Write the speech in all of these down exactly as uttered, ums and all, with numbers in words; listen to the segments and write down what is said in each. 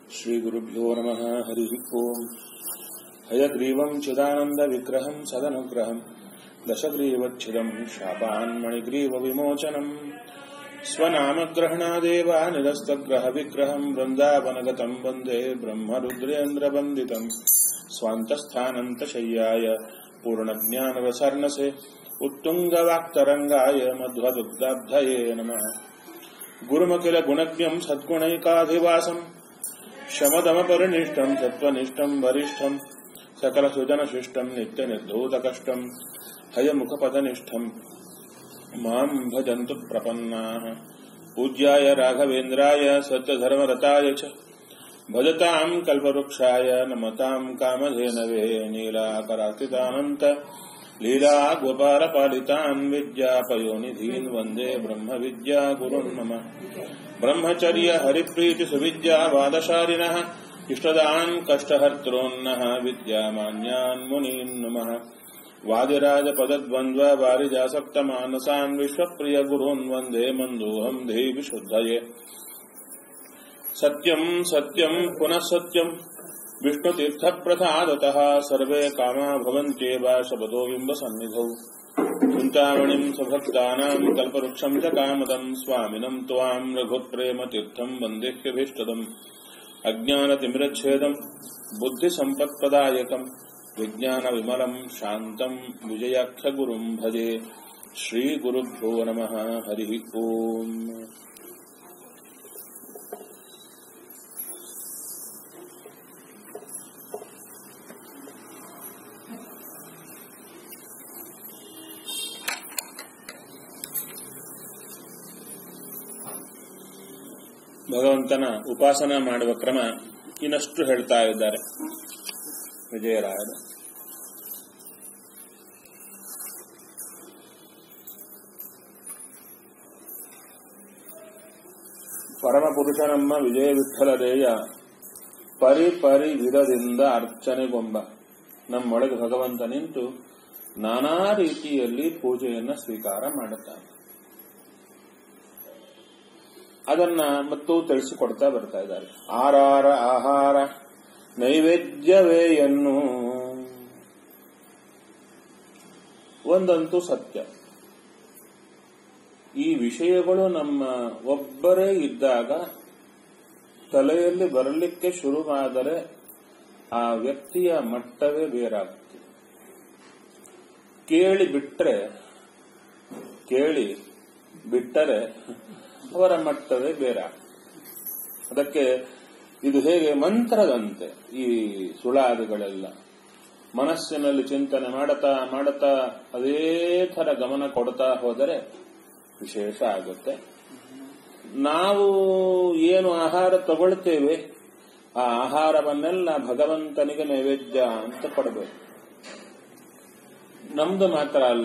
श्रीगुरुभ्यो नमः। हरिः ओम्। हयग्रीवं चिदानन्दविग्रहं सदनुग्रहं दशग्रीवच्छिदं शापान्मणिग्रीवविमोचनं स्वनामग्रहणादेव निरस्तग्रहविग्रहं वृन्दावनगतं वन्दे ब्रह्मरुद्रेन्द्रवन्दितं स्वान्तस्थानन्तशय्याय पूर्णज्ञानरसर्णसे उत्तुङ्गवाक्तरङ्गाय मध्वदुग्धाब्धये नमः। गुरुमखिल गुणज्ञं सद्गुणैकाधिवासं शमदमपरिनिष्ठं सत्त्वनिष्ठं वरिष्ठं सकलसुजनशिष्टं नित्यनिर्धूतकष्टं हयमुखपदनिष्ठं मां भजन्तु प्रपन्नाः। पूज्याय राघवेन्द्राय सत्यधर्मरताय च भजतां कल्पवृक्षाय नमतां कामधेनवे नीलाकरार्तितानन्त लीला गोपालपालितान् विद्यापयोनिधीन् वन्दे ब्रह्मविद्या गुरुन् मम। ब्रह्मचर्य हरिप्रीति सुविद्या वादशालिनः इष्टदान् कष्टहर्तॄन्नः विद्यामान्यान् मुनीन् नमः। वादिराजपदद्वन्द्व वारिजासक्तमानसान् विश्वप्रिय गुरून् वन्दे मन्दोऽहं देहि विशुद्धये। सत्यं सत्यं पुनः सत्यं विष्णुतीर्थप्रसादतः सर्वे कामा भवन्त्येव शपथो बिम्बसन्निधौ। चिन्तामणिं सुभक्तानां कल्पवृक्षं च कामदं स्वामिनं त्वां रघुप्रेमतीर्थं वन्देह्यभीष्टदम्। अज्ञानतिमिरच्छेदं बुद्धिसम्पत्प्रदायकं विज्ञानविमलं शान्तं विजयाख्यगुरुं भजे। श्रीगुरुभ्यो नमः। हरिः ओम्। ಭಗವಂತನ ಉಪಾಸನ ಮಾಡುವ ಕ್ರಮ ಇನ್ನಷ್ಟು ಹೇಳ್ತಾ ಇದ್ದಾರೆ ವಿಜಯರಾಯರು. ಪರಮಪುರುಷ ನಮ್ಮ ವಿಜಯ ವಿಠಲರೇಯ ಪರಿ ಪರಿ ವಿಧದಿಂದ ಅರ್ಚನೆಗೊಂಬ ನಮ್ಮೊಳಗೆ ಭಗವಂತ ನಿಂತು ನಾನಾ ರೀತಿಯಲ್ಲಿ ಪೂಜೆಯನ್ನು ಸ್ವೀಕಾರ ಮಾಡುತ್ತಾನೆ. ಅದನ್ನ ಮತ್ತು ತಿಳಿಸಿಕೊಡ್ತಾ ಬರ್ತಾ ಇದ್ದಾರೆ. ಆರಾರ ಆಹಾರ ನೈವೇದ್ಯವೇಯನ್ನು ಒಂದಂತೂ ಸತ್ಯ, ಈ ವಿಷಯಗಳು ನಮ್ಮ ಒಬ್ಬರೇ ಇದ್ದಾಗ ತಲೆಯಲ್ಲಿ ಬರಲಿಕ್ಕೆ ಶುರುವಾದರೆ ಆ ವ್ಯಕ್ತಿಯ ಮಟ್ಟವೇ ಬೇರಾಗ್ತದೆ. ಕೇಳಿ ಬಿಟ್ಟರೆ ಕೇಳಿ ಬಿಟ್ಟರೆ ಅವರ ಮಟ್ಟವೇ ಬೇರೆ. ಅದಕ್ಕೆ ಇದು ಹೇಗೆ ಮಂತ್ರದಂತೆ ಈ ಸುಳಾದಿಗಳೆಲ್ಲ ಮನಸ್ಸಿನಲ್ಲಿ ಚಿಂತನೆ ಮಾಡುತ್ತಾ ಮಾಡುತ್ತಾ ಅದೇ ತರ ಗಮನ ಕೊಡ್ತಾ ಹೋದರೆ ವಿಶೇಷ ಆಗುತ್ತೆ. ನಾವು ಏನು ಆಹಾರ ತಗೊಳ್ತೇವೆ ಆ ಆಹಾರವನ್ನೆಲ್ಲ ಭಗವಂತನಿಗೆ ನೈವೇದ್ಯ ಅಂತ ಕೊಡಬೇಕು. ನಮ್ದು ಮಾತ್ರ ಅಲ್ಲ,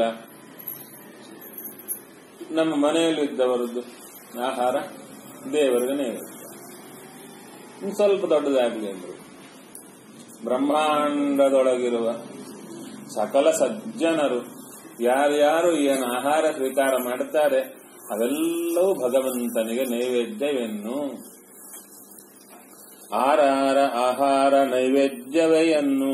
ನಮ್ಮ ಮನೆಯಲ್ಲಿದ್ದವರದ್ದು ಆಹಾರ ದೇವರಿಗೆ ನೈವೇದ್ಯ. ಸ್ವಲ್ಪ ದೊಡ್ಡದಾಗಲಿ ಅಂದ್ರು ಬ್ರಹ್ಮಾಂಡದೊಳಗಿರುವ ಸಕಲ ಸಜ್ಜನರು ಯಾರ್ಯಾರು ಏನು ಆಹಾರ ಸ್ವೀಕಾರ ಮಾಡುತ್ತಾರೆ ಅವೆಲ್ಲವೂ ಭಗವಂತನಿಗೆ ನೈವೇದ್ಯವೆನ್ನು. ಆರಾರ ಆಹಾರ ನೈವೇದ್ಯವೆಯನ್ನು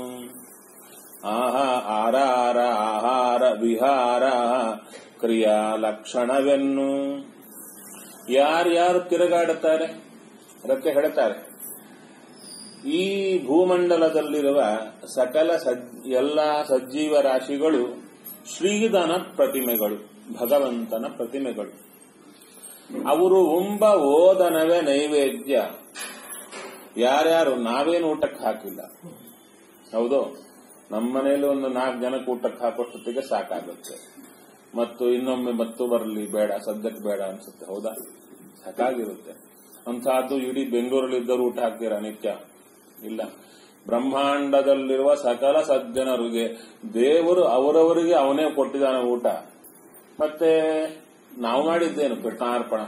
ಆಹಾ ಆರಾರ ಆಹಾರ ವಿಹಾರ ಕ್ರಿಯಾ ಲಕ್ಷಣವೆನ್ನು. ಯಾರ್ಯಾರು ತಿರುಗಾಡುತ್ತಾರೆ ಅದಕ್ಕೆ ಹೇಳ್ತಾರೆ, ಈ ಭೂಮಂಡಲದಲ್ಲಿರುವ ಸಕಲ ಸಜ್ ಎಲ್ಲಾ ಸಜ್ಜೀವ ರಾಶಿಗಳು ಶ್ರೀಧನ ಪ್ರತಿಮೆಗಳು, ಭಗವಂತನ ಪ್ರತಿಮೆಗಳು. ಅವರು ಉಂಬ ಓದನವೇ ನೈವೇದ್ಯ. ಯಾರ್ಯಾರು ನಾವೇನು ಊಟಕ್ಕೆ ಹಾಕಿಲ್ಲ, ಹೌದು, ನಮ್ಮ ಮನೆಯಲ್ಲಿ ಒಂದು ನಾಲ್ಕು ಜನಕ್ಕೆ ಊಟಕ್ಕೆ ಹಾಕೋಷ್ಟೊತ್ತಿಗೆ ಸಾಕಾಗುತ್ತೆ. ಮತ್ತು ಇನ್ನೊಮ್ಮೆ ಮತ್ತು ಬರಲಿ ಬೇಡ, ಸದ್ಯಕ್ಕೆ ಬೇಡ ಅನ್ಸುತ್ತೆ, ಹೌದಾ? ಸಾಕಾಗಿರುತ್ತೆ. ಅಂತಹದ್ದು ಇಡೀ ಬೆಂಗಳೂರಲ್ಲಿದ್ದರೂ ಊಟ ಹಾಕ್ತೀರಾ ನಿತ್ಯ? ಇಲ್ಲ. ಬ್ರಹ್ಮಾಂಡದಲ್ಲಿರುವ ಸಕಲ ಸಜ್ಜನರಿಗೆ ದೇವರು ಅವರವರಿಗೆ ಅವನೇ ಕೊಟ್ಟಿದ್ದಾನೆ ಊಟ. ಮತ್ತೆ ನಾವು ಮಾಡಿದ್ದೇನು? ಕೃಷ್ಣಾರ್ಪಣ.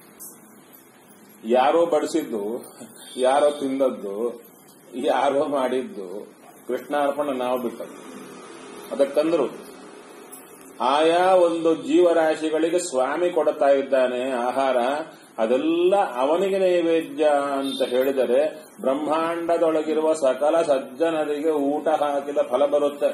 ಯಾರೋ ಬಡಿಸಿದ್ದು, ಯಾರೋ ತಿಂದದ್ದು, ಯಾರೋ ಮಾಡಿದ್ದು ಕೃಷ್ಣಾರ್ಪಣ ನಾವು ಬಿಟ್ಟದ್ದು. ಅದಕ್ಕಂದ್ರು ಆಯಾ ಒಂದು ಜೀವರಾಶಿಗಳಿಗೆ ಸ್ವಾಮಿ ಕೊಡ್ತಾ ಇದ್ದಾನೆ ಆಹಾರ. ಅದೆಲ್ಲ ಅವನಿಗೆ ನೈವೇದ್ಯ ಅಂತ ಹೇಳಿದರೆ ಬ್ರಹ್ಮಾಂಡದೊಳಗಿರುವ ಸಕಲ ಸಜ್ಜನರಿಗೆ ಊಟ ಹಾಕಿದ ಫಲ ಬರುತ್ತೆ.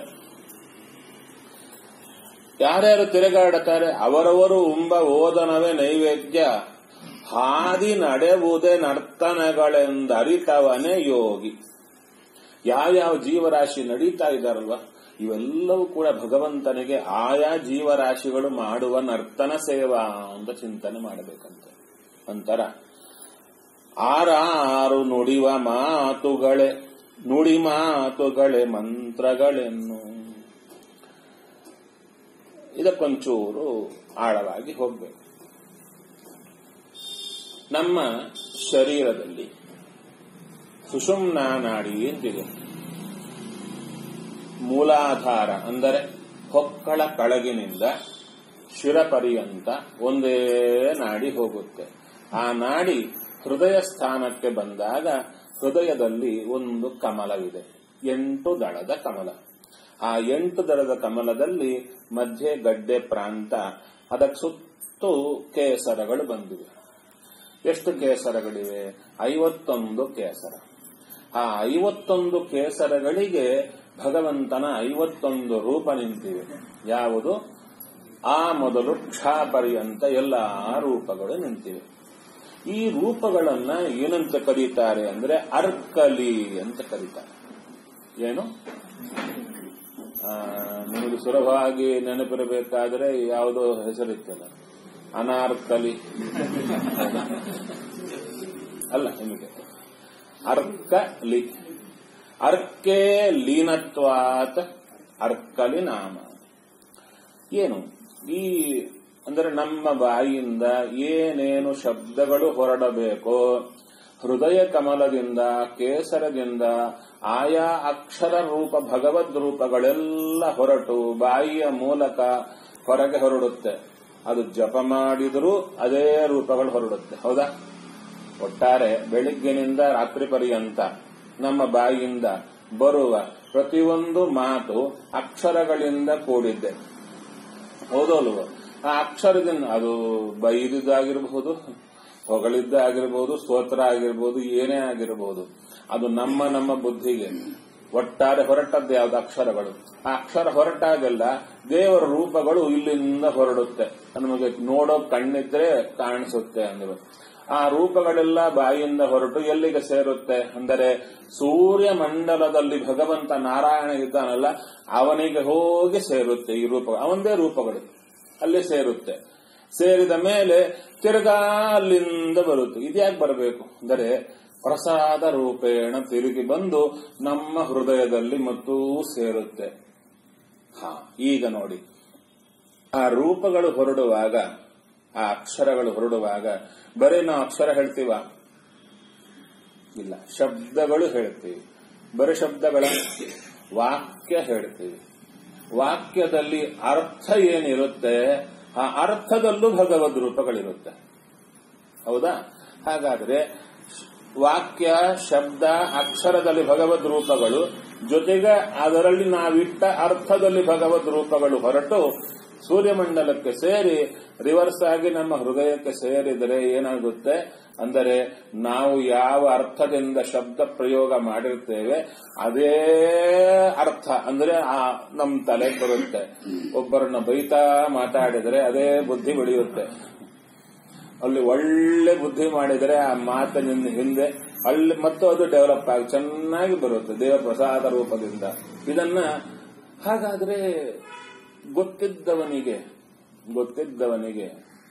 ಯಾರ್ಯಾರು ತಿರುಗಾಡುತ್ತಾರೆ ಅವರವರು ಉಂಬ ಓದನವೇ ನೈವೇದ್ಯ, ಹಾದಿ ನಡೆವುದೇ ನರ್ತನಗಳೆಂದರಿತವನೇ ಯೋಗಿ. ಯಾವ್ಯಾವ ಜೀವರಾಶಿ ನಡೀತಾ ಇದ್ದಾರಲ್ವ ಇವೆಲ್ಲವೂ ಕೂಡ ಭಗವಂತನಿಗೆ ಆಯಾ ಜೀವರಾಶಿಗಳು ಮಾಡುವ ನರ್ತನ ಸೇವಾ ಅಂತ ಚಿಂತನೆ ಮಾಡಬೇಕಂತೆ. ನಂತರ ಆರಾರು ನುಡಿವ ಮಾತುಗಳೇ ನುಡಿ ಮಾತುಗಳೇ ಮಂತ್ರಗಳೆನ್ನು. ಇದಕ್ಕೊಂಚೂರು ಆಳವಾಗಿ ಹೋಗ್ಬೇಕು. ನಮ್ಮ ಶರೀರದಲ್ಲಿ ಸುಷುಮ್ನಾ ನಾಡಿ ಅಂತಿದೆ. ಮೂಲಾಧಾರ ಅಂದರೆ ಹೊಕ್ಕಳ ಕೆಳಗಿನಿಂದ ಶಿರಪರ್ಯಂತ ಒಂದೇ ನಾಡಿ ಹೋಗುತ್ತೆ. ಆ ನಾಡಿ ಹೃದಯ ಸ್ಥಾನಕ್ಕೆ ಬಂದಾಗ ಹೃದಯದಲ್ಲಿ ಒಂದು ಕಮಲವಿದೆ, ಎಂಟು ದಳದ ಕಮಲ. ಆ ಎಂಟು ದಳದ ಕಮಲದಲ್ಲಿ ಮಧ್ಯೆ ಗಡ್ಡೆ ಪ್ರಾಂತ, ಅದಕ್ಕೆ ಸುತ್ತು ಕೇಸರಗಳು ಬಂದಿವೆ. ಎಷ್ಟು ಕೇಸರಗಳಿವೆ? ಐವತ್ತೊಂದು ಕೇಸರ. ಆ ಐವತ್ತೊಂದು ಕೇಸರಗಳಿಗೆ ಭಗವಂತನ ಐವತ್ತೊಂದು ರೂಪ ನಿಂತಿವೆ. ಯಾವುದು? ಆ ಮೊದಲು ಕ್ಷ ಪರ್ಯಂತ ಎಲ್ಲಾ ರೂಪಗಳು ನಿಂತಿವೆ. ಈ ರೂಪಗಳನ್ನ ಏನಂತ ಕರೀತಾರೆ ಅಂದ್ರೆ ಅರ್ಕಲಿ ಅಂತ ಕರೀತಾರೆ. ಏನು? ನಿಮಗೆ ಸುಲಭವಾಗಿ ನೆನಪಿರಬೇಕಾದ್ರೆ ಯಾವುದೋ ಹೆಸರಿತ್ತಲ್ಲ, ಅನಾರ್ಕಲಿ ಅಲ್ಲ, ನಿಮಗೆ ಅರ್ಕಲಿ. ಅರ್ಕೆ ಲೀನತ್ವಾತ್ ಅರ್ಕಲಿ ನಾಮ. ಏನು ಈ ಅಂದರೆ ನಮ್ಮ ಬಾಯಿಯಿಂದ ಏನೇನು ಶಬ್ದಗಳು ಹೊರಡಬೇಕೋ ಹೃದಯ ಕಮಲದಿಂದ ಕೇಸರದಿಂದ ಆಯಾ ಅಕ್ಷರ ರೂಪ ಭಗವದ್ ರೂಪಗಳೆಲ್ಲ ಹೊರಟು ಬಾಯಿಯ ಮೂಲಕ ಹೊರಗೆ ಹೊರಡುತ್ತೆ. ಅದು ಜಪ ಮಾಡಿದರೂ ಅದೇ ರೂಪಗಳು ಹೊರಡುತ್ತೆ. ಹೌದಾ? ಒಟ್ಟಾರೆ ಬೆಳಿಗ್ಗಿನಿಂದ ರಾತ್ರಿ ಪರ್ಯಂತ ನಮ್ಮ ಬಾಯಿಯಿಂದ ಬರುವ ಪ್ರತಿಯೊಂದು ಮಾತು ಅಕ್ಷರಗಳಿಂದ ಕೂಡಿದ್ದೆ. ಹೌದಲ್ವ? ಆ ಅಕ್ಷರದಿಂದ ಅದು ಬೈದಿದ್ದಾಗಿರಬಹುದು, ಹೊಗಳಿದ್ದಾಗಿರಬಹುದು, ಸ್ತೋತ್ರ ಆಗಿರಬಹುದು, ಏನೇ ಆಗಿರಬಹುದು, ಅದು ನಮ್ಮ ನಮ್ಮ ಬುದ್ಧಿಗೆ ಒಟ್ಟಾರೆ ಹೊರಟದ್ದು ಯಾವ್ದು? ಅಕ್ಷರಗಳು. ಆ ಅಕ್ಷರ ಹೊರಟಾಗೆಲ್ಲ ದೇವರ ರೂಪಗಳು ಇಲ್ಲಿಂದ ಹೊರಡುತ್ತೆ. ನಮಗೆ ನೋಡೋ ಕಣ್ಣಿದ್ರೆ ಕಾಣಿಸುತ್ತೆ ಅಂದ್ರು. ಆ ರೂಪಗಳೆಲ್ಲ ಬಾಯಿಯಿಂದ ಹೊರಟು ಎಲ್ಲಿಗೆ ಸೇರುತ್ತೆ ಅಂದರೆ ಸೂರ್ಯ ಮಂಡಲದಲ್ಲಿ ಭಗವಂತ ನಾರಾಯಣ ಇದ್ದಾನಲ್ಲ ಅವನಿಗೆ ಹೋಗಿ ಸೇರುತ್ತೆ. ಈ ರೂಪ ಅವಂದೇ ರೂಪಗಳು ಅಲ್ಲಿ ಸೇರುತ್ತೆ. ಸೇರಿದ ಮೇಲೆ ತಿರುಗಾ ಅಲ್ಲಿಂದ ಬರುತ್ತೆ. ಇದ್ಯಾಕೆ ಬರಬೇಕು ಅಂದರೆ ಪ್ರಸಾದ ರೂಪೇಣ ತಿರುಗಿ ಬಂದು ನಮ್ಮ ಹೃದಯದಲ್ಲಿ ಮತ್ತೂ ಸೇರುತ್ತೆ. ಹಾ, ಈಗ ನೋಡಿ, ಆ ರೂಪಗಳು ಹೊರಡುವಾಗ, ಆ ಅಕ್ಷರಗಳು ಹೊರಡುವಾಗ ಬರೀ ನಾವು ಅಕ್ಷರ ಹೇಳ್ತೀವ? ಇಲ್ಲ, ಶಬ್ದಗಳು ಹೇಳ್ತೀವಿ. ಬರೀ ಶಬ್ದಗಳ ವಾಕ್ಯ ಹೇಳ್ತೀವಿ. ವಾಕ್ಯದಲ್ಲಿ ಅರ್ಥ ಏನಿರುತ್ತೆ ಆ ಅರ್ಥದಲ್ಲೂ ಭಗವದ್ ರೂಪಗಳಿರುತ್ತೆ. ಹೌದಾ? ಹಾಗಾದ್ರೆ ವಾಕ್ಯ, ಶಬ್ದ, ಅಕ್ಷರದಲ್ಲಿ ಭಗವದ್ ರೂಪಗಳು, ಜೊತೆಗೆ ಅದರಲ್ಲಿ ನಾವಿಟ್ಟ ಅರ್ಥದಲ್ಲಿ ಭಗವದ್ ರೂಪಗಳು ಹೊರಟು ಸೂರ್ಯಮಂಡಲಕ್ಕೆ ಸೇರಿ ರಿವರ್ಸ್ ಆಗಿ ನಮ್ಮ ಹೃದಯಕ್ಕೆ ಸೇರಿದರೆ ಏನಾಗುತ್ತೆ ಅಂದರೆ ನಾವು ಯಾವ ಅರ್ಥದಿಂದ ಶಬ್ದ ಪ್ರಯೋಗ ಮಾಡಿರ್ತೇವೆ ಅದೇ ಅರ್ಥ ಅಂದ್ರೆ ಆ ನಮ್ಮ ತಲೆ ಬರುತ್ತೆ. ಒಬ್ಬರನ್ನ ಬೈತಾ ಮಾತಾಡಿದರೆ ಅದೇ ಬುದ್ಧಿ ಬೆಳೆಯುತ್ತೆ. ಅಲ್ಲಿ ಒಳ್ಳೆ ಬುದ್ಧಿ ಮಾಡಿದರೆ ಆ ಮಾತಿನಿಂದ ಹಿಂದೆ ಅಲ್ಲಿ ಮತ್ತು ಅದು ಡೆವಲಪ್ ಆಗಿ ಚೆನ್ನಾಗಿ ಬರುತ್ತೆ ದೇವರ ಪ್ರಸಾದ ರೂಪದಿಂದ. ಇದನ್ನ ಹಾಗಾದ್ರೆ ಗೊತ್ತಿದ್ದವನಿಗೆ ಗೊತ್ತಿದ್ದವನಿಗೆ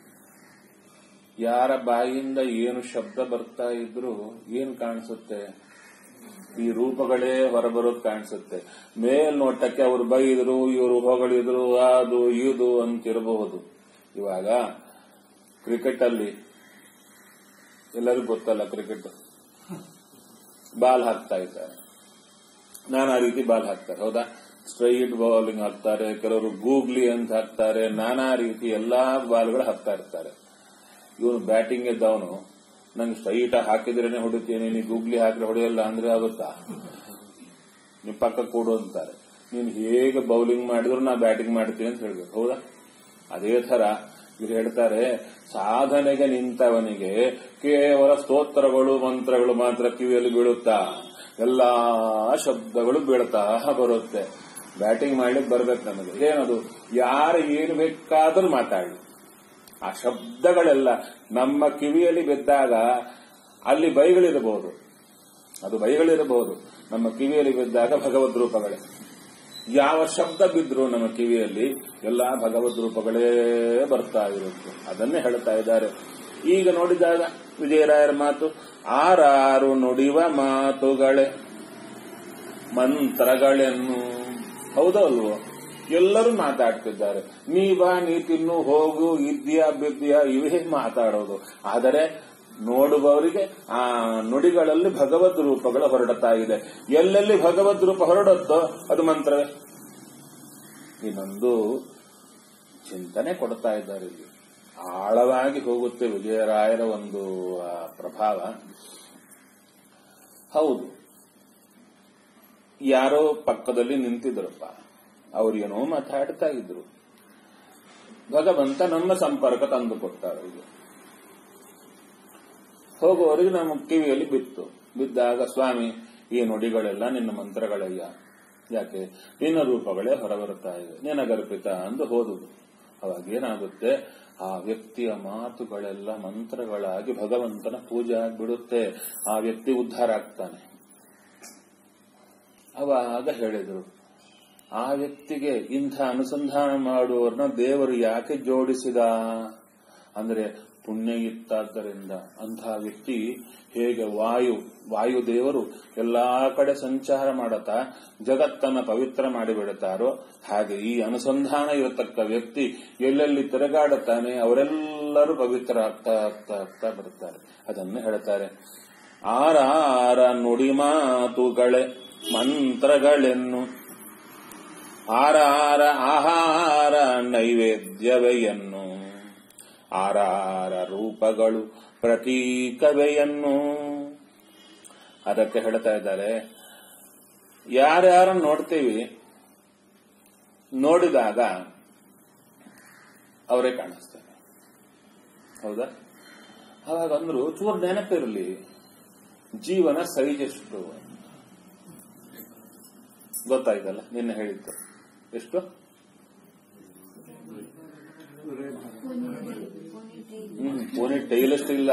ಯಾರ ಬಾಯಿಯಿಂದ ಏನು ಶಬ್ದ ಬರ್ತಾ ಇದ್ರು ಏನ್ ಕಾಣಿಸುತ್ತೆ? ಈ ರೂಪಗಳೇ ಹೊರಬರೋದು ಕಾಣಿಸುತ್ತೆ. ಮೇಲ್ನೋಟಕ್ಕೆ ಅವರು ಬೈದ್ರು, ಇವರು ಹೊಗಳಿದ್ರು, ಅದು ಇದು ಅಂತಿರಬಹುದು. ಇವಾಗ ಕ್ರಿಕೆಟ್ ಅಲ್ಲಿ ಎಲ್ಲರಿಗೂ ಗೊತ್ತಲ್ಲ, ಕ್ರಿಕೆಟ್ ಬಾಲ್ ಹಾಕ್ತಾ ಇದ್ದಾರೆ, ನಾನಾ ರೀತಿ ಬಾಲ್ ಹಾಕ್ತಾರೆ. ಹೌದಾ? ಸ್ಟ್ರೈಟ್ ಬೌಲಿಂಗ್ ಹಾಕ್ತಾರೆ, ಕೆಲವರು ಗೂಗ್ಲಿ ಅಂತ ಹಾಕ್ತಾರೆ, ನಾನಾ ರೀತಿ ಎಲ್ಲಾ ಬಾಲ್ಗಳು ಹಾಕ್ತಾ ಇರ್ತಾರೆ. ಇವನು ಬ್ಯಾಟಿಂಗ್ ಇದ್ದವನು ನಂಗೆ ಸ್ಟ್ರೈಟ್ ಹಾಕಿದ್ರೇನೆ ಹೊಡಿತೀನಿ, ನೀ ಗೂಗ್ಲಿ ಹಾಕಿದ್ರೆ ಹೊಡೆಯಲ್ಲ ಅಂದ್ರೆ ಆಗುತ್ತಾ? ನೀವು ಪಕ್ಕ ಕೊಡು ಅಂತಾರೆ. ನೀನು ಹೇಗೆ ಬೌಲಿಂಗ್ ಮಾಡಿದ್ರು ನಾ ಬ್ಯಾಟಿಂಗ್ ಮಾಡ್ತೀನಿ ಅಂತ ಹೇಳ್ಬೇಕು. ಹೌದಾ? ಅದೇ ತರ ಇದು ಹೇಳ್ತಾರೆ, ಸಾಧನೆಗೆ ನಿಂತವನಿಗೆ ಕೇವಲ ಸ್ತೋತ್ರಗಳು ಮಂತ್ರಗಳು ಮಾತ್ರ ಕಿವಿಯಲ್ಲಿ ಬೀಳುತ್ತಾ, ಎಲ್ಲಾ ಶಬ್ದಗಳು ಬೀಳ್ತಾ ಬರುತ್ತೆ. ಬ್ಯಾಟಿಂಗ್ ಮಾಡ್ಲಿಕ್ಕೆ ಬರ್ಬೇಕು ನಮಗೆ. ಏನದು? ಯಾರು ಏನು ಬೇಕಾದರೂ ಮಾತಾಡಿ, ಆ ಶಬ್ದಗಳೆಲ್ಲ ನಮ್ಮ ಕಿವಿಯಲ್ಲಿ ಬಿದ್ದಾಗ ಅಲ್ಲಿ ಬೈಗಳಿರಬಹುದು, ಅದು ಬೈಗಳಿರಬಹುದು. ನಮ್ಮ ಕಿವಿಯಲ್ಲಿ ಬಿದ್ದಾಗ ಭಗವದ್ ರೂಪಗಳೇ. ಯಾವ ಶಬ್ದ ಬಿದ್ರು ನಮ್ಮ ಕಿವಿಯಲ್ಲಿ ಎಲ್ಲಾ ಭಗವದ್ ರೂಪಗಳೇ ಬರ್ತಾ ಇರುತ್ತೆ. ಅದನ್ನೇ ಹೇಳ್ತಾ ಇದ್ದಾರೆ. ಈಗ ನೋಡಿದಾಗ ವಿಜಯರಾಯರ ಮಾತು, ಆರಾರು ನುಡಿವ ಮಾತುಗಳೇ ಮಂತ್ರಗಳೆನ್ನು. ಹೌದೋ ಅಲ್ವೋ? ಎಲ್ಲರೂ ಮಾತಾಡ್ತಿದ್ದಾರೆ. ನೀ ಬಾ, ನೀ ತಿನ್ನು, ಹೋಗು, ಇದ್ಯಾ ಬಿದ್ಯಾ ಇವೇ ಮಾತಾಡೋದು. ಆದರೆ ನೋಡುವವರಿಗೆ ಆ ನುಡಿಗಳಲ್ಲಿ ಭಗವದ್ ರೂಪಗಳು ಹೊರಡುತ್ತಾ ಇದೆ. ಎಲ್ಲೆಲ್ಲಿ ಭಗವದ್ ರೂಪ ಹೊರಡುತ್ತೋ ಅದು ಮಂತ್ರವೇ. ಇನ್ನೊಂದು ಚಿಂತನೆ ಕೊಡ್ತಾ ಇದ್ದಾರೆ ಇಲ್ಲಿ. ಆಳವಾಗಿ ಹೋಗುತ್ತೆ ವಿಜಯರಾಯರ ಒಂದು ಪ್ರಭಾವ. ಹೌದು, ಯಾರೋ ಪಕ್ಕದಲ್ಲಿ ನಿಂತಿದ್ರಪ್ಪ, ಅವ್ರೇನೋ ಮಾತಾಡ್ತಾ ಇದ್ರು. ಭಗವಂತ ನಮ್ಮ ಸಂಪರ್ಕ ತಂದು ಕೊಟ್ಟಾರೆ. ಇದು ಹೋಗುವವರಿಗೆ ನಮ್ಮ ಕಿವಿಯಲ್ಲಿ ಬಿತ್ತು. ಬಿದ್ದಾಗ, ಸ್ವಾಮಿ ಈ ನುಡಿಗಳೆಲ್ಲ ನಿನ್ನ ಮಂತ್ರಗಳಯ್ಯ, ಯಾಕೆ ನಿನ್ನ ರೂಪಗಳೇ ಹೊರಬರುತ್ತಾ ಇವೆ, ನಿನಗರ್ಪಿತ ಅಂದು ಹೋದುದು. ಅವಾಗ ಏನಾಗುತ್ತೆ, ಆ ವ್ಯಕ್ತಿಯ ಮಾತುಗಳೆಲ್ಲ ಮಂತ್ರಗಳಾಗಿ ಭಗವಂತನ ಪೂಜೆ ಆಗಿಬಿಡುತ್ತೆ. ಆ ವ್ಯಕ್ತಿ ಉದ್ಧಾರ ಆಗ್ತಾನೆ. ಅವಾಗ ಹೇಳಿದರು, ಆ ವ್ಯಕ್ತಿಗೆ ಇಂಥ ಅನುಸಂಧಾನ ಮಾಡುವವರನ್ನ ದೇವರು ಯಾಕೆ ಜೋಡಿಸಿದ ಅಂದ್ರೆ, ಪುಣ್ಯ ಇತ್ತಾದ್ದರಿಂದ. ಅಂತಹ ವ್ಯಕ್ತಿ ಹೇಗೆ ವಾಯು ವಾಯುದೇವರು ಎಲ್ಲಾ ಕಡೆ ಸಂಚಾರ ಮಾಡತಾ ಜಗತ್ತನ್ನ ಪವಿತ್ರ ಮಾಡಿಬಿಡುತ್ತಾರೋ, ಹಾಗೆ ಈ ಅನುಸಂಧಾನ ಇರತಕ್ಕ ವ್ಯಕ್ತಿ ಎಲ್ಲೆಲ್ಲಿ ತಿರುಗಾಡುತ್ತಾನೆ ಅವರೆಲ್ಲರೂ ಪವಿತ್ರ ಆಗ್ತಾ ಆಗ್ತಾ ಆಗ್ತಾ ಬರುತ್ತಾರೆ. ಅದನ್ನು ಹೇಳ್ತಾರೆ. ಆರಾರ ನುಡಿ ಮಾತುಗಳೇ ಮಂತ್ರಗಳೆನ್ನು, ಆರಾರ ಆಹಾರ ನೈವೇದ್ಯವೆಯನ್ನು, ಆರಾರ ರೂಪಗಳು ಪ್ರತೀಕವೆಯನ್ನು. ಅದಕ್ಕೆ ಹೇಳ್ತಾ ಇದ್ದಾರೆ, ಯಾರ್ಯಾರನ್ನು ನೋಡ್ತೀವಿ, ನೋಡಿದಾಗ ಅವರೇ ಕಾಣಿಸ್ತಾರೆ. ಹೌದಾ? ಅವಾಗ ಅಂದ್ರು ಚೂರು ನೆನಪಿರಲಿ, ಜೀವನ ಸೈಜ್ ಎಷ್ಟು ಗೊತ್ತಾಯ್ತಲ್ಲ, ನಿನ್ನೆ ಹೇಳಿದ್ದು ಎಷ್ಟು? ಹ್ಮ್ ಪೋನಿ ಟೈಲಷ್ಟು ಇಲ್ಲ.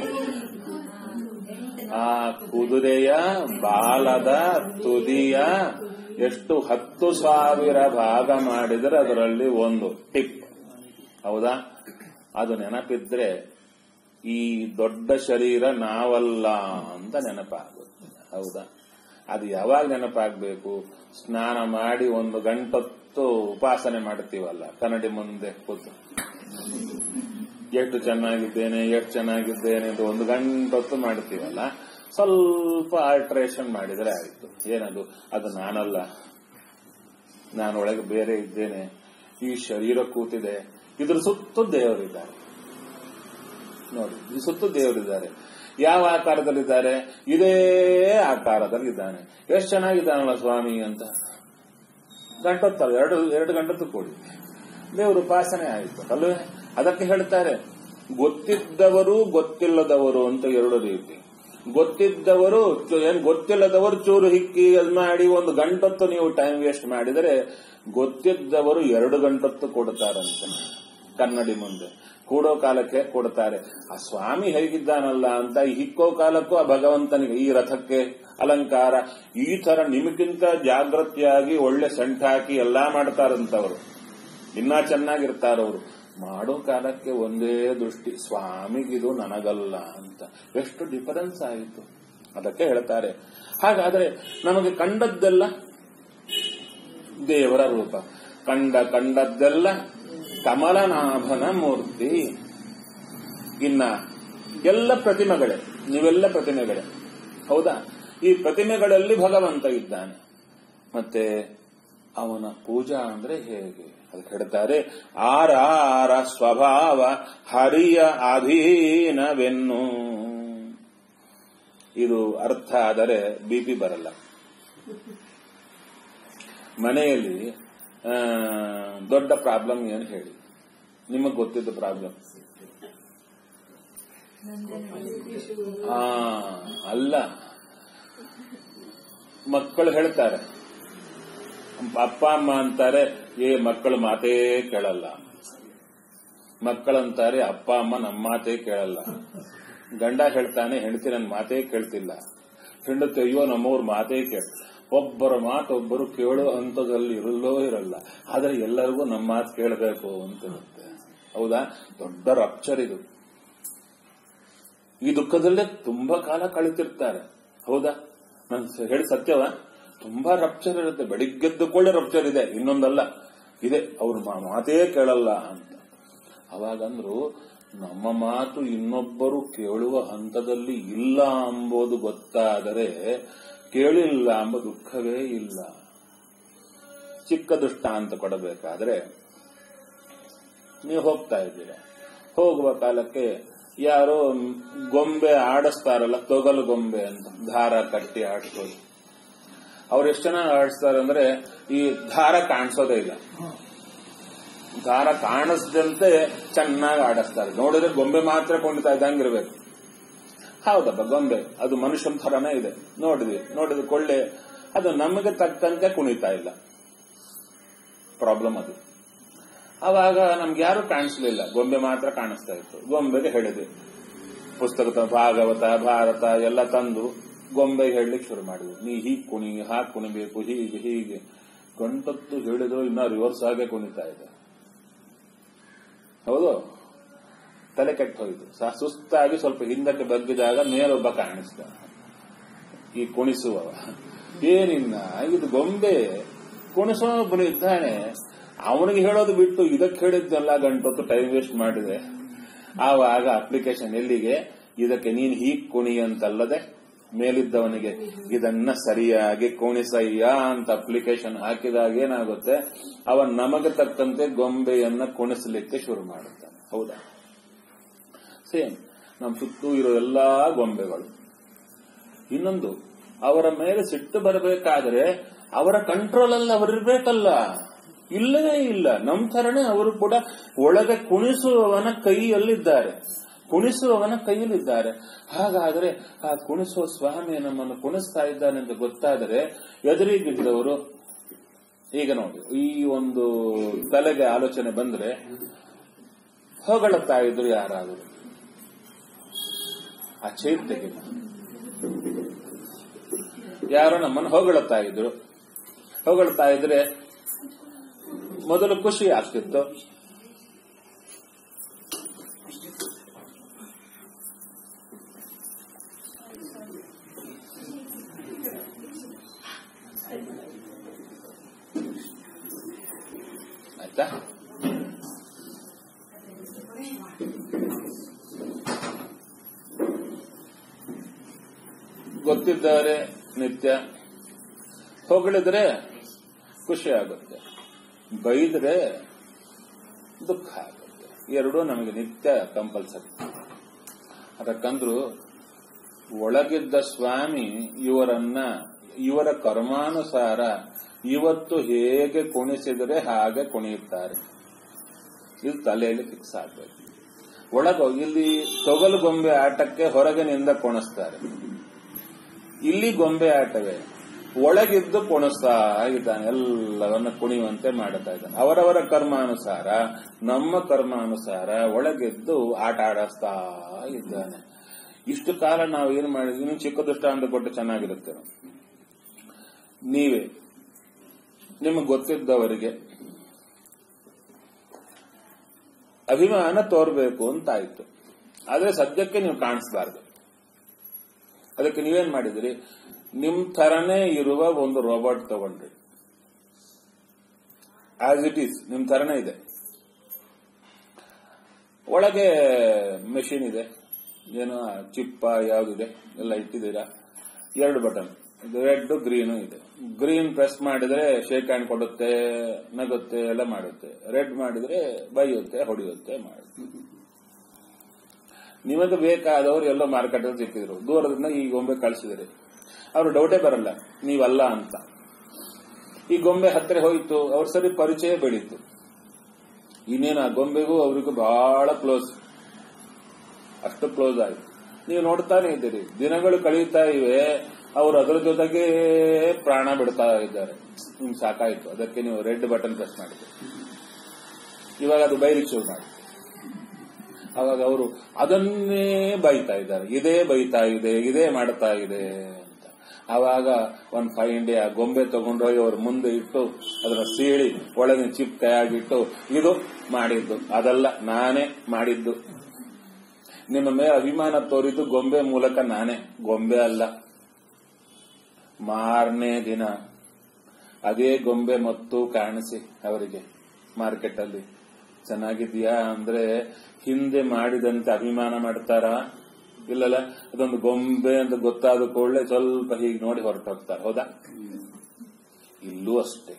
ಆ ಕುದುರೆಯ ಬಾಲದ ತುದಿಯ ಎಷ್ಟು ಹತ್ತು ಸಾವಿರ ಭಾಗ ಮಾಡಿದರೆ ಅದರಲ್ಲಿ ಒಂದು ಟಿಪ್. ಹೌದಾ? ಅದು ನೆನಪಿದ್ರೆ ಈ ದೊಡ್ಡ ಶರೀರ ನಾವಲ್ಲ ಅಂತ ನೆನಪಾಗುತ್ತೆ. ಹೌದಾ? ಅದು ಯಾವಾಗ ನೆನಪಾಗಬೇಕು? ಸ್ನಾನ ಮಾಡಿ ಒಂದು ಗಂಟೊತ್ತು ಉಪಾಸನೆ ಮಾಡ್ತೀವಲ್ಲ ಕನ್ನಡಿ ಮುಂದೆ ಕೂತು, ಎಷ್ಟು ಚೆನ್ನಾಗಿದ್ದೇನೆ ಎಷ್ಟು ಚೆನ್ನಾಗಿದ್ದೇನೆ ಅಂತ ಒಂದು ಗಂಟೊತ್ತು ಮಾಡ್ತೀವಲ್ಲ, ಸ್ವಲ್ಪ ಆಲ್ಟ್ರೇಷನ್ ಮಾಡಿದ್ರೆ ಆಯ್ತು. ಏನದು? ಅದು ನಾನಲ್ಲ, ನಾನೊಳಗೆ ಬೇರೆ ಇದ್ದೇನೆ, ಈ ಶರೀರ ಕೂತಿದೆ, ಇದ್ರ ಸುತ್ತು ದೇವರಿದ್ದಾರೆ ನೋಡಿ. ಈ ಸುತ್ತು ದೇವರಿದ್ದಾರೆ. ಯಾವ ಆಕಾರದಲ್ಲಿದ್ದಾರೆ? ಇದೇ ಆಕಾರದಲ್ಲಿದ್ದಾನೆ. ಎಷ್ಟು ಚೆನ್ನಾಗಿದ್ದಾನಲ್ಲ ಸ್ವಾಮಿ ಅಂತ ಗಂಟೊತ್ತಲ್ಲ, ಎರಡು ಎರಡು ಗಂಟೊತ್ತು ಕೂಡಿ ದೇವರು ಉಪಾಸನೆ ಆಯಿತು ಅಲ್ವೇ? ಅದಕ್ಕೆ ಹೇಳ್ತಾರೆ, ಗೊತ್ತಿದ್ದವರು ಗೊತ್ತಿಲ್ಲದವರು ಅಂತ ಎರಡು ರೀತಿ. ಗೊತ್ತಿದ್ದವರು ಏನ್ ಗೊತ್ತಿಲ್ಲದವರು ಚೂರು ಹಿಕ್ಕಿ ಅದ್ ಮಾಡಿ ಒಂದು ಗಂಟೊತ್ತು ನೀವು ಟೈಮ್ ವೇಸ್ಟ್ ಮಾಡಿದರೆ, ಗೊತ್ತಿದ್ದವರು ಎರಡು ಗಂಟೊತ್ತು ಕೊಡ್ತಾರಂತೆ ಕನ್ನಡಿ ಮುಂದೆ. ಕೂಡೋ ಕಾಲಕ್ಕೆ ಕೊಡ್ತಾರೆ. ಆ ಸ್ವಾಮಿ ಹೇಗಿದ್ದಾನಲ್ಲ ಅಂತ ಈ ಹಿಕ್ಕೋ ಕಾಲಕ್ಕೂ ಆ ಭಗವಂತನಿಗೆ ಈ ರಥಕ್ಕೆ ಅಲಂಕಾರ ಈ ತರ ನಿಮಗಿಂತ ಜಾಗೃತಿಯಾಗಿ ಒಳ್ಳೆ ಸಂಠಾಕಿ ಎಲ್ಲಾ ಮಾಡ್ತಾರಂತವರು, ಇನ್ನ ಚೆನ್ನಾಗಿರ್ತಾರವರು. ಮಾಡೋ ಕಾಲಕ್ಕೆ ಒಂದೇ ದೃಷ್ಟಿ, ಸ್ವಾಮಿಗಿದು ನನಗಲ್ಲ ಅಂತ. ಎಷ್ಟು ಡಿಫರೆನ್ಸ್ ಆಯಿತು. ಅದಕ್ಕೆ ಹೇಳ್ತಾರೆ, ಹಾಗಾದ್ರೆ ನಮಗೆ ಕಂಡದ್ದೆಲ್ಲ ದೇವರ ರೂಪ, ಕಂಡ ಕಂಡದ್ದೆಲ್ಲ ಕಮಲನಾಭನ ಮೂರ್ತಿ. ಇನ್ನ ಎಲ್ಲ ಪ್ರತಿಮೆಗಳೇ, ನೀವೆಲ್ಲ ಪ್ರತಿಮೆಗಳೇ. ಹೌದಾ? ಈ ಪ್ರತಿಮೆಗಳಲ್ಲಿ ಭಗವಂತ ಇದ್ದಾನೆ. ಮತ್ತೆ ಅವನ ಪೂಜಾ ಅಂದ್ರೆ ಹೇಗೆ? ಅದಕ್ಕೆ ಹೇಳ್ತಾರೆ, ಆರಾರ ಸ್ವಭಾವ ಹರಿಯ ಅಧೀನವೆನ್ನು. ಇದು ಅರ್ಥ ಆದರೆ ಬಿಪಿ ಬರಲ್ಲ. ಮನೆಯಲ್ಲಿ ದೊಡ್ಡ ಪ್ರಾಬ್ಲಮ್ ಏನು ಹೇಳಿ? ನಿಮಗ್ ಗೊತ್ತಿದ್ದ ಪ್ರಾಬ್ಲಮ್. ಆ ಅಲ್ಲ, ಮಕ್ಕಳು ಹೇಳ್ತಾರೆ, ಅಪ್ಪ ಅಮ್ಮ ಅಂತಾರೆ, ಏ ಮಕ್ಕಳು ಮಾತೇ ಕೇಳಲ್ಲ. ಮಕ್ಕಳಂತಾರೆ, ಅಪ್ಪ ಅಮ್ಮ ನಮ್ಮ ಮಾತೇ ಕೇಳಲ್ಲ. ಗಂಡ ಹೇಳ್ತಾನೆ, ಹೆಂಡತಿ ನನ್ನ ಮಾತೇ ಕೇಳ್ತಿಲ್ಲ. ಹೆಂಡತಿ, ಅಯ್ಯೋ ನಮ್ಮವ್ರ ಮಾತೇ ಕೇಳ. ಒಬ್ಬರ ಮಾತು ಒಬ್ಬರು ಕೇಳೋ ಹಂತದಲ್ಲಿ ಇರಲ್ಲೋ ಇರಲ್ಲ. ಆದ್ರೆ ಎಲ್ಲರಿಗೂ ನಮ್ಮ ಮಾತು ಕೇಳಬೇಕು ಅಂತಿರುತ್ತೆ. ಹೌದಾ? ದೊಡ್ಡ ರಪ್ಚರ್ ಇದು. ಈ ದುಃಖದಲ್ಲೇ ತುಂಬಾ ಕಾಲ ಕಳಿತಿರ್ತಾರೆ. ಹೌದಾ? ನಾನು ಹೇಳಿ ಸತ್ಯವ? ತುಂಬಾ ರಪ್ಚರ್ ಇರುತ್ತೆ. ಬೆಳಿಗ್ಗೆದ್ದುಕೊಳ್ಳೆ ರಪ್ಚರ್ ಇದೆ, ಇನ್ನೊಂದಲ್ಲ ಇದೆ. ಅವ್ರ ಮಾತೇ ಕೇಳಲ್ಲ ಅಂತ. ಅವಾಗಂದ್ರು ನಮ್ಮ ಮಾತು ಇನ್ನೊಬ್ಬರು ಕೇಳುವ ಹಂತದಲ್ಲಿ ಇಲ್ಲ ಎಂಬುದು ಗೊತ್ತಾದರೆ ಕೇಳಿಲ್ಲ ಎಂಬ ದುಃಖವೇ ಇಲ್ಲ. ಚಿಕ್ಕ ದೃಷ್ಟಾಂತ ಕೊಡಬೇಕಾದ್ರೆ, ನೀವು ಹೋಗ್ತಾ ಇದ್ದೀರ, ಹೋಗುವ ಕಾಲಕ್ಕೆ ಯಾರೋ ಗೊಂಬೆ ಆಡಿಸ್ತಾರಲ್ಲ, ತೊಗಲು ಗೊಂಬೆ ಅಂತ, ದಾರ ಕಟ್ಟಿ ಆಡಿಸೋದು. ಅವ್ರು ಎಷ್ಟು ಜನ ಆಡಿಸ್ತಾರೆ ಅಂದ್ರೆ, ಈ ದಾರ ಕಾಣಿಸೋದೇ ಇಲ್ಲ. ದಾರ ಕಾಣಿಸದಂತೆ ಚೆನ್ನಾಗಿ ಆಡಿಸ್ತಾರೆ. ನೋಡಿದ್ರೆ ಗೊಂಬೆ ಮಾತ್ರ ಕುಣಿತಾ ಇದ್ದಂಗಿರ್ಬೇಕು. ಹೌದಪ್ಪ, ಗೊಂಬೆ ಅದು ಮನುಷ್ಯನ ಥರನೇ ಇದೆ. ನೋಡಿದ್ವಿ, ನೋಡಿದ ಕೊಳ್ಳೆ ಅದು ನಮಗೆ ತಕ್ಕಂತೆ ಕುಣಿತಾ ಇಲ್ಲ. ಪ್ರಾಬ್ಲಮ್ ಅದು. ಅವಾಗ ನಮ್ಗೆ ಯಾರು ಕಾಣಿಸ್ಲಿಲ್ಲ, ಗೊಂಬೆ ಮಾತ್ರ ಕಾಣಿಸ್ತಾ ಇತ್ತು. ಗೊಂಬೆಗೆ ಹೇಳಿದೆ, ಪುಸ್ತಕದ ಭಾಗವತ ಭಾರತ ಎಲ್ಲ ತಂದು ಗೊಂಬೆಗೆ ಹೇಳಲಿಕ್ಕೆ ಶುರು ಮಾಡಿದ್ವಿ. ನೀ ಹೀಗೆ ಕುಣಿ, ಹಾಗೆ ಕುಣಿಬೇಕು, ಹೀಗೆ ಹೀಗೆ. ಗಂಟತ್ತು ಹೇಳಿದ್ರು ಇನ್ನ ರಿವರ್ಸ್ ಆಗೇ ಕುಣಿತಾ ಇದೆ. ಹೌದು, ತಲೆ ಕೆಟ್ಟ ಹೋಯ್ತು. ಸುಸ್ತಾಗಿ ಸ್ವಲ್ಪ ಹಿಂದಕ್ಕೆ ಬಗ್ಗಿದಾಗ ಮೇಲೊಬ್ಬ ಕಾಣಿಸ್ತ, ಈ ಕುಣಿಸುವವ. ಏನಿನ್ನ ಇದು ಗೊಂಬೆ ಕುಣಿಸೋಬ್ಬನು ಇದ್ದಾನೆ, ಅವನಿಗೆ ಹೇಳೋದು ಬಿಟ್ಟು ಇದಕ್ಕೆ ಹೇಳಿದ್ದೆಲ್ಲ ಗಂಟೊತ್ತು ಟೈಮ್ ವೇಸ್ಟ್ ಮಾಡಿದೆ. ಆವಾಗ ಅಪ್ಲಿಕೇಶನ್ ಎಲ್ಲಿಗೆ, ಇದಕ್ಕೆ ನೀನ್ ಹೀಗ್ ಕುಣಿ ಅಂತಲ್ಲದೆ ಮೇಲಿದ್ದವನಿಗೆ ಇದನ್ನ ಸರಿಯಾಗಿ ಕುಣಿಸಯ್ಯ ಅಂತ ಅಪ್ಲಿಕೇಶನ್ ಹಾಕಿದಾಗ ಏನಾಗುತ್ತೆ, ಅವನ್ ನಮಗೆ ತಕ್ಕಂತೆ ಗೊಂಬೆಯನ್ನ ಕುಣಿಸಲಿಕ್ಕೆ ಶುರು ಮಾಡುತ್ತಾನೆ. ಹೌದಾ? ಸೇಮ್ ನಮ್ಮ ಸುತ್ತೂ ಇರೋ ಎಲ್ಲಾ ಗೊಂಬೆಗಳು. ಇನ್ನೊಂದು, ಅವರ ಮೇಲೆ ಸಿಟ್ಟು ಬರಬೇಕಾದ್ರೆ ಅವರ ಕಂಟ್ರೋಲ್ ಅಲ್ಲಿ ಅವರಿರ್ಬೇಕಲ್ಲ, ಇಲ್ಲವೇ ಇಲ್ಲ. ನಮ್ಮ ತರನೇ ಅವರು ಕೂಡ ಒಳಗೆ ಕುಣಿಸುವವನ ಕೈಯಲ್ಲಿದ್ದಾರೆ, ಕುಣಿಸುವವನ ಕೈಯಲ್ಲಿದ್ದಾರೆ. ಹಾಗಾದ್ರೆ ಆ ಕುಣಿಸುವ ಸ್ವಾಮಿ ನಮ್ಮನ್ನು ಕುಣಿಸ್ತಾ ಇದ್ದಾನೆ ಅಂತ ಗೊತ್ತಾದರೆ ಎದುರಿಗಿದ್ದವರು, ಈಗ ನೋಡಿ, ಈ ಒಂದು ತಲೆಗೆ ಆಲೋಚನೆ ಬಂದ್ರೆ ಹೊಗಳುತ್ತಾ ಇದ್ರು ಯಾರಾದರೂ, ಆ ಚೈತ್ಯಗೆ ಯಾರೋ ನಮ್ಮನ್ನು ಹೊಗಳುತ್ತಾ ಇದ್ರು. ಹೊಗಳುತ್ತಾ ಇದ್ರೆ ಮೊದಲು ಖುಷಿ ಆಗ್ತಿತ್ತು. ಆಯ್ತಾ? ಗೊತ್ತಿದ್ದಾರೆ ನಿತ್ಯ. ಹೊಗಳಿದ್ರೆ ಖುಷಿ ಆಗುತ್ತೆ, ಬೈದ್ರೆ ದುಃಖ ಆಗುತ್ತೆ. ಎರಡೂ ನಮಗೆ ನಿತ್ಯ ಕಂಪಲ್ಸರಿ. ಅದಕ್ಕಂದ್ರು ಒಳಗಿದ್ದ ಸ್ವಾಮಿ ಇವರನ್ನ ಇವರ ಕರ್ಮಾನುಸಾರ ಇವತ್ತು ಹೇಗೆ ಕುಣಿಸಿದರೆ ಹಾಗೆ ಕುಣಿಯುತ್ತಾರೆ. ಇದು ತಲೆಯಲ್ಲಿ ಫಿಕ್ಸ್ ಆಗಬೇಕು. ಒಳಗ ಇಲ್ಲಿ ತೊಗಲು ಗೊಂಬೆ ಆಟಕ್ಕೆ ಹೊರಗಿನಿಂದ ಕುಣಿಸ್ತಾರೆ, ಇಲ್ಲಿ ಗೊಂಬೆ ಆಟವೇ. ಒಳಗಿದ್ದು ಕುಣಿಸ್ತಾ ಇದ್ದಾನೆ, ಎಲ್ಲವನ್ನ ಕುಣಿಯುವಂತೆ ಮಾಡುತ್ತಾ ಇದ್ದಾನೆ. ಅವರವರ ಕರ್ಮಾನುಸಾರ, ನಮ್ಮ ಕರ್ಮಾನುಸಾರ ಒಳಗಿದ್ದು ಆಟ ಆಡಿಸ್ತಾ ಇದ್ದಾನೆ. ಇಷ್ಟು ಕಾಲ ನಾವು ಏನ್ ಮಾಡಿದ್ವಿ, ಇನ್ನು ಚಿಕ್ಕ ದೃಷ್ಟಾಂತ ಕೊಟ್ಟು ಚೆನ್ನಾಗಿರುತ್ತೆ. ನೀವೇ ನಿಮಗೆ ಗೊತ್ತಿದ್ದವರಿಗೆ ಅಭಿಮಾನ ತೋರ್ಬೇಕು ಅಂತಾಯ್ತು, ಆದ್ರೆ ಸದ್ಯಕ್ಕೆ ನೀವು ಕಾಣಿಸಬಾರ್ದು. ಅದಕ್ಕೆ ನೀವೇನ್ ಮಾಡಿದ್ರಿ, ನಿಮ್ ಥರನೇ ಇರುವ ಒಂದು ರೋಬೋಟ್ ತಗೊಂಡ್ರಿ. ಆಸ್ ಇಟ್ ಈಸ್ ನಿಮ್ ಥರನೇ ಇದೆ, ಒಳಗೆ ಮೆಷಿನ್ ಇದೆ, ಏನೋ ಚಿಪ್ಪ ಯಾವ್ದಿದೆ ಎಲ್ಲ ಇಟ್ಟಿದ್ದೀರಾ. ಎರಡು ಬಟನ್, ರೆಡ್ ಗ್ರೀನು ಇದೆ. ಗ್ರೀನ್ ಪ್ರೆಸ್ ಮಾಡಿದ್ರೆ ಶೇಕ್ ಹ್ಯಾಂಡ್ ಕೊಡುತ್ತೆ, ನಗುತ್ತೆ, ಎಲ್ಲ ಮಾಡುತ್ತೆ. ರೆಡ್ ಮಾಡಿದ್ರೆ ಬೈಯುತ್ತೆ, ಹೊಡೆಯುತ್ತೆ, ಮಾಡುತ್ತೆ. ನಿಮಗೆ ಬೇಕಾದವರು ಎಲ್ಲೋ ಮಾರ್ಕೆಟ್ ಅಲ್ಲಿ ಸಿಕ್ಕಿದ್ರು, ದೂರದಿಂದ ಈ ಗೊಂಬೆ ಕಳಿಸಿದ್ರಿ, ಅವ್ರು ಡೌಟೇ ಬರಲ್ಲ ನೀವಲ್ಲ ಅಂತ. ಈ ಗೊಂಬೆ ಹತ್ತಿರ ಹೋಯ್ತು, ಅವ್ರ ಸರಿ ಪರಿಚಯ ಬೆಳೀತು. ಇನ್ನೇನು ಆ ಗೊಂಬೆಗೂ ಅವರಿಗೂ ಬಹಳ ಕ್ಲೋಸ್, ಅಷ್ಟು ಕ್ಲೋಸ್ ಆಯ್ತು. ನೀವು ನೋಡ್ತಾನೆ ಇದ್ದೀರಿ, ದಿನಗಳು ಕಳೀತಾ ಇವೆ, ಅವರು ಅದರ ಜೊತೆಗೆ ಪ್ರಾಣ ಬಿಡ್ತಾ ಇದ್ದಾರೆ. ನಿಮ್ಗೆ ಸಾಕಾಯ್ತು, ಅದಕ್ಕೆ ನೀವು ರೆಡ್ ಬಟನ್ ಪ್ರೆಸ್ ಮಾಡಿದ್ರಿ. ಇವಾಗ ಅದು ಬೈಲಿಕ್ಕೆ ಶುರು ಮಾಡಿ. ಅವಾಗ ಅವರು ಅದನ್ನೇ ಬೈತಾ ಇದ್ದಾರೆ, ಇದೇ ಬೈತಾ ಇದೆ, ಇದೇ ಮಾಡ್ತಾ ಇದೆ ಅಂತ. ಆವಾಗ ಒಂದು ಫೈವ್ ಇಂಡಿ ಆ ಗೊಂಬೆ ತಗೊಂಡೋಗಿ ಅವ್ರ ಮುಂದೆ ಇಟ್ಟು ಅದರ ಸೀಳಿ ಒಳಗಿನ ಚಿಪ್ ಕೈಯಾಗಿಟ್ಟು, ಇದು ಮಾಡಿದ್ದು ಅದಲ್ಲ, ನಾನೇ ಮಾಡಿದ್ದು. ನಿಮ್ಮ ಮೇಲೆ ಅಭಿಮಾನ ತೋರಿದ್ದು ಗೊಂಬೆ ಮೂಲಕ, ನಾನೇ, ಗೊಂಬೆ ಅಲ್ಲ. ಮಾರನೇ ದಿನ ಅದೇ ಗೊಂಬೆ ಮತ್ತು ಕಾಣಿಸಿ ಅವರಿಗೆ ಮಾರ್ಕೆಟ್ ಅಲ್ಲಿ, ಚೆನ್ನಾಗಿದ್ಯಾ ಅಂದ್ರೆ ಹಿಂದೆ ಮಾಡಿದಂತೆ ಅಭಿಮಾನ ಮಾಡ್ತಾರಾ? ಇಲ್ಲಲ್ಲ, ಅದೊಂದು ಗೊಂಬೆ ಅಂತ ಗೊತ್ತಾದ ಕೂಡಲೇ ಸ್ವಲ್ಪ ಹೀಗೆ ನೋಡಿ ಹೊರಟೋಗ್ತಾರೆ. ಹೌದಾ? ಇಲ್ಲೂ ಅಷ್ಟೇ,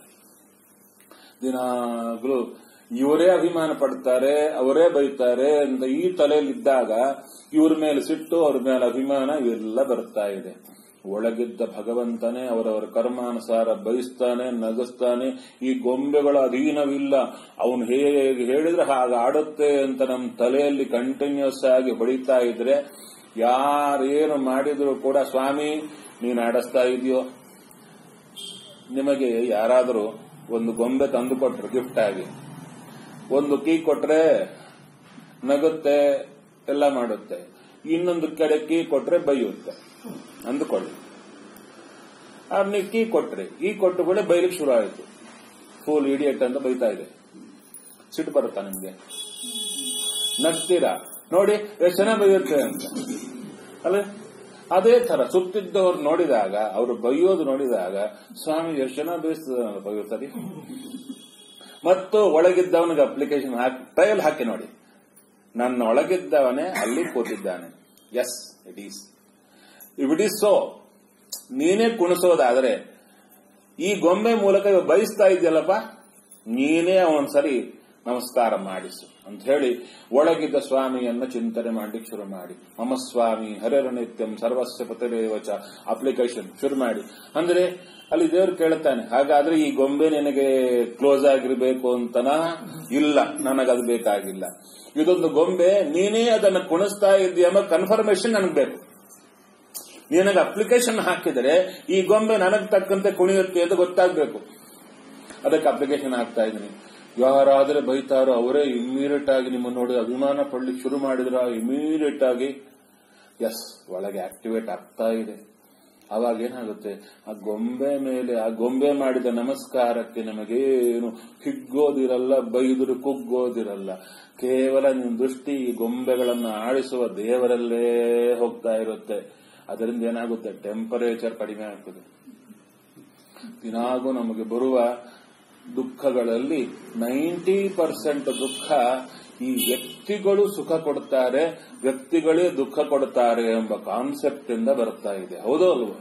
ದಿನಾಗ್ಲೂ ಇವರೇ ಅಭಿಮಾನ ಪಡ್ತಾರೆ, ಅವರೇ ಬೈತಾರೆ ಅಂತ ಈ ತಲೆಯಲ್ಲಿದ್ದಾಗ ಇವ್ರ ಮೇಲೆ ಸಿಟ್ಟು, ಅವ್ರ ಮೇಲೆ ಅಭಿಮಾನ ಇವೆಲ್ಲ ಬರ್ತಾ ಇದೆ. ಒಳಗಿದ್ದ ಭಗವಂತನೇ ಅವರವರ ಕರ್ಮಾನುಸಾರ ಬಯಸ್ತಾನೆ, ನಗಿಸ್ತಾನೆ. ಈ ಗೊಂಬೆಗಳ ಅಧೀನವಿಲ್ಲ, ಅವನು ಹೇಗೆ ಹೇಳಿದ್ರೆ ಹಾಗೆ ಆಡುತ್ತೆ ಅಂತ ನಮ್ಮ ತಲೆಯಲ್ಲಿ ಕಂಟಿನ್ಯೂಸ್ ಆಗಿ ಹೊಡಿತಾ ಇದ್ರೆ, ಯಾರೇನು ಮಾಡಿದ್ರು ಕೂಡ ಸ್ವಾಮಿ ನೀನು ಆಡಿಸ್ತಾ ಇದೆಯೋ. ನಿಮಗೆ ಯಾರಾದರೂ ಒಂದು ಗೊಂಬೆ ತಂದು ಕೊಟ್ರು ಗಿಫ್ಟ್ ಆಗಿ, ಒಂದು ಕೀ ಕೊಟ್ರೆ ನಗುತ್ತೆ, ಎಲ್ಲ ಮಾಡುತ್ತೆ. ಇನ್ನೊಂದು ಕಡೆ ಕೀ ಕೊಟ್ರೆ ಬೈಯುತ್ತೆ ಅಂದುಕೊಳ್ಳಿ. ಆಗ ನೀವು ಕೀ ಕೊಟ್ರಿ, ಈ ಕೊಟ್ಟು ಕೂಡ ಬೈಲಿಕ್ಕೆ ಶುರು ಆಯಿತು. ಫೂಲ್ ಇಡಿಯಟ್ ಅಂತ ಬೈತಾ ಇದೆ. ಸಿಟ್ಟು ಬರುತ್ತಾ ನಿಮ್ಗೆ? ನಗ್ತೀರಾ ನೋಡಿ, ಎಷ್ಟು ಜನ ಬೈಯುತ್ತೆ ಅಂತ ಅಲ್ಲ? ಅದೇ ತರ ಸುತ್ತಿದ್ದವ್ರು ನೋಡಿದಾಗ, ಅವರು ಬೈಯೋದು ನೋಡಿದಾಗ, ಸ್ವಾಮಿ ಎಷ್ಟು ಜನ ಬಯಸ್ತದ ಬೈಯುತ್ತದೆ. ಮತ್ತು ಒಳಗಿದ್ದವನಿಗೆ ಅಪ್ಲಿಕೇಶನ್ ಹಾಕಿ ಟ್ರಯಲ್ ಹಾಕಿ ನೋಡಿ, ನನ್ನ ಒಳಗಿದ್ದವನೇ ಅಲ್ಲಿ ಕೂತಿದ್ದಾನೆ. Yes, it is if it is so. ನೀನೇ ಕುಣಿಸೋದಾದ್ರೆ ಈ ಗೊಂಬೆ ಮೂಲಕ ಇವ ಬಯಸ್ತಾ ಇದೆಯಲ್ಲಪ್ಪ, ನೀನೇ ಅವನೊಂದ್ಸರಿ ನಮಸ್ಕಾರ ಮಾಡಿಸು ಅಂತ ಹೇಳಿ ಒಳಗಿದ್ದ ಸ್ವಾಮಿಯನ್ನ ಚಿಂತನೆ ಮಾಡ್ಲಿಕ್ಕೆ ಶುರು ಮಾಡಿ. ಮಮ ಸ್ವಾಮಿ ಹರೇರ ನಿತ್ಯಂ ಸರ್ವಸ್ವ ಪತಿರೇವಚ ಅಪ್ಲಿಕೇಶನ್ ಶುರು ಮಾಡಿ. ಅಂದ್ರೆ ಅಲ್ಲಿ ದೇವರು ಕೇಳುತ್ತಾನೆ, ಹಾಗಾದ್ರೆ ಈ ಗೊಂಬೆ ನಿನಗೆ ಕ್ಲೋಸ್ ಆಗಿರ್ಬೇಕು ಅಂತನಾ? ಇಲ್ಲ, ನನಗದು ಬೇಕಾಗಿಲ್ಲ. ಇದೊಂದು ಗೊಂಬೆ, ನೀನೇ ಅದನ್ನು ಕುಣಿಸ್ತಾ ಇದೆಯಮ್ಮ ಕನ್ಫರ್ಮೇಶನ್ ನನಗೆ ಬೇಕು. ನಿನಗೆ ಅಪ್ಲಿಕೇಶನ್ ಹಾಕಿದರೆ ಈ ಗೊಂಬೆ ನನಗೆ ತಕ್ಕಂತೆ ಕುಣಿಯುತ್ತೆ ಅಂತ ಗೊತ್ತಾಗಬೇಕು. ಅದಕ್ಕೆ ಅಪ್ಲಿಕೇಶನ್ ಹಾಕ್ತಾ ಇದ್ದೀನಿ. ಯಾರಾದ್ರೆ ಬೈತಾರೋ ಅವರೇ ಇಮ್ಮಿಡಿಯೇಟ್ ಆಗಿ ನಿಮ್ಮನ್ನು ನೋಡಿ ಅಭಿಮಾನ ಪಡ್ಲಿಕ್ಕೆ ಶುರು ಮಾಡಿದ್ರ, ಇಮಿಡಿಯೇಟ್ ಆಗಿ ಎಸ್ ಒಳಗೆ ಆಕ್ಟಿವೇಟ್ ಆಗ್ತಾ ಇದೆ. ಅವಾಗ ಏನಾಗುತ್ತೆ, ಆ ಗೊಂಬೆ ಮೇಲೆ, ಆ ಗೊಂಬೆ ಮಾಡಿದ ನಮಸ್ಕಾರಕ್ಕೆ ನಮಗೇನು ಹಿಗ್ಗೋದಿರಲ್ಲ, ಬೈದರು ಕುಗ್ಗೋದಿರಲ್ಲ. ಕೇವಲ ನಿಮ್ಮ ದೃಷ್ಟಿ ಈ ಗೊಂಬೆಗಳನ್ನು ಆಡಿಸುವ ದೇವರಲ್ಲೇ ಹೋಗ್ತಾ ಇರುತ್ತೆ. ಅದರಿಂದ ಏನಾಗುತ್ತೆ, ಟೆಂಪರೇಚರ್ ಕಡಿಮೆ ಆಗ್ತದೆ. ದಿನಾಗೂ ನಮಗೆ ಬರುವ ದುಃಖಗಳಲ್ಲಿ ನೈಂಟಿ ಪರ್ಸೆಂಟ್ ದುಃಖ ಈ ವ್ಯಕ್ತಿಗಳು ಸುಖ ಕೊಡ್ತಾರೆ, ವ್ಯಕ್ತಿಗಳೇ ದುಃಖ ಕೊಡ್ತಾರೆ ಎಂಬ ಕಾನ್ಸೆಪ್ಟ್ ಇಂದ ಬರ್ತಾ ಇದೆ. ಹೌದೋ ಅಲ್ವಾ?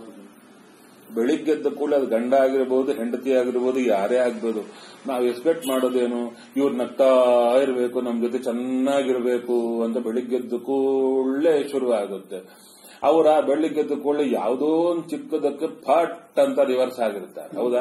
ಬೆಳಿಗ್ಗೆದ್ದ ಕೂಡ ಅದು ಗಂಡ ಆಗಿರ್ಬೋದು, ಹೆಂಡತಿ ಆಗಿರ್ಬೋದು, ಯಾರೇ ಆಗ್ಬೋದು, ನಾವು ಎಕ್ಸ್ಪೆಕ್ಟ್ ಮಾಡೋದೇನು, ಇವ್ರು ನಗ್ತಾ ಇರಬೇಕು, ನಮ್ ಜೊತೆ ಚೆನ್ನಾಗಿರ್ಬೇಕು ಅಂತ ಬೆಳಿಗ್ಗೆದ್ದು ಕೂಡಲೇ ಶುರು ಆಗುತ್ತೆ. ಅವರ ಬೆಳಿಗ್ಗೆದ್ದು ಕೂಡಲೇ ಯಾವುದೋ ಒಂದು ಚಿಕ್ಕದಕ್ಕೆ ಫಟ್ ಅಂತ ರಿವರ್ಸ್ ಆಗಿರ್ತಾರೆ. ಹೌದಾ?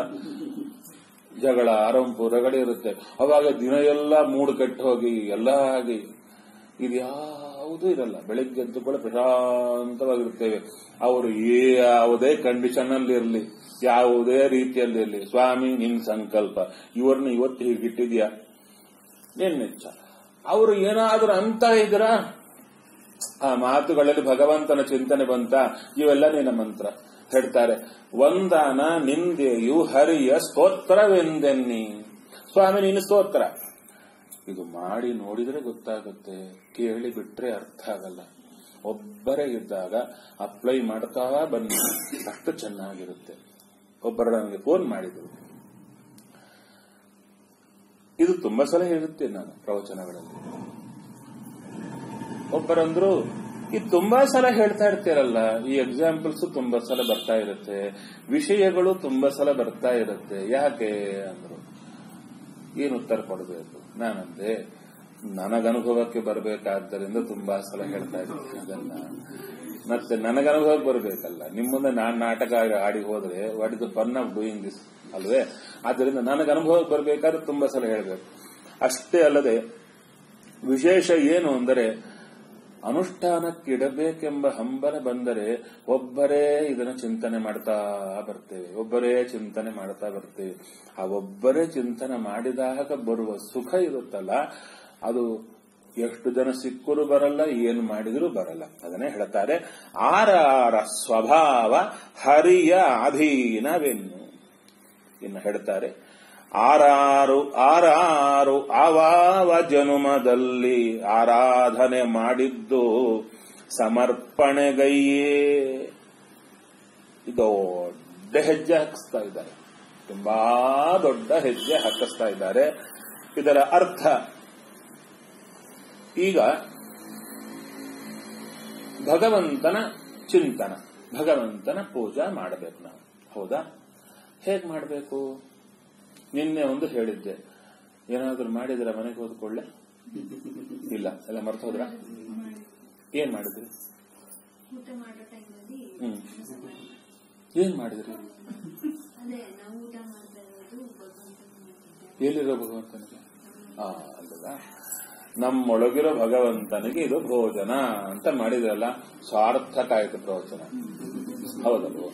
ಜಗಳ, ಆರಂಭ, ರಗಡೆ ಇರುತ್ತೆ. ಅವಾಗ ದಿನ ಎಲ್ಲ ಮೂಡ್ ಕೆಟ್ಟು ಹೋಗಿ ಎಲ್ಲ ಆಗಿ ಇದು ಯಾವುದೂ ಇರಲ್ಲ. ಬೆಳಿಗ್ಗೆದ್ದು ಕೂಡ ಪ್ರಶಾಂತವಾಗಿರ್ತೇವೆ. ಅವರು ಯಾವುದೇ ಕಂಡೀಷನ್ ಅಲ್ಲಿ ಇರಲಿ, ಯಾವುದೇ ರೀತಿಯಲ್ಲಿ ಇರಲಿ, ಸ್ವಾಮಿ ನಿನ್ ಸಂಕಲ್ಪ, ಇವ್ರನ್ನ ಇವತ್ತು ಹೀಗಿಟ್ಟಿದ್ಯಾ, ನಿನ್ನಿಚ್ಛ. ಅವರು ಏನಾದರೂ ಅಂತ ಇದ್ರ ಆ ಮಾತುಗಳಲ್ಲಿ ಭಗವಂತನ ಚಿಂತನೆ ಬಂತ, ಇವೆಲ್ಲ ನಿನ್ನ ಮಂತ್ರ ಹೇಳ್ತಾರೆ. ವಂದನ ನಿಂದೆಯು ಹರಿಯ ಸ್ತೋತ್ರವೆಂದೆನ್ನಿ. ಸ್ವಾಮಿ ನಿನ್ನ ಸ್ತೋತ್ರ. ಇದು ಮಾಡಿ ನೋಡಿದ್ರೆ ಗೊತ್ತಾಗುತ್ತೆ, ಕೇಳಿ ಬಿಟ್ರೆ ಅರ್ಥ ಆಗಲ್ಲ. ಒಬ್ಬರೇ ಇದ್ದಾಗ ಅಪ್ಲೈ ಮಾಡ್ತಾ ಬನ್ನಿ, ಅಷ್ಟು ಚೆನ್ನಾಗಿರುತ್ತೆ. ಒಬ್ಬರು ನನಗೆ ಫೋನ್ ಮಾಡಿದ್ರು, ಇದು ತುಂಬಾ ಸಲ ಹೇಳುತ್ತೇನೆ ನಾನು ಪ್ರವಚನಗಳಲ್ಲಿ. ಒಬ್ಬರಂದ್ರು, ಇದು ತುಂಬಾ ಸಲ ಹೇಳ್ತಾ ಇರ್ತೀರಲ್ಲ, ಈ ಎಕ್ಸಾಂಪಲ್ಸ್ ತುಂಬಾ ಸಲ ಬರ್ತಾ ಇರುತ್ತೆ, ವಿಷಯಗಳು ತುಂಬಾ ಸಲ ಬರ್ತಾ ಇರುತ್ತೆ, ಯಾಕೆ ಅಂದ್ರು. ಏನು ಉತ್ತರ ಕೊಡಬೇಕು? ನಾನಂದೆ, ನನಗನುಭವಕ್ಕೆ ಬರಬೇಕಾದ್ದರಿಂದ ತುಂಬಾ ಸಲ ಹೇಳ್ತಾ ಇದ್ದೀನಿ ಅದನ್ನ. ಮತ್ತೆ ನನಗನುಭವಕ್ಕೆ ಬರಬೇಕಲ್ಲ, ನಿಮ್ಮ ಮುಂದೆ ನಾನ್ ನಾಟಕ ಆಡಿ ಹೋದ್ರೆ what is the fun of doing this ಅಲ್ವೇ? ಆದ್ದರಿಂದ ನನಗನುಭವಕ್ಕೆ ಬರಬೇಕಾದ್ರೆ ತುಂಬಾ ಸಲ ಹೇಳಬೇಕು. ಅಷ್ಟೇ ಅಲ್ಲದೆ ವಿಶೇಷ ಏನು ಅಂದರೆ ಅನುಷ್ಠಾನಕ್ಕಿಡಬೇಕೆಂಬ ಹಂಬಲ ಬಂದರೆ ಒಬ್ಬರೇ ಇದನ್ನು ಚಿಂತನೆ ಮಾಡ್ತಾ ಬರ್ತೇವೆ, ಒಬ್ಬರೇ ಚಿಂತನೆ ಮಾಡ್ತಾ ಬರ್ತೇವೆ. ಆ ಒಬ್ಬರೇ ಚಿಂತನೆ ಮಾಡಿದಾಗ ಬರುವ ಸುಖ ಇರುತ್ತಲ್ಲ, ಅದು ಎಷ್ಟು ಜನ ಸಿಕ್ಕರೂ ಬರಲ್ಲ, ಏನು ಮಾಡಿದರೂ ಬರಲ್ಲ. ಅದನ್ನೇ ಹೇಳ್ತಾರೆ, ಆರಾರ ಸ್ವಭಾವ ಹರಿಯ ಅಧೀನವೆನ್ನು. ಇನ್ನು ಹೇಳ್ತಾರೆ, ಆರಾರು ಆರಾರು ಆವಾವ ಜನುಮದಲ್ಲಿ ಆರಾಧನೆ ಮಾಡಿದ್ದು ಸಮರ್ಪಣೆಗೈಯೇ. ದೊಡ್ಡ ಹೆಜ್ಜೆ ಹಾಕಿಸ್ತಾ ಇದ್ದಾರೆ, ತುಂಬಾ ದೊಡ್ಡ ಹೆಜ್ಜೆ ಹಾಕಿಸ್ತಾ ಇದ್ದಾರೆ. ಇದರ ಅರ್ಥ, ಈಗ ಭಗವಂತನ ಚಿಂತನ, ಭಗವಂತನ ಪೂಜಾ ಮಾಡಬೇಕು ನಾವು. ಹೌದಾ? ಹೇಗ್ ಮಾಡಬೇಕು? ನಿನ್ನೆ ಒಂದು ಹೇಳಿದ್ದೆ, ಏನಾದ್ರೂ ಮಾಡಿದ್ರ ಮನೆಗೆ ಹೋದ್ಕೊಳ್ಳೆ? ಇಲ್ಲ, ಎಲ್ಲ ಮರ್ತು ಹೋದ್ರ? ಏನ್ ಮಾಡಿದ್ರಿ? ಹ್ಮ್ ಏನ್ ಮಾಡಿದ್ರಿ? ಎಲ್ಲಿರೋ ಭಗವಂತನಿಗೆ? ಆ ಅಲ್ಲದ ನಮ್ಮೊಳಗಿರೋ ಭಗವಂತನಿಗೆ ಇದು ಭೋಜನ ಅಂತ ಮಾಡಿದ್ರಲ್ಲ, ಸಾರ್ಥಕ ಆಯ್ತು ಪ್ರವಚನ. ಹೌದಲ್ವ?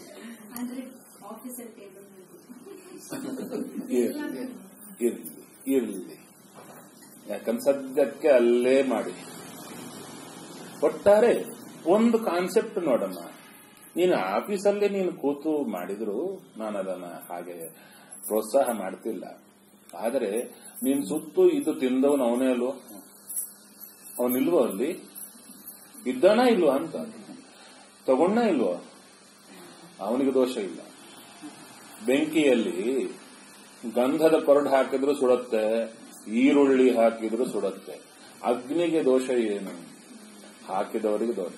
ಇರ್ಲಿ ಇರ್ಲಿ ಇರ್ಲಿ, ಯಾಕಂದ್ರೆ ಸದ್ಯಕ್ಕೆ ಅಲ್ಲೇ ಮಾಡಿ. ಒಟ್ಟಾರೆ ಒಂದು ಕಾನ್ಸೆಪ್ಟ್ ನೋಡಮ್ಮ, ನೀನು ಆಫೀಸಲ್ಲಿ ನೀನು ಕೂತು ಮಾಡಿದ್ರು ನಾನು ಅದನ್ನ ಹಾಗೆ ಪ್ರೋತ್ಸಾಹ ಮಾಡ್ತಿಲ್ಲ. ಆದರೆ ನೀನ್ ಸುತ್ತು ಇದು ತಿಂದವನು ಅವನೇ ಅಲ್ವೋ? ಅವನಿಲ್ವೋ? ಅಲ್ಲಿ ಇದ್ದಾನ ಇಲ್ವೋ ಅಂತ ತಗೊಂಡ ಇಲ್ವೋ? ಅವನಿಗೆ ದೋಷ ಇಲ್ಲ. ಬೆಂಕಿಯಲ್ಲಿ ಗಂಧದ ಕೊರಡು ಹಾಕಿದ್ರು ಸುಡುತ್ತೆ, ಈರುಳ್ಳಿ ಹಾಕಿದ್ರು ಸುಡುತ್ತೆ. ಅಗ್ನಿಗೆ ದೋಷ ಏನು? ಹಾಕಿದವರಿಗೆ ದೋಷ.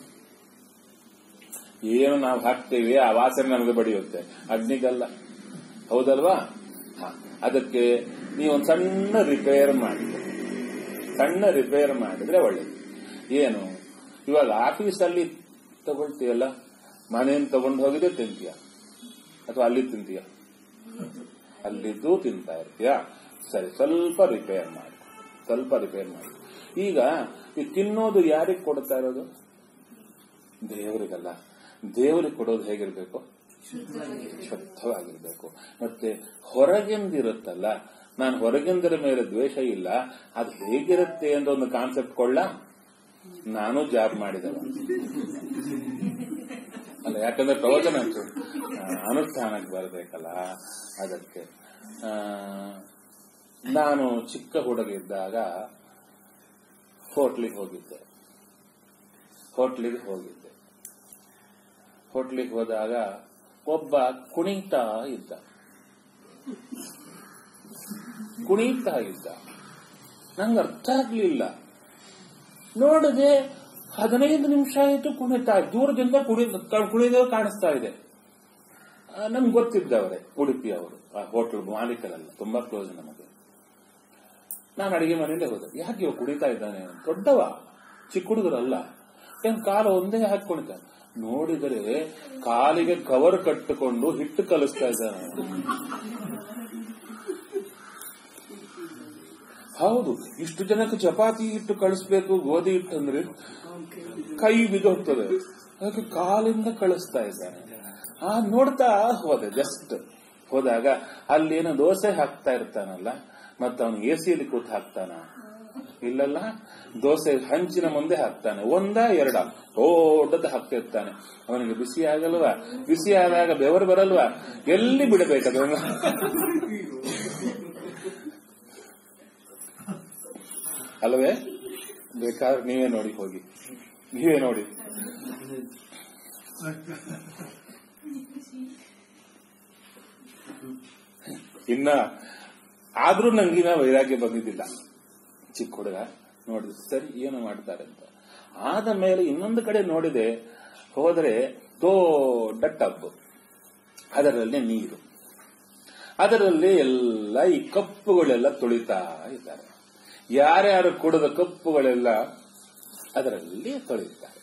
ಏನು ನಾವು ಹಾಕ್ತೇವೆ ಆ ವಾಸನೆ ನಮಗೆ ಬಡಿಯುತ್ತೆ, ಅಗ್ನಿಗಲ್ಲ. ಹೌದಲ್ವಾ? ಅದಕ್ಕೆ ನೀವೊಂದು ಸಣ್ಣ ರಿಪೇರ್ ಮಾಡಿ, ಸಣ್ಣ ರಿಪೇರ್ ಮಾಡಿದ್ರೆ ಒಳ್ಳೇದು. ಏನು, ಇವಾಗ ಆಫೀಸಲ್ಲಿ ತಗೊಳ್ತೀಯಲ್ಲ, ಮನೆಯನ್ನು ತಗೊಂಡು ಹೋಗಿದ್ರೆ ತಿಂತೀಯ ಅಥವಾ ಅಲ್ಲಿ ತಿಂತೀಯ? ಅಲ್ಲಿದ್ದು ತಿಂತಾ ಇರ್ತೀಯ. ಸರಿ, ಸ್ವಲ್ಪ ರಿಪೇರ್ ಮಾಡಿ, ಸ್ವಲ್ಪ ರಿಪೇರ್ ಮಾಡಿ. ಈಗ ಈ ತಿನ್ನೋದು ಯಾರಿಗೆ ಕೊಡ್ತಾ ಇರೋದು? ದೇವರಿಗಲ್ಲ. ದೇವರಿಗೆ ಕೊಡೋದು ಹೇಗಿರ್ಬೇಕು? ಶುದ್ಧವಾಗಿರ್ಬೇಕು. ಮತ್ತೆ ಹೊರಗಿಂದಿರುತ್ತಲ್ಲ, ನಾನು ಹೊರಗಿಂದರ ಮೇಲೆ ದ್ವೇಷ ಇಲ್ಲ, ಅದು ಹೇಗಿರುತ್ತೆ ಅಂತ ಒಂದು ಕಾನ್ಸೆಪ್ಟ್ ಕೊಳ್ಳ. ನಾನು ಜಾಬ್ ಮಾಡಿದವ ಅಲ್ಲ, ಯಾಕಂದ್ರೆ ಪ್ರವಚನ ಅನುಷ್ಠಾನಕ್ಕೆ ಬರಬೇಕಲ್ಲ. ಅದಕ್ಕೆ ನಾನು ಚಿಕ್ಕ ಹುಡುಗ ಇದ್ದಾಗ ಹೋಟ್ಲಿಗೆ ಹೋಗಿದ್ದೆ ಹೋಟ್ಲಿಗೆ ಹೋಗಿದ್ದೆ ಹೋಟ್ಲಿಗೆ ಹೋದಾಗ ಒಬ್ಬ ಕುಣಿತಾ ಇದ್ದ ಕುಣಿತಾ ಇದ್ದ ನಂಗೆ ಅರ್ಥ ಆಗ್ಲಿಲ್ಲ. ನೋಡದೆ ಹದಿನೈದು ನಿಮಿಷ ಆಯಿತು ಕುಣಿತಾ, ದೂರದಿಂದ ಕುಣಿ ಕುಣಿದ ಕಾಣಿಸ್ತಾ ಇದೆ. ನಮ್ಗೆ ಗೊತ್ತಿದ್ದವರೇ, ಉಡುಪಿ ಅವರು, ಆ ಹೋಟೆಲ್ ಮಾಲೀಕರಲ್ಲ, ತುಂಬಾ ಕ್ಲೋಸ್ ನಮಗೆ. ನಾನು ಅಡಿಗೆ ಮನೆಯಲ್ಲೇ ಹೋದೆ. ಯಾಕೆ ಇವ ಕುಡಿತಾ ಇದ್ದಾನೆ? ದೊಡ್ಡವ, ಚಿಕ್ಕ ಹುಡುಗರಲ್ಲ. ಏನ್ ಕಾಲು ಒಂದೇ ಹಾಕಿ ಕುಣಿತಾನೆ. ನೋಡಿದರೆ ಕಾಲಿಗೆ ಕವರ್ ಕಟ್ಟಿಕೊಂಡು ಹಿಟ್ಟು ಕಲಿಸ್ತಾ ಇದ್ದಾನೆ. ಹೌದು, ಇಷ್ಟು ಜನಕ್ಕೆ ಚಪಾತಿ ಹಿಟ್ಟು ಕಳಿಸ್ಬೇಕು, ಗೋಧಿ ಹಿಟ್ಟು ಅಂದ್ರೆ ಕೈ ಬಿದ್ದೋಗ್ತದೆ, ಅದಕ್ಕೆ ಕಾಲಿಂದ ಕಳಿಸ್ತಾ ಇದ್ದಾನೆ. ಆ ನೋಡ್ತಾ ಹೋದೆ. ಜಸ್ಟ್ ಹೋದಾಗ ಅಲ್ಲೇನೋ ದೋಸೆ ಹಾಕ್ತಾ ಇರ್ತಾನಲ್ಲ, ಮತ್ತ ಅವನು ಎ ಸಿಯಲ್ಲಿ ಕೂತ್ ಹಾಕ್ತಾನ? ಇಲ್ಲಲ್ಲ, ದೋಸೆ ಹಂಚಿನ ಮುಂದೆ ಹಾಕ್ತಾನೆ. ಒಂದ ಎರಡ ದೊಡ್ಡದ ಹಾಕ್ತಿರ್ತಾನೆ. ಅವನಿಗೆ ಬಿಸಿ ಆಗಲ್ವಾ? ಬಿಸಿ ಆದಾಗ ಬೆವರು ಬರಲ್ವಾ? ಎಲ್ಲಿ ಬಿಡಬೇಕದ? ಅಲ್ವೇ? ಬೇಕಾದ್ರೆ ನೀವೇ ನೋಡಿ, ಹೋಗಿ ನೀವೇ ನೋಡಿ. ಇನ್ನ ಆದ್ರೂ ನಂಗಿನ ವೈರಾಗ್ಯ ಬಂದಿದ್ದಿಲ್ಲ. ಚಿಕ್ಕ ಹುಡುಗ ನೋಡಿದ್ರೆ ಸರಿ ಏನು ಮಾಡ್ತಾರೆ ಅಂತ. ಆದ ಮೇಲೆ ಇನ್ನೊಂದು ಕಡೆ ನೋಡಿದೆ, ಹೋದರೆ ದೊಡ್ಡ ಟಬ್, ಅದರಲ್ಲಿ ನೀರು, ಅದರಲ್ಲಿ ಎಲ್ಲ ಈ ಕಪ್ಪುಗಳೆಲ್ಲ ತೊಳಿತಾ ಇದ್ದಾರೆ. ಯಾರ್ಯಾರು ಕುಡಿದ ಕಪ್ಪುಗಳೆಲ್ಲ ಅದರಲ್ಲಿ ತೊಳಿತಾರೆ.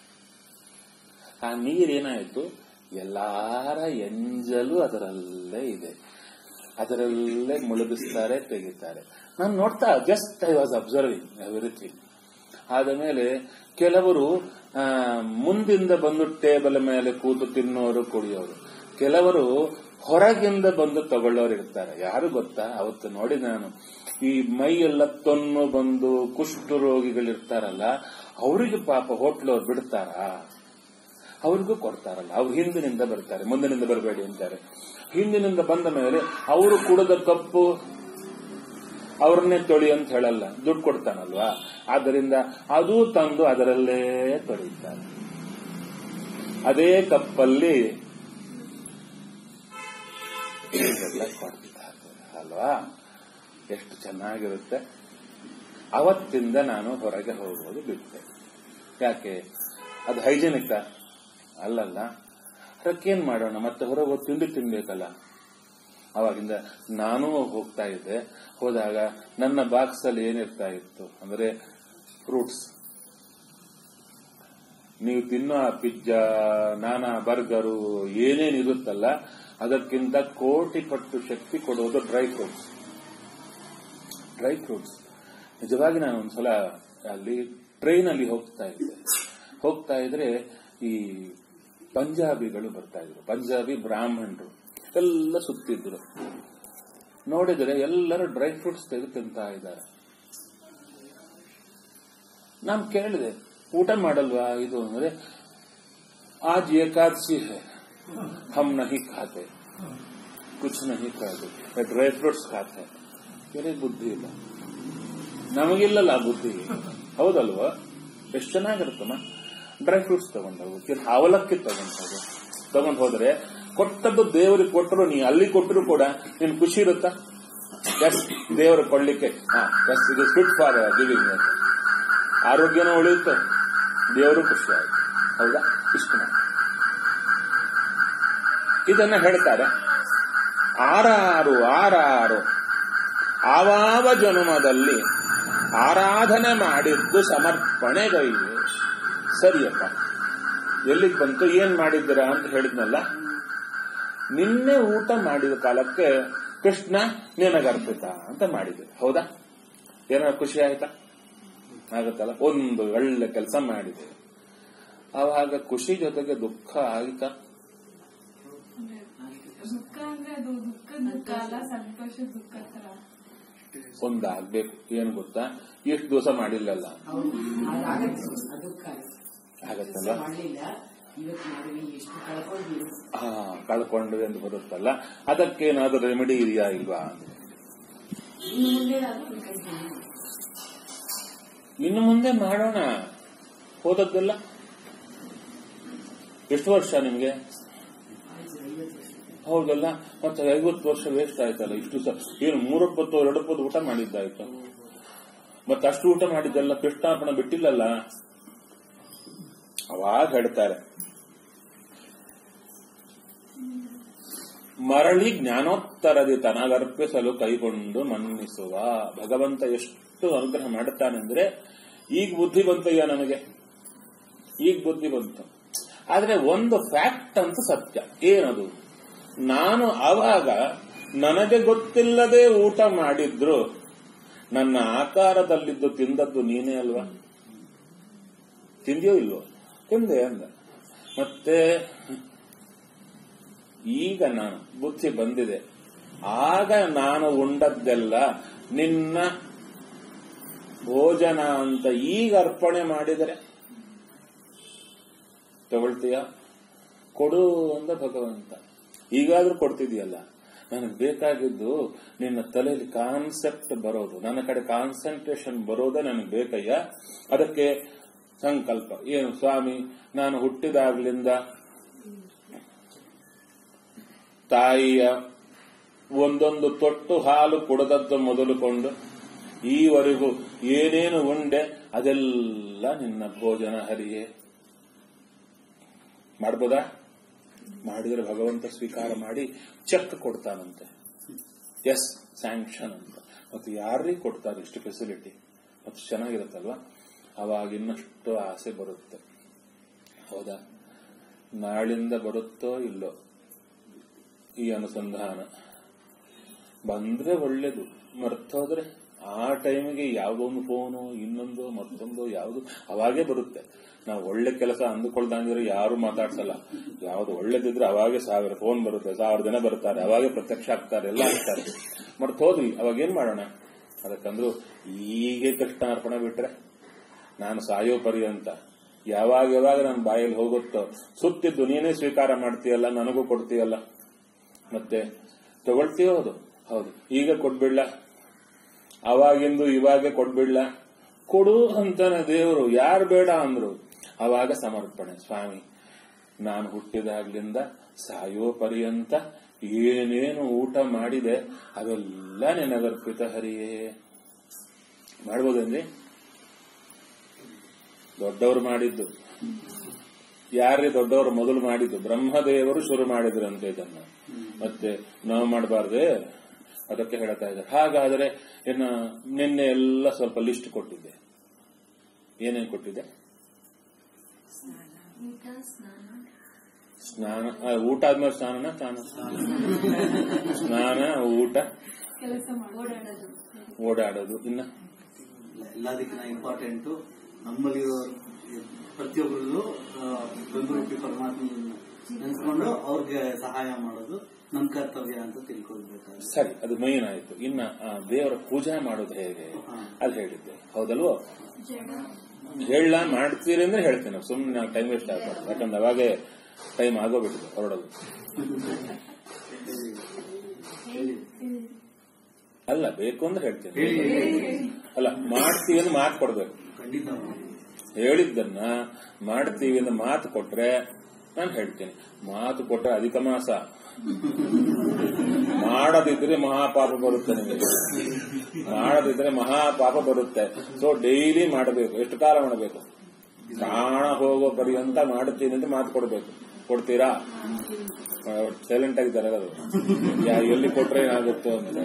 ಆ ನೀರೇನಾಯಿತು? ಎಲ್ಲಾರ ಎಂಜಲು ಅದರಲ್ಲೇ ಇದೆ, ಅದರಲ್ಲೇ ಮುಳುಗಿಸ್ತಾರೆ, ತೆಗಿತಾರೆ. ನಾನು ನೋಡ್ತಾ just I was observing everything. ಆದ ಮೇಲೆ ಕೆಲವರು ಮುಂದಿಂದ ಬಂದು ಟೇಬಲ್ ಮೇಲೆ ಕೂತು ತಿನ್ನೋರು ಕುಡಿಯೋರು, ಕೆಲವರು ಹೊರಗಿಂದ ಬಂದು ತಗೊಳ್ಳೋರು ಇರ್ತಾರೆ. ಯಾರು ಗೊತ್ತಾ, ಅವತ್ತು ನೋಡಿ ನಾನು ಈ ಮೈಯೆಲ್ಲ ತೊನ್ನು ಬಂದು ಕುಷ್ಠ ರೋಗಿಗಳಿರ್ತಾರಲ್ಲ, ಅವರಿಗೆ ಪಾಪ ಹೋಟ್ಲವ್ರು ಬಿಡ್ತಾರ, ಅವ್ರಿಗೂ ಕೊಡ್ತಾರಲ್ಲ. ಅವ್ರು ಹಿಂದಿನಿಂದ ಬರ್ತಾರೆ, ಮುಂದಿನಿಂದ ಬರಬೇಡಿ ಅಂತಾರೆ. ಹಿಂದಿನಿಂದ ಬಂದ ಮೇಲೆ ಅವರು ಕುಡಿದ ಕಪ್ಪು ಅವ್ರನ್ನೇ ತೊಳಿ ಅಂತ ಹೇಳಲ್ಲ, ದುಡ್ಡು ಕೊಡ್ತಾನಲ್ವಾ, ಆದ್ದರಿಂದ ಅದು ತಂದು ಅದರಲ್ಲೇ ತೊಳಿತಾರೆ. ಅದೇ ಕಪ್ಪಲ್ಲಿ ಕೊಡ್ತಾರೆ ಅಲ್ವಾ, ಎಷ್ಟು ಚೆನ್ನಾಗಿರುತ್ತೆ. ಅವತ್ತಿಂದ ನಾನು ಹೊರಗೆ ಹೋಗೋದು ಬಿಟ್ಟೆ. ಯಾಕೆ? ಅದು ಹೈಜೆನಿಕ ಅಲ್ಲಲ್ಲ, ಅದಕ್ಕೇನ್ ಮಾಡೋಣ, ಮತ್ತೆ ಹೊರಗೆ ತಿಂಡಿ ತಿನ್ಬೇಕಲ್ಲ. ಅವಾಗಿಂದ ನಾನೂ ಹೋಗ್ತಾ ಇದ್ದೆ. ಹೋದಾಗ ನನ್ನ ಬಾಕ್ಸ್ ಅಲ್ಲಿ ಏನಿರ್ತಾ ಇತ್ತು ಅಂದ್ರೆ ಫ್ರೂಟ್ಸ್. ನೀವು ತಿನ್ನೋ ಪಿಜ್ಜಾ, ನಾನಾ ಬರ್ಗರು ಏನೇನಿರುತ್ತಲ್ಲ, ಅದಕ್ಕಿಂತ ಕೋಟಿ ಪಟ್ಟು ಶಕ್ತಿ ಕೊಡೋದು ಡ್ರೈ ಫ್ರೂಟ್ಸ್. ಡ್ರೈ ಫ್ರೂಟ್ಸ್ ನಿಜವಾಗಿ ನಾನು ಒಂದ್ಸಲ ಅಲ್ಲಿ ಟ್ರೈನ್ ಅಲ್ಲಿ ಹೋಗ್ತಾ ಇದ್ದೆ. ಹೋಗ್ತಾ ಇದ್ರೆ ಈ ಪಂಜಾಬಿಗಳು ಬರ್ತಾ ಇದ್ರು, ಪಂಜಾಬಿ ಬ್ರಾಹ್ಮಣರು ಎಲ್ಲ ಸುತ್ತಿದ್ರು. ನೋಡಿದರೆ ಎಲ್ಲರೂ ಡ್ರೈ ಫ್ರೂಟ್ಸ್ ತೆಗೆದು ತಿಂತಾ ಇದ್ದಾರೆ. ನಾನು ಕೇಳಿದೆ, ಊಟ ಮಾಡಲ್ವಾ ಇದು ಅಂದ್ರೆ, ಆಜ್ ಏಕಾದಶಿ ಹೈ ಹಮ್ ನಹಿ ಖಾತೆ, ಕುಚ್ ನಹಿ ಖಾತೆ, ಡ್ರೈ ಫ್ರೂಟ್ಸ್ ಖಾತೆ. ಬೇರೆ ಬುದ್ಧಿ ಇಲ್ಲ, ನಮಗಿಲ್ಲಲ್ಲ ಆ ಬುದ್ಧಿ, ಹೌದಲ್ವಾ? ಎಷ್ಟು ಚೆನ್ನಾಗಿರುತ್ತಮ್ಮ. ಡ್ರೈ ಫ್ರೂಟ್ಸ್ ತಗೊಂಡವು, ಅವಲಕ್ಕಿ ತಗೊಂಡವು, ತಗೊಂಡ್ ಹೋದ್ರೆ ಕೊಟ್ಟದ್ದು ದೇವರಿಗೆ ಕೊಟ್ಟರು, ನೀ ಅಲ್ಲಿ ಕೊಟ್ಟರು ಕೂಡ ನಿನ್ ಖುಷಿ ಇರುತ್ತಾ? ಎಸ್, ದೇವರು ಕೊಡ್ಲಿಕ್ಕೆ ಎಸ್ ಇದು ಫಿಟ್ ಫಾರ್ ಗಿವಿಂಗ್ ಅಂತ, ಆರೋಗ್ಯನೂ ಉಳಿಯುತ್ತೆ, ದೇವರು ಖುಷಿ ಆಗುತ್ತೆ. ಹೌದಾ? ಇಷ್ಟು ಇದನ್ನ ಹೇಳ್ತಾರೆ. ಆರಾರು ಆರಾರು ಆವಾವ ಜನ್ಮದಲ್ಲಿ ಆರಾಧನೆ ಮಾಡಿದ್ದು ಸಮರ್ಪಣೆಗೈವೆ. ಸರಿಯಪ್ಪ, ಎಲ್ಲಿಗೆ ಬಂತು, ಏನ್ ಮಾಡಿದ್ದೀರಾ ಅಂತ ಹೇಳಿದ್ನಲ್ಲ. ನಿನ್ನೆ ಊಟ ಮಾಡಿದ ಕಾಲಕ್ಕೆ ಕೃಷ್ಣ ನಿನಗರ್ಪಿತ ಅಂತ ಮಾಡಿದ್ರು. ಹೌದಾ? ಏನಾರ ಖುಷಿ ಆಯ್ತಾ? ಆಗುತ್ತಲ್ಲ, ಒಂದು ಒಳ್ಳೆ ಕೆಲಸ ಮಾಡಿದೆ. ಆವಾಗ ಖುಷಿ ಜೊತೆಗೆ ದುಃಖ ಆಯ್ತಾ? ಒಂದಾಗ್ಬೇಕು. ಏನ್ ಗೊತ್ತಾ, ಎಷ್ಟು ದಿವಸ ಮಾಡಿಲ್ಲಲ್ಲ, ಆಗತ್ತಲ್ಲ, ಹಾ ಕಳ್ಕೊಂಡ್ವಿ ಅಂತ ಬರುತ್ತಲ್ಲ. ಅದಕ್ಕೇನಾದ್ರೂ ರೆಮಿಡಿ ಇದೆಯಾ ಇಲ್ವಾ? ಇನ್ನು ಮುಂದೆ ಮಾಡೋಣ. ಹೋದದ್ದೆಲ್ಲ ಎಷ್ಟು ವರ್ಷ ನಿಮ್ಗೆ? ಹೌದಲ್ಲ, ಮತ್ತೆ ಐವತ್ತು ವರ್ಷ ವೇಸ್ಟ್ ಆಯ್ತಲ್ಲ. ಇಷ್ಟು ಏನು ಮೂರೊಪ್ಪತ್ತು ಎರಡೊಪ್ಪತ್ತು ಊಟ ಮಾಡಿದ್ದಾಯ್ತು, ಮತ್ತೆ ಅಷ್ಟು ಊಟ ಮಾಡಿದ್ದೆಲ್ಲ ಕೃಷ್ಣಾರ್ಪಣ ಬಿಟ್ಟಿಲ್ಲಲ್ಲ. ಅವಾಗ ಹೇಳ್ತಾರೆ, ಮರಳಿ ಜ್ಞಾನೋತ್ತರದಿ ತನಗರ್ಪಿಸಲು ಕೈಗೊಂಡು ಮನ್ನಿಸುವ. ಭಗವಂತ ಎಷ್ಟು ಅನುಗ್ರಹ ಮಾಡುತ್ತಾನೆಂದ್ರೆ, ಈಗ ಬುದ್ಧಿ ಬಂತಯ್ಯ ನನಗೆ, ಈಗ ಬುದ್ಧಿ ಬಂತು. ಆದ್ರೆ ಒಂದು ಫ್ಯಾಕ್ಟ್ ಅಂತ ಸತ್ಯ. ಏನದು? ನಾನು ಆವಾಗ ನನಗೆ ಗೊತ್ತಿಲ್ಲದೆ ಊಟ ಮಾಡಿದ್ರು ನನ್ನ ಆಕಾರದಲ್ಲಿದ್ದು ತಿಂದದ್ದು ನೀನೇ ಅಲ್ವಾ? ತಿಂದಿಯೋ ಇಲ್ವೋ? ತಿಂದೆ ಅಂದ. ಮತ್ತೆ ಈಗ ನಾನು ಬುದ್ಧಿ ಬಂದಿದೆ, ಆಗ ನಾನು ಉಂಡದ್ದೆಲ್ಲ ನಿನ್ನ ಭೋಜನ ಅಂತ ಈಗ ಅರ್ಪಣೆ ಮಾಡಿದರೆ ತಗೊಳ್ತೀಯ? ಕೊಡು ಅಂದ ಭಗವಂತ. ಈಗಾದ್ರೂ ಕೊಡ್ತಿದೀಯಲ್ಲ. ನನಗೆ ಬೇಕಾಗಿದ್ದು ನಿನ್ನ ತಲೆಯಲ್ಲಿ ಕಾನ್ಸೆಪ್ಟ್ ಬರೋದು, ನನ್ನ ಕಡೆ ಕಾನ್ಸಂಟ್ರೇಷನ್ ಬರೋದೇ ನನಗೆ ಬೇಕಯ್ಯ. ಅದಕ್ಕೆ ಸಂಕಲ್ಪ ಏನು? ಸ್ವಾಮಿ, ನಾನು ಹುಟ್ಟಿದಾಗ್ಲಿಂದ ತಾಯಿಯ ಒಂದೊಂದು ತೊಟ್ಟು ಹಾಲು ಕುಡದದ್ದು ಮೊದಲುಕೊಂಡು ಈವರೆಗೂ ಏನೇನು ಉಂಡೆ ಅದೆಲ್ಲ ನಿನ್ನ ಭೋಜನ ಹರಿಯೇ. ಮಾಡ್ಬೋದಾ? ಮಾಡಿದ್ರೆ ಭಗವಂತ ಸ್ವೀಕಾರ ಮಾಡಿ ಚೆಕ್ ಕೊಡ್ತಾನಂತೆ. ಎಸ್, ಸ್ಯಾಂಕ್ಷನ್ ಅಂತ. ಮತ್ತೆ ಯಾರಿಗೆ ಕೊಡ್ತಾರೆ ಇಷ್ಟು ಫೆಸಿಲಿಟಿ? ಮತ್ತೆ ಚೆನ್ನಾಗಿರುತ್ತಲ್ವಾ? ಅವಾಗ ಇನ್ನಷ್ಟು ಆಸೆ ಬರುತ್ತೆ. ಹೌದಾ? ನಾಳಿಂದ ಬರುತ್ತೋ ಇಲ್ಲೋ ಈ ಅನುಸಂಧಾನ. ಬಂದ್ರೆ ಒಳ್ಳೇದು, ಮರ್ತೋದ್ರೆ ಆ ಟೈಮಿಗೆ ಯಾವುದೊಂದು ಫೋನು ಇನ್ನೊಂದು ಮತ್ತೊಂದು ಯಾವುದು ಅವಾಗೇ ಬರುತ್ತೆ. ನಾವು ಒಳ್ಳೆ ಕೆಲಸ ಅಂದುಕೊಳ್ದಂಗಿದ್ರೆ ಯಾರು ಮಾತಾಡ್ಸಲ್ಲ. ಯಾವ್ದು ಒಳ್ಳೇದಿದ್ರೆ ಅವಾಗೆ ಸಾವಿರ ಫೋನ್ ಬರುತ್ತೆ, ಸಾವಿರ ಜನ ಬರ್ತಾರೆ, ಅವಾಗೆ ಪ್ರತ್ಯಕ್ಷ ಆಗ್ತಾರೆ, ಎಲ್ಲ ಆಗ್ತಾರೆ. ಮರ್ತು ಹೋದ್ವಿ, ಅವಾಗ ಏನ್ ಮಾಡೋಣ? ಅದಕ್ಕಂದ್ರು ಹೀಗೆ ಕೃಷ್ಣಾರ್ಪಣೆ ಬಿಟ್ರೆ ನಾನು ಸಾಯೋ ಪರ್ಯಂತ ಯಾವಾಗ ಯಾವಾಗ ನನ್ನ ಬಾಯಲ್ಲಿ ಹೋಗುತ್ತೋ ಸುತ್ತಿದ್ದು ನೀನೇ ಸ್ವೀಕಾರ ಮಾಡ್ತೀಯಲ್ಲ, ನನಗೂ ಕೊಡ್ತೀಯಲ್ಲ, ಮತ್ತೆ ತಗೊಳ್ತೀಯೋ? ಹೌದು ಹೌದು ಈಗ ಕೊಡ್ಬಿಡ್ಲ, ಅವಾಗಿಂದು ಇವಾಗೆ ಕೊಡ್ಬಿಡ್ಲ, ಕೊಡು ಅಂತಾನೆ ದೇವರು. ಯಾರು ಬೇಡ ಅಂದ್ರು ಅವಾಗ ಸಮರ್ಪಣೆ. ಸ್ವಾಮಿ, ನಾನು ಹುಟ್ಟಿದಾಗ್ಲಿಂದ ಸಾಯೋ ಪರ್ಯಂತ ಏನೇನು ಊಟ ಮಾಡಿದೆ ಅವೆಲ್ಲ ನಿನಗರ್ಪಿತ ಹರಿಯೇ. ಮಾಡ್ಬೋದೇನ್ರಿ? ದೊಡ್ಡವರು ಮಾಡಿದ್ದು ಯಾರೇ ದೊಡ್ಡವರು ಮೊದಲು ಮಾಡಿದ್ದು? ಬ್ರಹ್ಮದೇವರು ಶುರು ಮಾಡಿದ್ರಂತೆ ಇದನ್ನ. ಮತ್ತೆ ನಾವು ಮಾಡಬಾರ್ದೆ? ಅದಕ್ಕೆ ಹೇಳ್ತಾ ಇದ್ದಾರೆ. ಹಾಗಾದ್ರೆ ಇನ್ನ ನಿನ್ನೆ ಎಲ್ಲ ಸ್ವಲ್ಪ ಲಿಸ್ಟ್ ಕೊಟ್ಟಿದ್ದೆ. ಏನೇನು ಕೊಟ್ಟಿದ್ದೆ? ಸ್ನಾನ, ಊಟ ಆದ್ಮೇಲೆ ಸ್ನಾನನ ಸ್ನಾನ ಸ್ನಾನ ಊಟ, ಓಡಾಡೋದು, ಇನ್ನ ಎಲ್ಲದಕ್ಕಿಂತ ಇಂಪಾರ್ಟೆಂಟ್ ನಮ್ಮಲ್ಲಿ ಪ್ರತಿಯೊಬ್ಬರಲ್ಲೂ ಬೆಂಬಲಿಸಿ ಪರಮಾತ್ಮ ನೆನೆಸ್ಕೊಂಡು ಅವ್ರಿಗೆ ಸಹಾಯ ಮಾಡೋದು ನಮ್ಮ ಕರ್ತವ್ಯ ಅಂತ ತಿಳ್ಕೊಳ್ಬೇಕಾದ್ರೆ. ಸರಿ, ಅದು ಮೈನ್ ಆಯ್ತು. ಇನ್ನ ದೇವರ ಪೂಜೆ ಮಾಡೋದು ಹೇಗೆ ಅದು ಹೇಳಿದ್ದೆ, ಹೌದಲ್ವೋ? ಹೇಳ ಮಾಡ್ತೀರಿ ಅಂದ್ರೆ ಹೇಳ್ತೇನೆ, ಸುಮ್ಮನೆ ಟೈಮ್ ವೇಸ್ಟ್ ಆಗಬಾರ್ದು. ಯಾಕಂದ್ರೆ ಅವಾಗೆ ಟೈಮ್ ಆಗೋಗ್ಬಿಟ್ಟಿದೆ ಹೊರಡೋದು. ಅಲ್ಲ, ಬೇಕು ಅಂದ್ರೆ ಹೇಳ್ತೇನೆ. ಅಲ್ಲ, ಮಾಡ್ತೀವಿ ಅಂದ್ರೆ ಮಾತು ಕೊಡ್ಬೇಕು. ಹೇಳಿದ್ದನ್ನ ಮಾಡ್ತೀವಿ ಅಂದ್ರೆ ಮಾತು ಕೊಟ್ರೆ ನಾನು ಹೇಳ್ತೇನೆ. ಮಾತು ಕೊಟ್ರೆ ಅಧಿಕ ಮಾಸ, ಮಾಡದಿದ್ರೆ ಮಹಾಪಾಪ ಬರುತ್ತೆ. ನಿಮಗೆ ಮಾಡದಿದ್ರೆ ಮಹಾಪಾಪ ಬರುತ್ತೆ. ಸೊ ಡೈಲಿ ಮಾಡಬೇಕು. ಎಷ್ಟು ಕಾಲ ಮಾಡಬೇಕು? ಪ್ರಾಣ ಹೋಗೋ ಪರ್ಯಂತ ಮಾಡುತ್ತೀನಿ ಅಂತ ಮಾತು ಕೊಡ್ಬೇಕು. ಕೊಡ್ತೀರಾ? ಸೈಲೆಂಟ್ ಆಗಿದ್ದಾರೆ. ಅದು ಎಲ್ಲಿ ಕೊಟ್ರೆ ಏನಾಗುತ್ತೋ ಅಂತ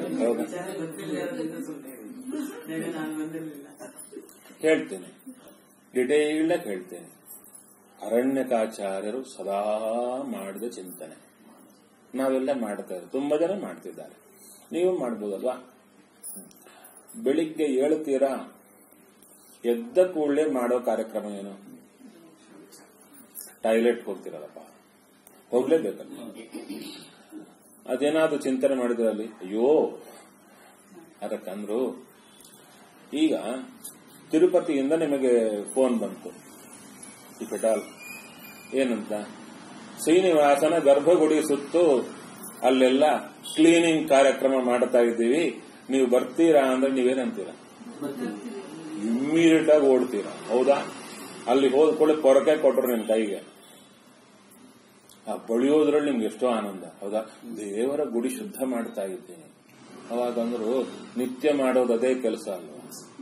ಹೇಳ್ತೇನೆ. ಡಿಟೇಲ್ಡ್ ಆಗಿ ಹೇಳ್ತೇನೆ. ಅರಣ್ಯಕಾಚಾರ್ಯರು ಸದಾ ಮಾಡಿದ ಚಿಂತನೆ ನಾವೆಲ್ಲ ಮಾಡ್ತಾ ಇದ್ದೀವಿ. ತುಂಬಾ ಜನ ಮಾಡ್ತಿದ್ದಾರೆ. ನೀವು ಮಾಡ್ಬೋದಲ್ವಾ? ಬೆಳಿಗ್ಗೆ ಏಳ್ತೀರಾ, ಎದ್ದ ಕೂಡಲೇ ಮಾಡೋ ಕಾರ್ಯಕ್ರಮ ಏನು? ಟಾಯ್ಲೆಟ್ ಹೋಗ್ತಿರಲ್ಲಪ್ಪ, ಹೋಗ್ಲೇಬೇಕಲ್ಲ. ಅದೇನಾದ್ರೂ ಚಿಂತನೆ ಮಾಡಿದ್ರಲ್ಲಿ ಅಯ್ಯೋ ಅದಕ್ಕಂದ್ರು. ಈಗ ತಿರುಪತಿಯಿಂದ ನಿಮಗೆ ಫೋನ್ ಬಂತು, ಈ ಪೆಟಾಲ್ ಏನಂತ, ಶ್ರೀನಿವಾಸನ ಗರ್ಭಗುಡಿ ಸುತ್ತು ಅಲ್ಲೆಲ್ಲ ಕ್ಲೀನಿಂಗ್ ಕಾರ್ಯಕ್ರಮ ಮಾಡ್ತಾ ಇದ್ದೀವಿ, ನೀವು ಬರ್ತೀರಾ ಅಂದ್ರೆ ನೀವೇನಂತೀರಾ? ಇಮ್ಮಿಡಿಯೇಟ್ ಆಗಿ ಓಡ್ತೀರಾ, ಹೌದಾ? ಅಲ್ಲಿ ಹೋದ ಕೂಡ ಕೊರಕೆ ಕೊಟ್ರು ನಿಮ್ ಕೈಗೆ, ಆ ಬಳಿಯೋದ್ರಲ್ಲಿ ನಿಮ್ಗೆ ಎಷ್ಟೋ ಆನಂದ, ಹೌದಾ? ದೇವರ ಗುಡಿ ಶುದ್ಧ ಮಾಡ್ತಾ ಇದ್ದೀನಿ. ಅವಾಗಂದ್ರು ನಿತ್ಯ ಮಾಡೋದು ಅದೇ ಕೆಲಸ ಅಲ್ವಾ?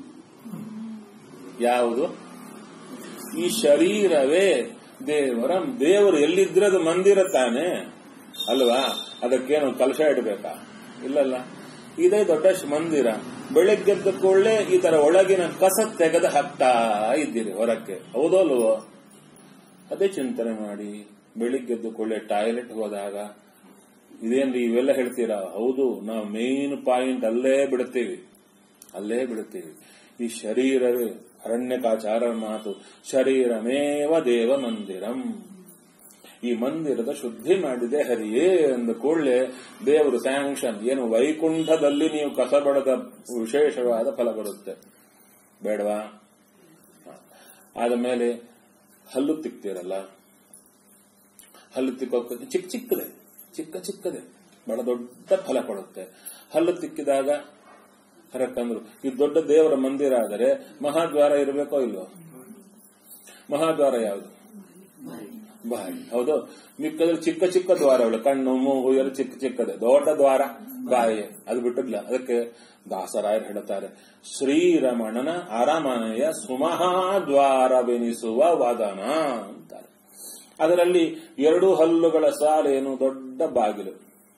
ಯಾವುದು? ಈ ಶರೀರವೇ ದೇವರ. ದೇವರು ಎಲ್ಲಿದ್ರೆ ಅದು ಮಂದಿರ ತಾನೆ ಅಲ್ವಾ? ಅದಕ್ಕೇನು ಕಲಶ ಇಡಬೇಕಾ? ಇಲ್ಲಲ್ಲ, ಇದೇ ದೊಡ್ಡ ಮಂದಿರ. ಬೆಳಗ್ಗೆದ್ದ ಕೂಡಲೇ ಈ ತರ ಒಳಗಿನ ಕಸ ತೆಗೆದು ಹಾಕ್ತಾ ಇದ್ದೀರಿ ಹೊರಕ್ಕೆ, ಹೌದೋ ಅಲ್ವೋ? ಅದೇ ಚಿಂತನೆ ಮಾಡಿ. ಬೆಳಿಗ್ಗೆದ್ದು ಕೂಡಲೇ ಟಾಯ್ಲೆಟ್ ಹೋದಾಗ ಇದೇನ್ರಿ ಇವೆಲ್ಲ ಹೇಳ್ತೀರಾ? ಹೌದು, ನಾವು ಮೇನ್ ಪಾಯಿಂಟ್ ಅಲ್ಲೇ ಬಿಡುತ್ತೀವಿ, ಅಲ್ಲೇ ಬಿಡುತ್ತೀವಿ. ಈ ಶರೀರವೇ ಅರಣ್ಯಕಾಚಾರ ಮಾತು, ಶರೀರಮೇವ ದೇವ ಮಂದಿರಂ. ಈ ಮಂದಿರದ ಶುದ್ಧಿ ಮಾಡಿದೆ ಹರಿಯೇ ಅಂದ ಕೂಡಲೇ ದೇವರು ಸ್ಯಾಂಕ್ಷನ್. ಏನು ವೈಕುಂಠದಲ್ಲಿ ನೀವು ಕಸಬಡದ ವಿಶೇಷವಾದ ಫಲ ಬರುತ್ತೆ, ಬೇಡವಾ? ಆದ ಮೇಲೆ ಹಲ್ಲು ತಿಕ್ತಿರಲ್ಲ, ಹಲ್ಲು ತಿಕ್ಕೋಕೆ ಚಿಕ್ಕ ಚಿಕ್ಕದೆ, ಚಿಕ್ಕ ಚಿಕ್ಕದೆ ಬಹಳ ದೊಡ್ಡ ಫಲ ಕೊಡುತ್ತೆ. ಹಲ್ಲು ತಿಕ್ಕಿದಾಗ ಕರೆಕ್ಟಂದ್ರು ಈ ದೊಡ್ಡ ದೇವರ ಮಂದಿರ ಆದರೆ ಮಹಾದ್ವಾರ ಇರಬೇಕೋ ಇಲ್ವೋ? ಮಹಾದ್ವಾರ ಯಾವುದು? ಬಾಯಿ, ಹೌದು. ಮಿಕ್ಕದಲ್ಲಿ ಚಿಕ್ಕ ಚಿಕ್ಕ ದ್ವಾರಗಳು, ಕಣ್ಣು ಮೂಗು ಎಲ್ಲ ಚಿಕ್ಕ ಚಿಕ್ಕದೆ. ದೊಡ್ಡ ದ್ವಾರ ಬಾಯಿ, ಅದು ಬಿಟ್ಟಿಲ್ಲ. ಅದಕ್ಕೆ ದಾಸರಾಯರು ಹೇಳುತ್ತಾರೆ, ಶ್ರೀರಮಣನ ಅರಮನೆಯ ಸುಮಹಾದ್ವಾರವೆನಿಸುವ ವದನ ಅಂತಾರೆ. ಅದರಲ್ಲಿ ಎರಡು ಹಲ್ಲುಗಳ ಸಾಲೇನು, ದೊಡ್ಡ ಬಾಗಿಲು,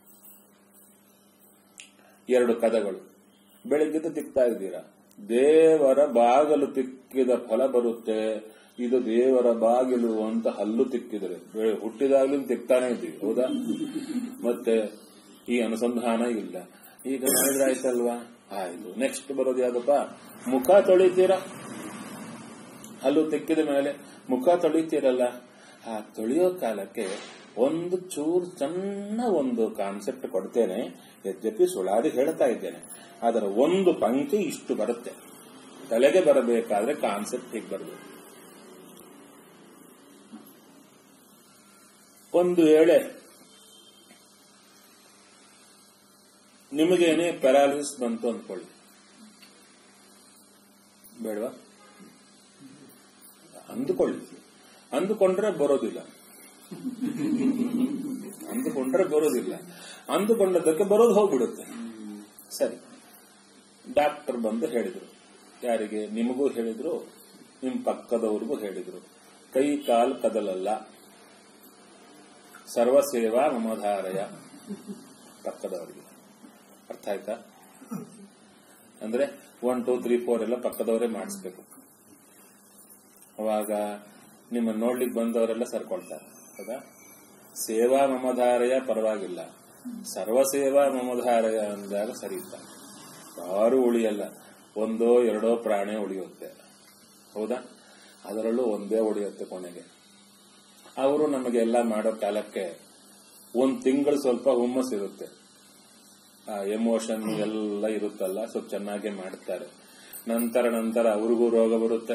ಎರಡು ಕದಗಳು. ಬೆಳಗ್ಗೆದ್ದು ತಿಕ್ತಾ ಇದ್ದೀರಾ, ದೇವರ ಬಾಗಿಲು ತಿಕ್ಕಿದ ಫಲ ಬರುತ್ತೆ. ಇದು ದೇವರ ಬಾಗಿಲು ಅಂತ ಹಲ್ಲು ತಿಕ್ಕಿದರೆ ಹುಟ್ಟಿದಾಗ್ಲೂ ತಿಕ್ತಾನೆ ಇದ್ದೀವಿ, ಹೌದಾ? ಮತ್ತೆ ಈ ಅನುಸಂಧಾನ ಇಲ್ಲ. ಈಗ ಮಾಡಿದ್ರೆ ಆಯ್ತಲ್ವಾ? ಆಯ್ತು. ನೆಕ್ಸ್ಟ್ ಬರೋದು ಯಾವ್ದಪ್ಪ? ಮುಖ ತೊಳಿತೀರ. ಹಲ್ಲು ತೆಕ್ಕಿದ ಮೇಲೆ ಮುಖ ತೊಳಿತೀರಲ್ಲ, ಆ ತೊಳೆಯೋ ಕಾಲಕ್ಕೆ ಒಂದು ಚೂರು ಸಣ್ಣ ಒಂದು ಕಾನ್ಸೆಪ್ಟ್ ಕೊಡ್ತೇನೆ. ಯದ್ಯಪಿ ಸುಳಾದಿ ಹೇಳ್ತಾ ಇದ್ದೇನೆ, ಅದರ ಒಂದು ಪಂಕ್ತಿ ಇಷ್ಟು ಬರುತ್ತೆ. ತಲೆಗೆ ಬರಬೇಕಾದ್ರೆ ಕಾನ್ಸೆಪ್ಟ್ ಹೀಗೆ ಬರಬೇಕು. ಒಂದು ವೇಳೆ ನಿಮಗೇನೆ ಪ್ಯಾರಾಲಿಸಿಸ್ ಬಂತು ಅಂದ್ಕೊಳ್ಳಿ, ಬೇಡವಾ? ಅಂದುಕೊಳ್ಳಿ. ಅಂದುಕೊಂಡ್ರೆ ಬರೋದಿಲ್ಲ, ಅಂದುಕೊಂಡ್ರೆ ಬರೋದಿಲ್ಲ, ಅಂದುಕೊಂಡದಕ್ಕೆ ಬರೋದು ಹೋಗ್ಬಿಡುತ್ತೆ. ಸರಿ, ಡಾಕ್ಟರ್ ಬಂದು ಹೇಳಿದ್ರು. ಯಾರಿಗೆ? ನಿಮಗೂ ಹೇಳಿದ್ರು, ನಿಮ್ ಪಕ್ಕದವ್ರಿಗೂ ಹೇಳಿದ್ರು. ಕೈ ಕಾಲು ಕದಲಲ್ಲ, ಸರ್ವಸೇವಾ ಮಮಧಾರಯ. ಪಕ್ಕದವರಿಗೆ ಅರ್ಥ ಆಯ್ತಾ? ಅಂದ್ರೆ ಒನ್ ಟೂ ತ್ರೀ ಫೋರ್ ಎಲ್ಲ ಪಕ್ಕದವರೇ ಮಾಡಿಸ್ಬೇಕು. ಅವಾಗ ನಿಮ್ಮ ನೋಡ್ಲಿಕ್ಕೆ ಬಂದವರೆಲ್ಲ ಸರ್ಕೊಳ್ತಾರೆ. ಹೌದಾ? ಸೇವಾ ಮಮಧಾರಯ ಪರವಾಗಿಲ್ಲ, ಸರ್ವಸೇವಾ ಮಮಧಾರಯ ಅಂದಾಗ ಸರಿ ಇಲ್ಲ. ಯಾರು ಉಳಿಯಲ್ಲ, ಒಂದೋ ಎರಡೋ ಪ್ರಾಣಿ ಉಳಿಯುತ್ತೆ. ಹೌದಾ? ಅದರಲ್ಲೂ ಒಂದೇ ಉಳಿಯುತ್ತೆ ಕೊನೆಗೆ. ಅವರು ನಮಗೆಲ್ಲ ಮಾಡೋ ಕಾಲಕ್ಕೆ ಒಂದ್ ತಿಂಗಳು ಸ್ವಲ್ಪ ಹುಮ್ಮಸ್ಸಿರುತ್ತೆ, ಆ ಎಮೋಷನ್ ಎಲ್ಲ ಇರುತ್ತಲ್ಲ, ಸ್ವಲ್ಪ ಚೆನ್ನಾಗಿ ಮಾಡ್ತಾರೆ. ನಂತರ ನಂತರ ಅವ್ರಿಗೂ ರೋಗ ಬರುತ್ತೆ,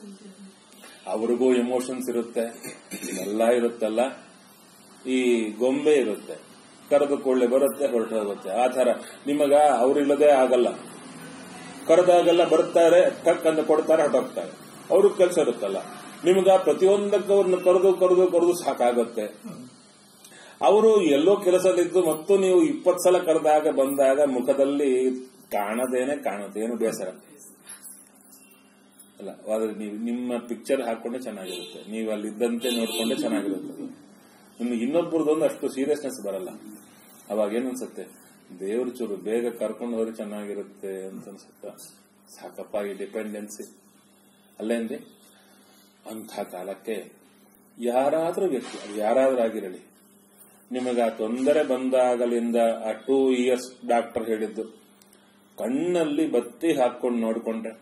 ಅವ್ರಿಗೂ ಎಮೋಷನ್ಸ್ ಇರುತ್ತೆ, ಎಲ್ಲ ಇರುತ್ತಲ್ಲ. ಈ ಗೊಂಬೆ ಇರುತ್ತೆ, ಕರೆದು ಕೊಳ್ಳೆ ಬರುತ್ತೆ, ಹೊರಟು ಹೋಗುತ್ತೆ. ಆ ತರ ನಿಮಗ ಅವ್ರಿಲ್ಲದೆ ಆಗಲ್ಲ. ಕರೆದಾಗೆಲ್ಲ ಬರ್ತಾರೆ, ಟಕ್ ಅಂತ ಕೊಡ್ತಾರೆ, ಹೊರಟೋಗ್ತಾರೆ. ಅವ್ರಿಗೆ ಕೆಲಸ ಇರುತ್ತಲ್ಲ. ನಿಮಗ ಪ್ರತಿಯೊಂದಕ್ಕೆ ಅವ್ರನ್ನ ಕರೆದು ಕರೆದು ಕರೆದು ಸಾಕಾಗುತ್ತೆ. ಅವರು ಎಲ್ಲೋ ಕೆಲಸದಲ್ಲಿದ್ದು ಮತ್ತು ನೀವು ಇಪ್ಪತ್ತು ಸಲ ಕರೆದಾಗ ಬಂದಾಗ ಮುಖದಲ್ಲಿ ಕಾಣದೇನೆ ಕಾಣುತ್ತೆ, ಏನು ಬೇಸರ ಅಲ್ಲ. ಆದ್ರೆ ನೀವು ನಿಮ್ಮ ಪಿಕ್ಚರ್ ಹಾಕೊಂಡೆ ಚೆನ್ನಾಗಿರುತ್ತೆ, ನೀವು ಅಲ್ಲಿದ್ದಂತೆ ನೋಡ್ಕೊಂಡೆ ಚೆನ್ನಾಗಿರುತ್ತೆ. ನಿಮ್ಗೆ ಇನ್ನೊಬ್ಬರದೊಂದು ಅಷ್ಟು ಸೀರಿಯಸ್ನೆಸ್ ಬರಲ್ಲ. ಅವಾಗ ಏನನ್ಸುತ್ತೆ, ದೇವ್ರ ಚೂರು ಬೇಗ ಕರ್ಕೊಂಡು ಹೋದ್ರೆ ಚೆನ್ನಾಗಿರುತ್ತೆ ಅಂತ ಅನ್ಸುತ್ತ. ಸಾಕಪ್ಪ ಈ ಡಿಪೆಂಡೆನ್ಸಿ ಅಲ್ಲೇನ್ರಿ. ಅಂಥ ಕಾಲಕ್ಕೆ ಯಾರಾದ್ರೂ ವ್ಯಕ್ತಿ, ಯಾರಾದ್ರೂ ಆಗಿರಲಿ, ನಿಮಗೆ ಆ ತೊಂದರೆ ಬಂದಾಗಲಿಂದ ಆ ಟೂ ಇಯರ್ಸ್ ಡಾಕ್ಟರ್ ಹೇಳಿದ್ದು ಕಣ್ಣಲ್ಲಿ ಬತ್ತಿ ಹಾಕೊಂಡು ನೋಡ್ಕೊಂಡ್ರೆ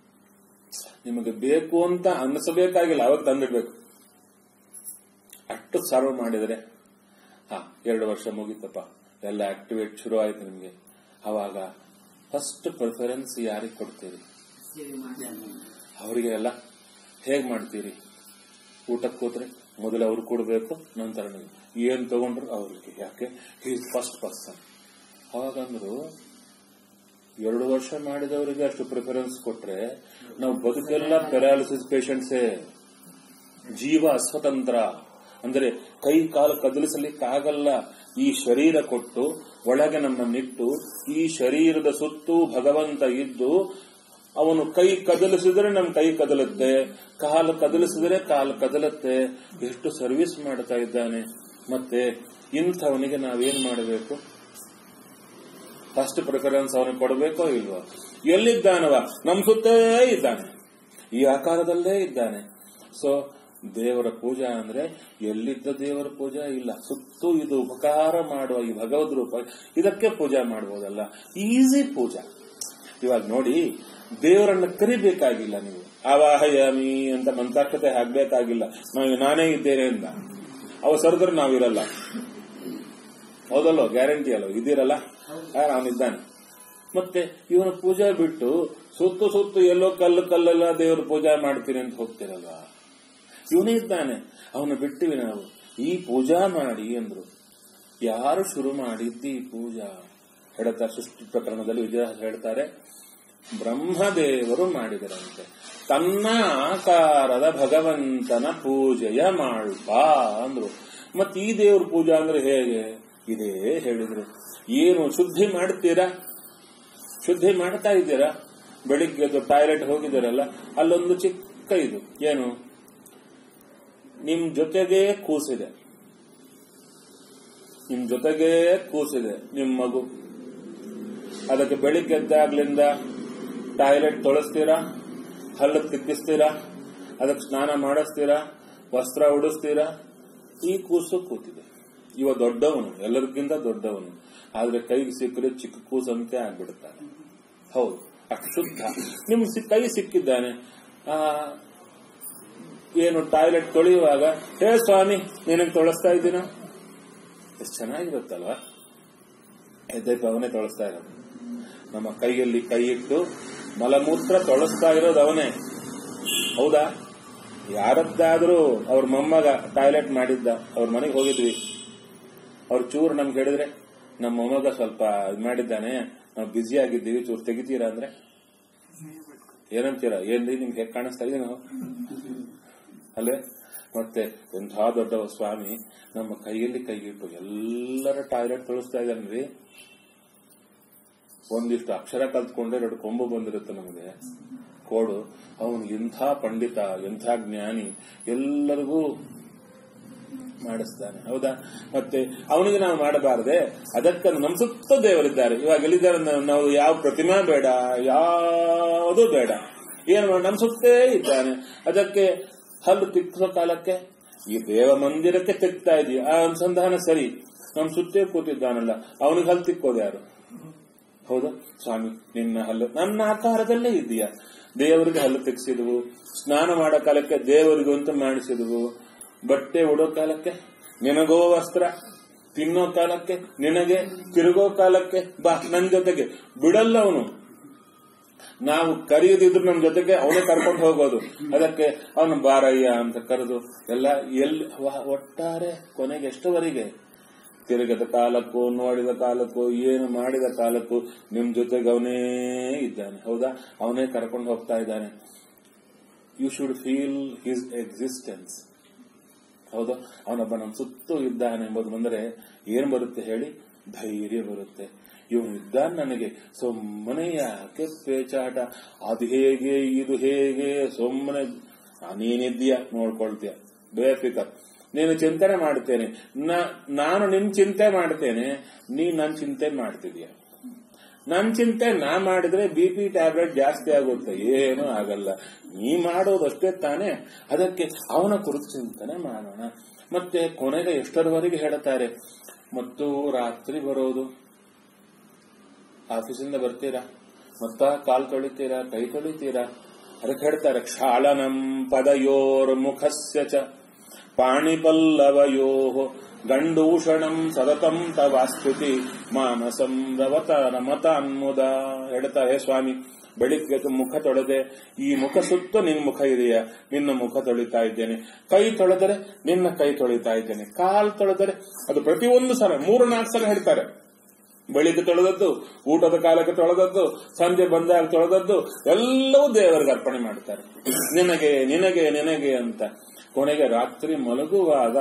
ನಿಮಗೆ ಬೇಕು ಅಂತ ಅನಿಸಬೇಕಾಗಿಲ್ಲ, ಅವಾಗ ತಂದಿಡ್ಬೇಕು. ಅಷ್ಟು ಸರ್ವ್ ಮಾಡಿದರೆ ಹಾ ಎರಡು ವರ್ಷ ಮುಗಿತಪ್ಪ, ಎಲ್ಲ ಆಕ್ಟಿವೇಟ್ ಶುರು ಆಯ್ತು ನಿಮಗೆ. ಅವಾಗ ಫಸ್ಟ್ ಪ್ರಿಫರೆನ್ಸ್ ಯಾರಿಗೆ ಕೊಡ್ತೀರಿ? ಅವರಿಗೆ ಎಲ್ಲ ಹೇಗ್ ಮಾಡ್ತೀರಿ? ಊಟಕ್ಕೆ ಕೂತ್ರೆ ಮೊದಲು ಅವ್ರು ಕೊಡಬೇಕು, ನಂತರ ನೀವು ಏನ್ ತಗೊಂಡ್ರು ಅವ್ರಿಗೆ. ಯಾಕೆ? Is first person. ಅವಾಗಂದ್ರು ಎರಡು ವರ್ಷ ಮಾಡಿದವರಿಗೆ ಅಷ್ಟು ಪ್ರಿಫರೆನ್ಸ್ ಕೊಟ್ರೆ ನಾವು ಬದುಕೆಲ್ಲ ಪ್ಯಾರಾಲಿಸಿಸ್ ಪೇಷಂಟ್ಸೇ. ಜೀವ ಅಸ್ವತಂತ್ರ ಅಂದ್ರೆ ಕೈ ಕಾಲು ಕದಲಿಸಲಿಕ್ಕಾಗಲ್ಲ. ಈ ಶರೀರ ಕೊಟ್ಟು ಒಳಗೆ ನಮ್ಮನ್ನಿಟ್ಟು ಈ ಶರೀರದ ಸುತ್ತೂ ಭಗವಂತ ಇದ್ದು ಅವನು ಕೈ ಕದಲಿಸಿದ್ರೆ ನಮ್ ಕೈ ಕದಲುತ್ತೆ, ಕಾಲು ಕದಲಿಸಿದ್ರೆ ಕಾಲು ಕದಲುತ್ತೆ. ಎಷ್ಟು ಸರ್ವಿಸ್ ಮಾಡ್ತಾ ಇದ್ದಾನೆ. ಮತ್ತೆ ಇಂಥವನಿಗೆ ನಾವೇನ್ ಮಾಡಬೇಕು? ಫಸ್ಟ್ ಪ್ರಿಫರೆನ್ಸ್ ಅವನಿಗೆ ಕೊಡಬೇಕೋ ಇಲ್ವೋ? ಎಲ್ಲಿದ್ದಾನವ? ನಮ್ ಸುತ್ತೇ ಇದ್ದಾನೆ, ಈ ಆಕಾರದಲ್ಲೇ ಇದ್ದಾನೆ. ಸೊ ದೇವರ ಪೂಜಾ ಅಂದ್ರೆ ಎಲ್ಲಿದ್ದ ದೇವರ ಪೂಜಾ ಇಲ್ಲ, ಸುತ್ತೂ ಇದು ಉಪಕಾರ ಮಾಡುವ ಈ ಭಗವದ್ ರೂಪ, ಇದಕ್ಕೆ ಪೂಜಾ ಮಾಡಬಹುದಲ್ಲ. ಈಸಿ ಪೂಜಾ. ಇವಾಗ ನೋಡಿ, ದೇವರನ್ನ ಕರಿಬೇಕಾಗಿಲ್ಲ, ನೀವು ಆವಾಹಯಾಮಿ ಅಂತ ಮಂತ್ರಾಕ್ಷತೆ ಹಾಕ್ಬೇಕಾಗಿಲ್ಲ. ನಾವು ನಾನೇ ಇದ್ದೇನೆ ಅಂತ ಅವ ಸರಿದ್ರೆ ನಾವಿರಲ್ಲ. ಹೌದಲ್ಲೋ? ಗ್ಯಾರಂಟಿ ಅಲ್ಲೋ? ಇದ್ದೀರಲ್ಲ, ಅವನಿದ್ದಾನೆ. ಮತ್ತೆ ಇವನ ಪೂಜಾ ಬಿಟ್ಟು ಸುತ್ತು ಸುತ್ತು ಎಲ್ಲೋ ಕಲ್ಲು ಕಲ್ಲೆಲ್ಲ ದೇವರ ಪೂಜಾ ಮಾಡ್ತೀನಿ ಅಂತ ಹೋಗ್ತಿರಲ್ಲ. ಇವನೇ ಇದ್ದಾನೆ, ಅವನು ಬಿಟ್ಟಿವಿ ನಾವು. ಈ ಪೂಜಾ ಮಾಡಿ ಅಂದ್ರು. ಯಾರು ಶುರು ಮಾಡಿದ್ದಿ ಈ ಪೂಜಾ? ಹೇಳ್ತಾರೆ ಸೃಷ್ಟಿ ಪ್ರಕರಣದಲ್ಲಿ ವಿಜಯ ಹೇಳ್ತಾರೆ, ಬ್ರಹ್ಮದೇವರು ಮಾಡಿದರಂತೆ. ತನ್ನ ಆಕಾರದ ಭಗವಂತನ ಪೂಜೆಯ ಮಾಡ್ಪ ಅಂದ್ರು. ಮತ್ ಈ ದೇವ್ರ ಪೂಜಾ ಅಂದ್ರೆ ಹೇಗೆ? ಇದೇ ಹೇಳಿದ್ರು. ಏನು ಶುದ್ಧಿ ಮಾಡ್ತೀರಾ? ಶುದ್ಧಿ ಮಾಡ್ತಾ ಇದ್ದೀರಾ? ಬೆಳಿಗ್ಗೆ ಟಾಯ್ಲೆಟ್ ಹೋಗಿದ್ದೀರಲ್ಲ, ಅಲ್ಲೊಂದು ಚಿಕ್ಕ ಇದು ಏನು, ನಿಮ್ ಜೊತೆಗೇ ಕೂಸಿದೆ, ನಿಮ್ ಜೊತೆಗೇ ಕೂಸಿದೆ ನಿಮ್ ಮಗು. ಅದಕ್ಕೆ ಬೆಳಿಗ್ಗೆ ಎದ್ದಾಗ್ಲಿಂದ ಟಾಯ್ಲೆಟ್ ತೊಳಸ್ತೀರಾ, ಹಲ್ಲು ತಿಕ್ಕಿಸ್ತೀರಾ, ಅದಕ್ಕೆ ಸ್ನಾನ ಮಾಡಿಸ್ತೀರಾ, ವಸ್ತ್ರ ಉಡಿಸ್ತೀರಾ. ಈ ಕೂಸು ಕೂತಿದೆ. ಇವ ದೊಡ್ಡವನು, ಎಲ್ಲರಿಗಿಂತ ದೊಡ್ಡವನು. ಆದ್ರೆ ಕೈಗೆ ಸಿಕ್ಕರೆ ಚಿಕ್ಕ ಕೂಸಂತೆ ಆಗ್ಬಿಡುತ್ತಾನೆ. ಹೌದು, ಅಷ್ಟು ಶುದ್ಧ. ನಿಮ್ ಕೈ ಸಿಕ್ಕಿದ್ದಾನೆ, ಆ ಏನು ಟಾಯ್ಲೆಟ್ ತೊಳೆಯುವಾಗ ಹೇ ಸ್ವಾಮಿ ನಿನಗೆ ತೊಳಸ್ತಾ ಇದ್ದೀನ, ಎಷ್ಟು ಚೆನ್ನಾಗಿರುತ್ತಲ್ವಾ? ಎದ್ದೈತು ಅವನೇ ತೊಳಸ್ತಾ ಇರೋದು. ನಮ್ಮ ಕೈಯಲ್ಲಿ ಕೈ ಇಟ್ಟು ಮಲಮೂತ್ರ ತೊಳಸ್ತಾ ಇರೋದು ಅವನೇ. ಹೌದಾ? ಯಾರದ್ದಾದ್ರೂ ಅವ್ರ ಮೊಮ್ಮಗ ಟಾಯ್ಲೆಟ್ ಮಾಡಿದ್ದ, ಅವ್ರ ಮನೆಗೆ ಹೋಗಿದ್ವಿ, ಅವ್ರ ಚೂರು ನಮ್ಗೆ ಹೇಳಿದ್ರೆ ನಮ್ಮ ಮೊಮ್ಮಗ ಸ್ವಲ್ಪ ಇದು ಮಾಡಿದ್ದಾನೆ, ನಾವು ಬ್ಯುಸಿ ಆಗಿದ್ದೀವಿ, ಚೂರು ತೆಗಿತೀರಾ ಅಂದ್ರೆ ಏನಂತೀರಾ? ಏನ್ರಿ ನಿಮ್ಗೆ ಹೇಗೆ ಕಾಣಿಸ್ತಾ ಇದೀವಿ ನಾವು ಅಲ್ಲೇ? ಮತ್ತೆ ಎಂಥ ದೊಡ್ಡವ ಸ್ವಾಮಿ ನಮ್ಮ ಕೈಯಲ್ಲಿ ಕೈಗಿಟ್ಟು ಎಲ್ಲರ ಟಾಯ್ಲೆಟ್ ತೊಳಸ್ತಾ ಇದ್ದಾನ್ರಿ. ಒಂದಿಷ್ಟು ಅಕ್ಷರ ಕಲ್ತ್ಕೊಂಡ್ರೆ ಎರಡು ಕೊಂಬು ಬಂದಿರುತ್ತೆ ನಮಗೆ ಕೋಡು. ಅವನು ಎಂಥ ಪಂಡಿತ, ಎಂಥ ಜ್ಞಾನಿ, ಎಲ್ಲರಿಗೂ ಮಾಡಿಸ್ತಾನೆ. ಹೌದಾ? ಮತ್ತೆ ಅವನಿಗೆ ನಾವು ಮಾಡಬಾರದೆ? ಅದಕ್ಕೆ ನಮ್ಮ ಸುತ್ತ ದೇವರಿದ್ದಾರೆ. ಇವಾಗ ಎಲ್ಲಿದ್ದಾರೆ? ನಾವು ಯಾವ ಪ್ರತಿಮಾ ಬೇಡ, ಯಾವುದೂ ಬೇಡ, ಏನು ಮಾಡ ನಮ್ಮ ಸುತ್ತೇ ಇದ್ದಾನೆ. ಅದಕ್ಕೆ ಹಲ್ಲು ತಿಕ್ಕಿಸೋ ಕಾಲಕ್ಕೆ ಈ ದೇವ ಮಂದಿರಕ್ಕೆ ತಿಕ್ತಾ ಇದೀಯ, ಆ ಅನುಸಂಧಾನ ಸರಿ. ನಮ್ಮ ಸುತ್ತೇ ಕೂತಿದ್ದಾನಲ್ಲ, ಅವನಿಗೆ ಹಲ್ಲು ತಿಕ್ಕೋದು ಯಾರು? ಹೌದಾ? ಸ್ವಾಮಿ ನಿನ್ನ ಹಲ್ಲು ನನ್ನ ಆಕಾರದಲ್ಲೇ ಇದೆಯಾ? ದೇವರಿಗೆ ಹಲ್ಲು ತೆಗೆಸಿದವು, ಸ್ನಾನ ಮಾಡೋ ಕಾಲಕ್ಕೆ ದೇವರಿಗೂ ಅಂತ ಮಾಡಿಸಿದವು, ಬಟ್ಟೆ ಉಡೋ ಕಾಲಕ್ಕೆ ನಿನಗೋ ವಸ್ತ್ರ, ತಿನ್ನೋ ಕಾಲಕ್ಕೆ ನಿನಗೆ, ತಿರುಗೋ ಕಾಲಕ್ಕೆ ಬಾ ನನ್ನ ಜೊತೆಗೆ ಬಿಡಲ್ಲ ಅವನು. ನಾವು ಕರೆಯುದಿದ್ರು ನಮ್ಮ ಜೊತೆಗೆ ಅವನೇ ಕರ್ಕೊಂಡು ಹೋಗೋದು. ಅದಕ್ಕೆ ಅವನು ಬಾರಯ್ಯ ಅಂತ ಕರೆದು ಎಲ್ಲ ಎಲ್ಲಿ ಒಟ್ಟಾರೆ ಕೊನೆಗೆ ಎಷ್ಟುವರೆಗೆ ತಿರುಗದ ಕಾಲಕ್ಕೂ, ನೋಡಿದ ಕಾಲಕ್ಕೂ, ಏನು ಮಾಡಿದ ಕಾಲಕ್ಕೂ ನಿಮ್ ಜೊತೆಗೆ ಅವನೇ ಇದ್ದಾನೆ. ಹೌದಾ? ಅವನೇ ಕರ್ಕೊಂಡು ಹೋಗ್ತಾ ಇದ್ದಾನೆ. You should feel his existence. ಹೌದಾ? ಅವನೊಬ್ಬ ನಮ್ಮ ಸುತ್ತೂ ಇದ್ದಾನೆ ಎಂಬುದು ಬಂದರೆ ಏನ್ ಬರುತ್ತೆ ಹೇಳಿ? ಧೈರ್ಯ ಬರುತ್ತೆ. ಇವನು ಇದ್ದಾನೆ ನನಗೆ, ಸುಮ್ಮನೆ ಯಾಕೆ ಪೇಚಾಟ, ಅದು ಹೇಗೆ ಇದು ಹೇಗೆ, ಸುಮ್ಮನೆ ನೀನಿದ್ದೀಯ ನೋಡ್ಕೊಳ್ತೀಯ, ಬೇಫಿಕರ್. ನೀನು ಚಿಂತನೆ ಮಾಡ್ತೇನೆ, ನಾನು ನಿನ್ ಚಿಂತೆ ಮಾಡ್ತೇನೆ, ನೀ ನನ್ ಚಿಂತೆ ಮಾಡ್ತಿದೀಯ. ನನ್ ಚಿಂತೆ ನಾ ಮಾಡಿದ್ರೆ ಬಿ ಪಿ ಟ್ಯಾಬ್ಲೆಟ್ ಜಾಸ್ತಿ ಆಗುತ್ತೆ, ಏನೂ ಆಗಲ್ಲ. ನೀ ಮಾಡೋದಷ್ಟೇ ತಾನೆ. ಅದಕ್ಕೆ ಅವನ ಕುರಿತು ಚಿಂತನೆ ಮಾಡೋಣ. ಮತ್ತೆ ಕೊನೆಗೆ ಎಷ್ಟರವರೆಗೆ ಹೇಳ್ತಾರೆ, ಮತ್ತು ರಾತ್ರಿ ಬರೋದು, ಆಫೀಸಿಂದ ಬರ್ತೀರಾ, ಮತ್ತ ಕಾಲ್ ತೊಳಿತೀರಾ, ಕೈ ತೊಳಿತೀರಾ, ಅದಕ್ಕೆ ಹೇಳ್ತಾರೆ ಕ್ಷಾಳನಂ ಪದಯೋರ್ ಮುಖಸ್ಯ ಚ ಪಾಣಿಪಲ್ಲವಯೋ ಗಂಡೂಷಣಂ ಸತತಂ ತವಾಸ್ತುತಿ ಮಾನಸಂ ರವತ ರಮತ ಅನ್ಮುದ. ಹೇಳ್ತಾರೆ ಸ್ವಾಮಿ ಬೆಳಿಗ್ಗೆ ಮುಖ ತೊಳೆದೆ, ಈ ಮುಖ ಸುತ್ತ ನಿನ್ನ ಮುಖ ಇದೆಯಾ, ನಿನ್ನ ಮುಖ ತೊಳಿತಾ ಇದ್ದೇನೆ. ಕೈ ತೊಳೆದರೆ ನಿನ್ನ ಕೈ ತೊಳಿತಾ ಇದ್ದೇನೆ. ಕಾಲ್ ತೊಳೆದರೆ ಅದು ಪ್ರತಿಯೊಂದು ಸಲ ಮೂರು ನಾಲ್ಕು ಸಲ ಹೇಳ್ತಾರೆ. ಬೆಳಿಗ್ಗೆ ತೊಳೆದದ್ದು, ಊಟದ ಕಾಲಕ್ಕೆ ತೊಳೆದದ್ದು, ಸಂಜೆ ಬಂದಾಗ ತೊಳೆದದ್ದು, ಎಲ್ಲವೂ ದೇವರಿಗೆ ಅರ್ಪಣೆ ಮಾಡ್ತಾರೆ. ನಿನಗೆ ನಿನಗೆ ನಿನಗೆ ಅಂತ. ಕೊನೆಗೆ ರಾತ್ರಿ ಮಲಗುವಾಗ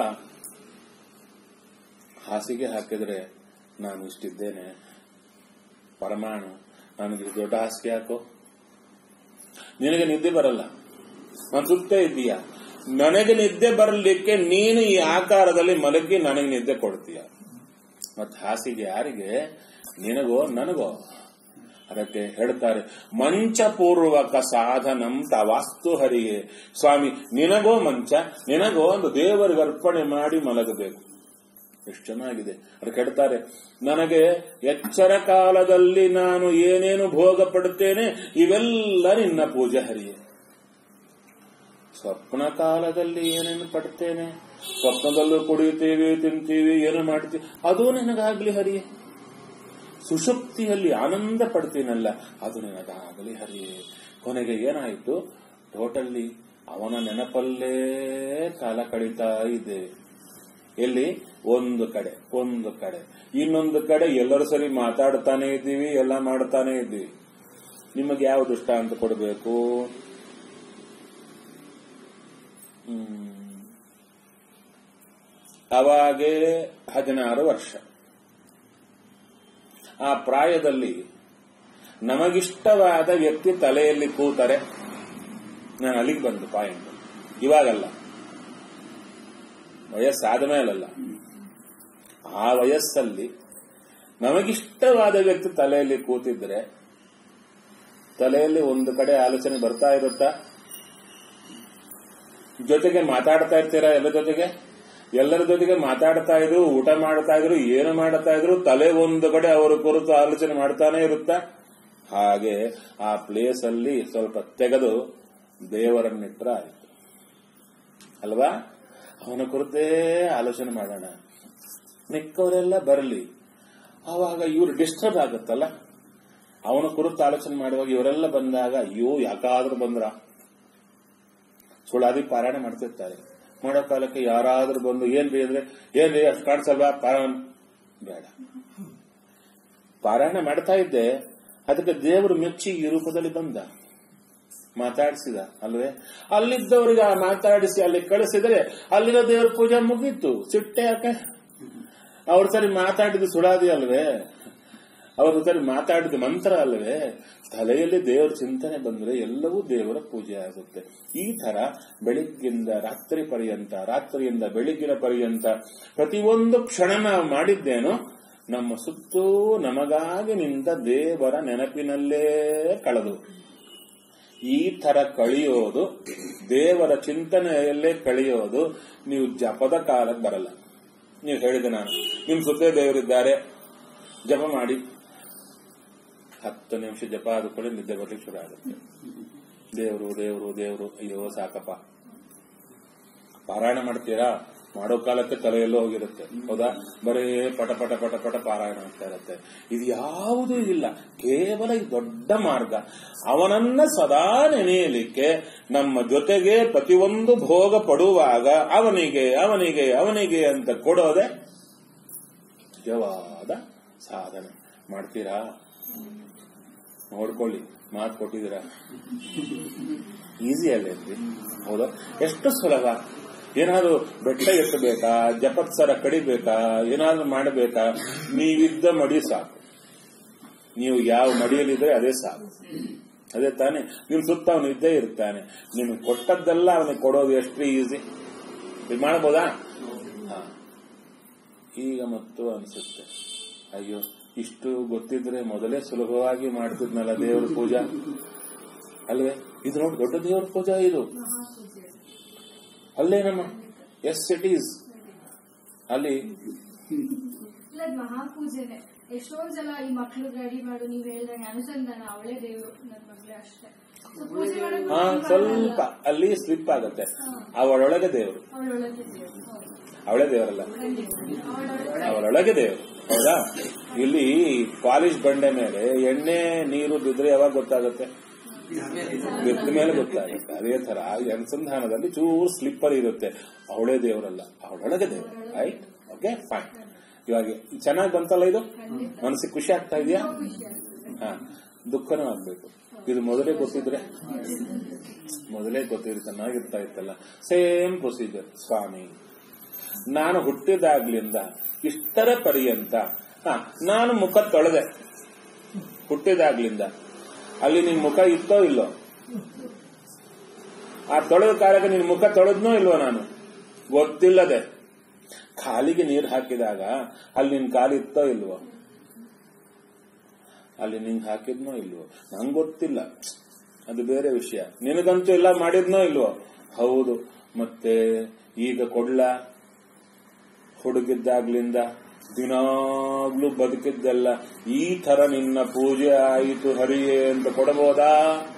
ಹಾಸಿಗೆ ಹಾಕಿದ್ರೆ ನಾನು ಇಷ್ಟಿದ್ದೇನೆ ಪರಮಾಣು, ನನಗೆ ದೊಡ್ಡ ಹಾಸಿಗೆ ಹಾಕೋ, ನಿನಗೆ ನಿದ್ದೆ ಬರಲ್ಲ, ನಾನು ಸುತ್ತೇ ಇದ್ದೀಯ, ನನಗೆ ನಿದ್ದೆ ಬರಲಿಕ್ಕೆ ನೀನು ಈ ಆಕಾರದಲ್ಲಿ ಮಲಗಿ ನನಗೆ ನಿದ್ದೆ ಕೊಡ್ತೀಯ. ಮತ್ ಹಾಸಿಗೆ ಯಾರಿಗೆ? ನಿನಗೋ ನನಗೋ? ಅದಕ್ಕೆ ಹೇಳ್ತಾರೆ ಮಂಚಪೂರ್ವಕ ಸಾಧನಂ ತವಾಸ್ತು ಹರಿಗೆ. ಸ್ವಾಮಿ ನಿನಗೋ ಮಂಚ, ನಿನಗೋ ಒಂದು ದೇವರಿಗೆ ಅರ್ಪಣೆ ಮಾಡಿ ಮಲಗಬೇಕು. ಎಷ್ಟು ಚೆನ್ನಾಗಿದೆ. ಅದಕ್ಕೆ ಹೇಳ್ತಾರೆ ನನಗೆ ಎಚ್ಚರ ಕಾಲದಲ್ಲಿ ನಾನು ಏನೇನು ಭೋಗ ಪಡುತ್ತೇನೆ ಇವೆಲ್ಲ ನಿನ್ನ ಪೂಜೆ ಹರಿಯೇ. ಸ್ವಪ್ನ ಕಾಲದಲ್ಲಿ ಏನೇನು ಪಡ್ತೇನೆ, ಸ್ವಪ್ನದಲ್ಲೂ ಕುಡಿಯುತ್ತೇವೆ, ತಿಂತೀವಿ, ಏನು ಮಾಡ್ತೀವಿ, ಅದು ನಿನಗಾಗ್ಲಿ ಹರಿಯೇ. ಸುಷುಪ್ತಿಯಲ್ಲಿ ಆನಂದ ಪಡ್ತೀನಲ್ಲ, ಅದು ನಿನಗಾಗಲಿ ಹರಿಯೇ. ಕೊನೆಗೆ ಏನಾಯಿತು? ಟೋಟಲ್ಲಿ ಅವನ ನೆನಪಲ್ಲೇ ಕಾಲ ಕಳೀತಾ ಇದೆ. ಎಲ್ಲಿ? ಒಂದು ಕಡೆ ಒಂದು ಕಡೆ ಇನ್ನೊಂದು ಕಡೆ ಎಲ್ಲರೂ ಸರಿ ಮಾತಾಡ್ತಾನೆ ಇದ್ದೀವಿ, ಎಲ್ಲ ಮಾಡ್ತಾನೆ ಇದ್ದೀವಿ. ನಿಮಗೆ ಯಾವ ದೃಷ್ಟಾಂತ ಕೊಡಬೇಕು? ಹ್ಮ್ ಅವಾಗೇ ಹದಿನಾರು ವರ್ಷ. ಆ ಪ್ರಾಯದಲ್ಲಿ ನಮಗಿಷ್ಟವಾದ ವ್ಯಕ್ತಿ ತಲೆಯಲ್ಲಿ ಕೂತರೆ, ನಾನು ಅಲ್ಲಿಗೆ ಬಂದು ಪಾಯಿಂಟ್, ಇವಾಗಲ್ಲ, ವಯಸ್ಸಾದ ಮೇಲಲ್ಲ, ಆ ವಯಸ್ಸಲ್ಲಿ ನಮಗಿಷ್ಟವಾದ ವ್ಯಕ್ತಿ ತಲೆಯಲ್ಲಿ ಕೂತಿದ್ರೆ ತಲೆಯಲ್ಲಿ ಒಂದು ಕಡೆ ಆಲೋಚನೆ ಬರ್ತಾ ಇರುತ್ತಾ? ಜೊತೆಗೆ ಮಾತಾಡ್ತಾ ಇರ್ತೀರಾ, ಎಲ್ಲ ಜೊತೆಗೆ ಎಲ್ಲರ ಜೊತೆಗೆ ಮಾತಾಡ್ತಾ ಇದ್ರು, ಊಟ ಮಾಡ್ತಾ ಇದ್ರು, ಏನು ಮಾಡ್ತಾ ಇದ್ರು, ತಲೆ ಒಂದು ಕಡೆ ಅವರ ಕುರಿತು ಆಲೋಚನೆ ಮಾಡ್ತಾನೆ ಇರುತ್ತಾ? ಹಾಗೆ ಆ ಪ್ಲೇಸ್ ಅಲ್ಲಿ ಸ್ವಲ್ಪ ತೆಗೆದು ದೇವರನ್ನಿಟ್ರ ಆಯಿತು ಅಲ್ವಾ. ಅವನ ಕುರಿತೇ ಆಲೋಚನೆ ಮಾಡೋಣ, ಮಿಕ್ಕವರೆಲ್ಲ ಬರಲಿ. ಆವಾಗ ಇವ್ರು ಡಿಸ್ಟರ್ಬ್ ಆಗುತ್ತಲ್ಲ, ಅವನ ಕುರಿತು ಆಲೋಚನೆ ಮಾಡುವಾಗ ಇವರೆಲ್ಲ ಬಂದಾಗ ಅಯ್ಯೋ ಯಾಕಾದ್ರೂ ಬಂದ್ರ. ಸುಳಾದಿ ಪಾರಾಯಣ ಮಾಡ್ತಿರ್ತಾರೆ, ಮಾಡೋ ಕಾಲಕ್ಕೆ ಯಾರಾದ್ರೂ ಬಂದು ಏನ್ರಿ ಅಂದ್ರೆ ಏನ್ರಿ ಅಷ್ಟು ಕಾಣಿಸಲ್ವಾ ಪಾರಾಯಣ ಬೇಡ. ಪಾರಾಯಣ ಮಾಡ್ತಾ ಇದ್ದೆ, ಅದಕ್ಕೆ ದೇವರು ಮೆಚ್ಚಿ ಈ ರೂಪದಲ್ಲಿ ಬಂದ, ಮಾತಾಡಿಸಿದ ಅಲ್ವೇ. ಅಲ್ಲಿದ್ದವರಿಗೆ ಆ ಮಾತಾಡಿಸಿ ಅಲ್ಲಿ ಕಳಿಸಿದ್ರೆ ಅಲ್ಲಿರೋ ದೇವ್ರ ಪೂಜೆ ಮುಗೀತು. ಸಿಟ್ಟೆ ಯಾಕೆ? ಅವ್ರ ಸರಿ ಮಾತಾಡಿದ ಸುಳಾದಿ ಅಲ್ವೇ, ಅವ್ರ ಸರಿ ಮಾತಾಡಿದ ಮಂತ್ರ ಅಲ್ವೇ. ತಲೆಯಲ್ಲಿ ದೇವರ ಚಿಂತನೆ ಬಂದ್ರೆ ಎಲ್ಲವೂ ದೇವರ ಪೂಜೆ ಆಗುತ್ತೆ. ಈ ತರ ಬೆಳಿಗ್ಗಿಂದ ರಾತ್ರಿ ಪರ್ಯಂತ, ರಾತ್ರಿಯಿಂದ ಬೆಳಿಗ್ಗಿನ ಪರ್ಯಂತ ಪ್ರತಿಯೊಂದು ಕ್ಷಣ ನಾವು ಮಾಡಿದ್ದೇನೋ ನಮ್ಮ ಸುತ್ತೂ ನಮಗಾಗಿ ನಿಂತ ದೇವರ ನೆನಪಿನಲ್ಲೇ ಕಳೆದು. ಈ ತರ ಕಳೆಯೋದು, ದೇವರ ಚಿಂತನೆಯಲ್ಲೇ ಕಳೆಯೋದು ನೀವು ಜಪದ ಕಾಲಕ್ಕೆ ಬರಲ್ಲ. ನೀವು ಹೇಳಿದೆ ನಾನು ನಿಮ್ ಸುತ್ತೇ ದೇವರಿದ್ದಾರೆ ಜಪ ಮಾಡಿ, ಹತ್ತು ನಿಮಿಷ ಜಪ ಆದ ಕೂಡ ನಿದ್ದೆ ಬರ್ಲಿಕ್ಕೆ ಶುರು ಆಗುತ್ತೆ. ದೇವರು ದೇವರು ದೇವರು ಅಯ್ಯೋ ಸಾಕಪ್ಪ. ಪಾರಾಯಣ ಮಾಡ್ತೀರಾ, ಮಾಡೋ ಕಾಲಕ್ಕೆ ತಲೆಯಲ್ಲೂ ಹೋಗಿರುತ್ತೆ, ಹೌದಾ? ಬರೇ ಪಟ ಪಟ ಪಟ ಪಟ ಪಾರಾಯಣ ಆಗ್ತಾ ಇರುತ್ತೆ. ಇದು ಯಾವುದೂ ಇಲ್ಲ, ಕೇವಲ ಈ ದೊಡ್ಡ ಮಾರ್ಗ. ಅವನನ್ನ ಸದಾ ನೆನೆಯಲಿಕ್ಕೆ ನಮ್ಮ ಜೊತೆಗೆ ಪ್ರತಿಯೊಂದು ಭೋಗ ಪಡುವಾಗ ಅವನಿಗೆ ಅವನಿಗೆ ಅವನಿಗೆ ಅಂತ ಕೊಡೋದೆ ನಿಜವಾದ ಸಾಧನೆ. ಮಾಡ್ತೀರಾ? ನೋಡ್ಕೊಳ್ಳಿ, ಮಾತು ಕೊಟ್ಟಿದ್ದೀರಾ, ಈಸಿ ಅಲ್ಲೇನ್ರಿ? ಹೌದಾ? ಎಷ್ಟು ಸುಲಭ. ಏನಾದ್ರು ಬೆಟ್ಟ ಎತ್ತಬೇಕಾ, ಜಪತ್ಸರ ಕಡಿಬೇಕಾ, ಏನಾದ್ರು ಮಾಡಬೇಕಾ, ನೀವಿದ್ದ ಮಡಿ ಸಾಕು. ನೀವು ಯಾವ ಮಡಿಯಲ್ಲಿದ್ರೆ ಅದೇ ಸಾಕು, ಅದೇ ತಾನೆ. ನಿಮ್ ಸುತ್ತ ಅವನು ಇದ್ದೇ ಇರ್ತಾನೆ. ನಿಮ್ಗೆ ಕೊಟ್ಟದ್ದೆಲ್ಲ ಅವನಿಗೆ ಕೊಡೋದು ಎಷ್ಟು ಈಸಿ. ಇದು ಮಾಡಬಹುದಾ? ಹಾ. ಈಗ ಮತ್ತು ಅನ್ಸುತ್ತೆ, ಅಯ್ಯೋ ಇಷ್ಟು ಗೊತ್ತಿದ್ರೆ ಮೊದಲೇ ಸುಲಭವಾಗಿ ಮಾಡ್ತಿದ್ನಲ್ಲ ದೇವ್ರ ಪೂಜಾ ಅಲ್ವೇ. ಇದು ನೋಡಿ ದೊಡ್ಡ ದೇವ್ರ ಪೂಜಾ ಇದು. ಅಲ್ಲೇನಮ್ಮ? Yes it is. ಅಲ್ಲಿ ಮಹಾಪೂಜೆನೆ. ಎಷ್ಟೊಂದ್ ಸಲ ಈ ಮಕ್ಳು ರೆಡಿ ಮಾಡು, ನೀವ್ ಹೇಳ್ದಂಗೆ ಅನುಸಂಧಾನ, ಅವಳೇ ದೇವ್ರು, ನನ್ ಮಗಳೇ ಅಷ್ಟೇ. ಹಾ, ಸ್ವಲ್ಪ ಅಲ್ಲಿ ಸ್ಲಿಪ್ ಆಗತ್ತೆ. ಅವಳೊಳಗೆ ದೇವರು, ಅವಳೇ ದೇವರಲ್ಲ, ಅವಳೊಳಗೆ ದೇವರು. ಹೌದಾ? ಇಲ್ಲಿ ಪಾಲಿಶ್ ಬಂಡೆ ಮೇಲೆ ಎಣ್ಣೆ ನೀರು ಬಿದ್ರೆ ಯಾವಾಗ ಗೊತ್ತಾಗುತ್ತೆ? ಬಿದ್ದ ಮೇಲೆ ಗೊತ್ತಾಗುತ್ತೆ. ಅದೇ ತರ ಅನುಸಂಧಾನದಲ್ಲಿ ಚೂರು ಸ್ಲಿಪ್ಪರ್ ಇರುತ್ತೆ. ಅವಳೇ ದೇವರಲ್ಲ, ಅವಳೊಳಗೆ ದೇವರು. ರೈಟ್? Okay, fine. ಇವಾಗ ಚೆನ್ನಾಗಿ ಬಂತಲ್ಲ ಇದು? ಮನಸ್ಸಿಗೆ ಖುಷಿ ಆಗ್ತಾ ಇದೆಯಾ? ಹಾ, ದುಃಖನೂ ಆಗ್ಬೇಕು. ಇದು ಮೊದಲೇ ಗೊತ್ತಿದ್ರೆ ಮೊದಲೇ ಗೊತ್ತಿದ್ರೆ ಚೆನ್ನಾಗಿರ್ತಾ ಇತ್ತಲ್ಲ. Same procedure. ಸ್ವಾಮಿ, ನಾನು ಹುಟ್ಟಿದಾಗ್ಲಿಂದ ಇಷ್ಟರ ಪರ್ಯಂತ ಹ ನಾನು ಮುಖ ತೊಳೆದೆ. ಹುಟ್ಟಿದಾಗ್ಲಿಂದ ಅಲ್ಲಿ ನಿನ್ ಮುಖ ಇತ್ತೋ ಇಲ್ಲೋ? ಆ ತೊಳೆದ ಕಾಲಕ್ಕೆ ನಿನ್ ಮುಖ ತೊಳೆದ್ನೋ ಇಲ್ವೋ? ನಾನು ಗೊತ್ತಿಲ್ಲದೆ ಕಾಲಿಗೆ ನೀರು ಹಾಕಿದಾಗ ಅಲ್ಲಿ ನಿನ್ ಕಾಲಿತ್ತೋ ಇಲ್ವೋ? ಅಲ್ಲಿ ನಿಂಗೆ ಹಾಕಿದ್ನೋ ಇಲ್ವೋ? ನಂಗೆ ಗೊತ್ತಿಲ್ಲ, ಅದು ಬೇರೆ ವಿಷಯ. ನಿನಗಂತೂ ಎಲ್ಲ ಮಾಡಿದ್ನೋ ಇಲ್ವೋ? ಹೌದು. ಮತ್ತೆ ಈಗ ಕೊಡ್ಲ, ಹುಡುಗಿದ್ದಾಗ್ಲಿಂದ ದಿನಾಗ್ಲೂ ಬದುಕಿದ್ದೆಲ್ಲ ಈ ತರ ನಿನ್ನ ಪೂಜೆ ಆಯಿತು ಹರಿಯೇ ಅಂತ ಕೊಡಬಹುದಾ?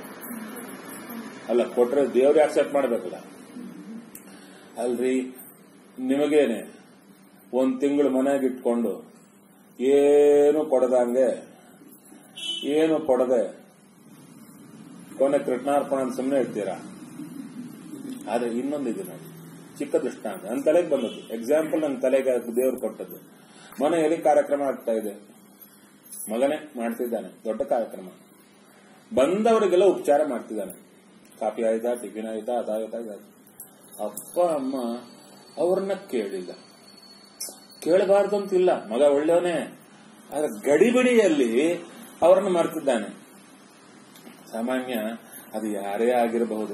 ಅಲ್ಲ, ಕೊಟ್ರೆ ದೇವ್ರು ಆಕ್ಸೆಪ್ಟ್ ಮಾಡ್ಬೇಕಲ್ಲ. ಅಲ್ರಿ, ನಿಮಗೇನೆ ಒಂದ್ ತಿಂಗಳು ಮನೆಯಾಗಿಟ್ಕೊಂಡು ಏನು ಕೊಡದಂಗೆ, ಏನು ಕೊಡದೆ ಕೊನೆ ಕೃಷ್ಣಾರ್ಪಣ ಅಂತ ಸುಮ್ಮನೆ ಇರ್ತೀರಾ? ಆದ್ರೆ ಇನ್ನೊಂದಿದೆ ನೋಡಿ, ಚಿಕ್ಕ ದೃಷ್ಟಾಂತ ನನ್ನ ತಲೆಗೆ ಬಂದದ್ದು. ಎಕ್ಸಾಂಪಲ್ ನನ್ನ ತಲೆಗೆ ದೇವರು ಕೊಟ್ಟದ್ದು. ಮನೆಯಲ್ಲಿ ಕಾರ್ಯಕ್ರಮ ಆಗ್ತಾ ಇದೆ, ಮಗನೇ ಮಾಡ್ತಿದ್ದಾನೆ ದೊಡ್ಡ ಕಾರ್ಯಕ್ರಮ. ಬಂದವರಿಗೆಲ್ಲ ಉಪಚಾರ ಮಾಡ್ತಿದ್ದಾನೆ. ಕಾಫಿ ಆಯ್ತಾ, ಟಿಫಿನ್ ಆಯ್ತಾ, ಅದಾಯ್ತಾ, ಇದಾಯ್ತು. ಅಪ್ಪ ಅಮ್ಮ ಅವ್ರನ್ನ ಕೇಳಿಲ್ಲ. ಕೇಳಬಾರ್ದು ಅಂತಿಲ್ಲ, ಮಗ ಒಳ್ಳೆಯವನೇ. ಆದ್ರೆ ಗಡಿಬಿಡಿಯಲ್ಲಿ ಅವರನ್ನು ಮರ್ತಿದ್ದಾನೆ. ಸಾಮಾನ್ಯ ಅದು ಯಾರೇ ಆಗಿರಬಹುದು,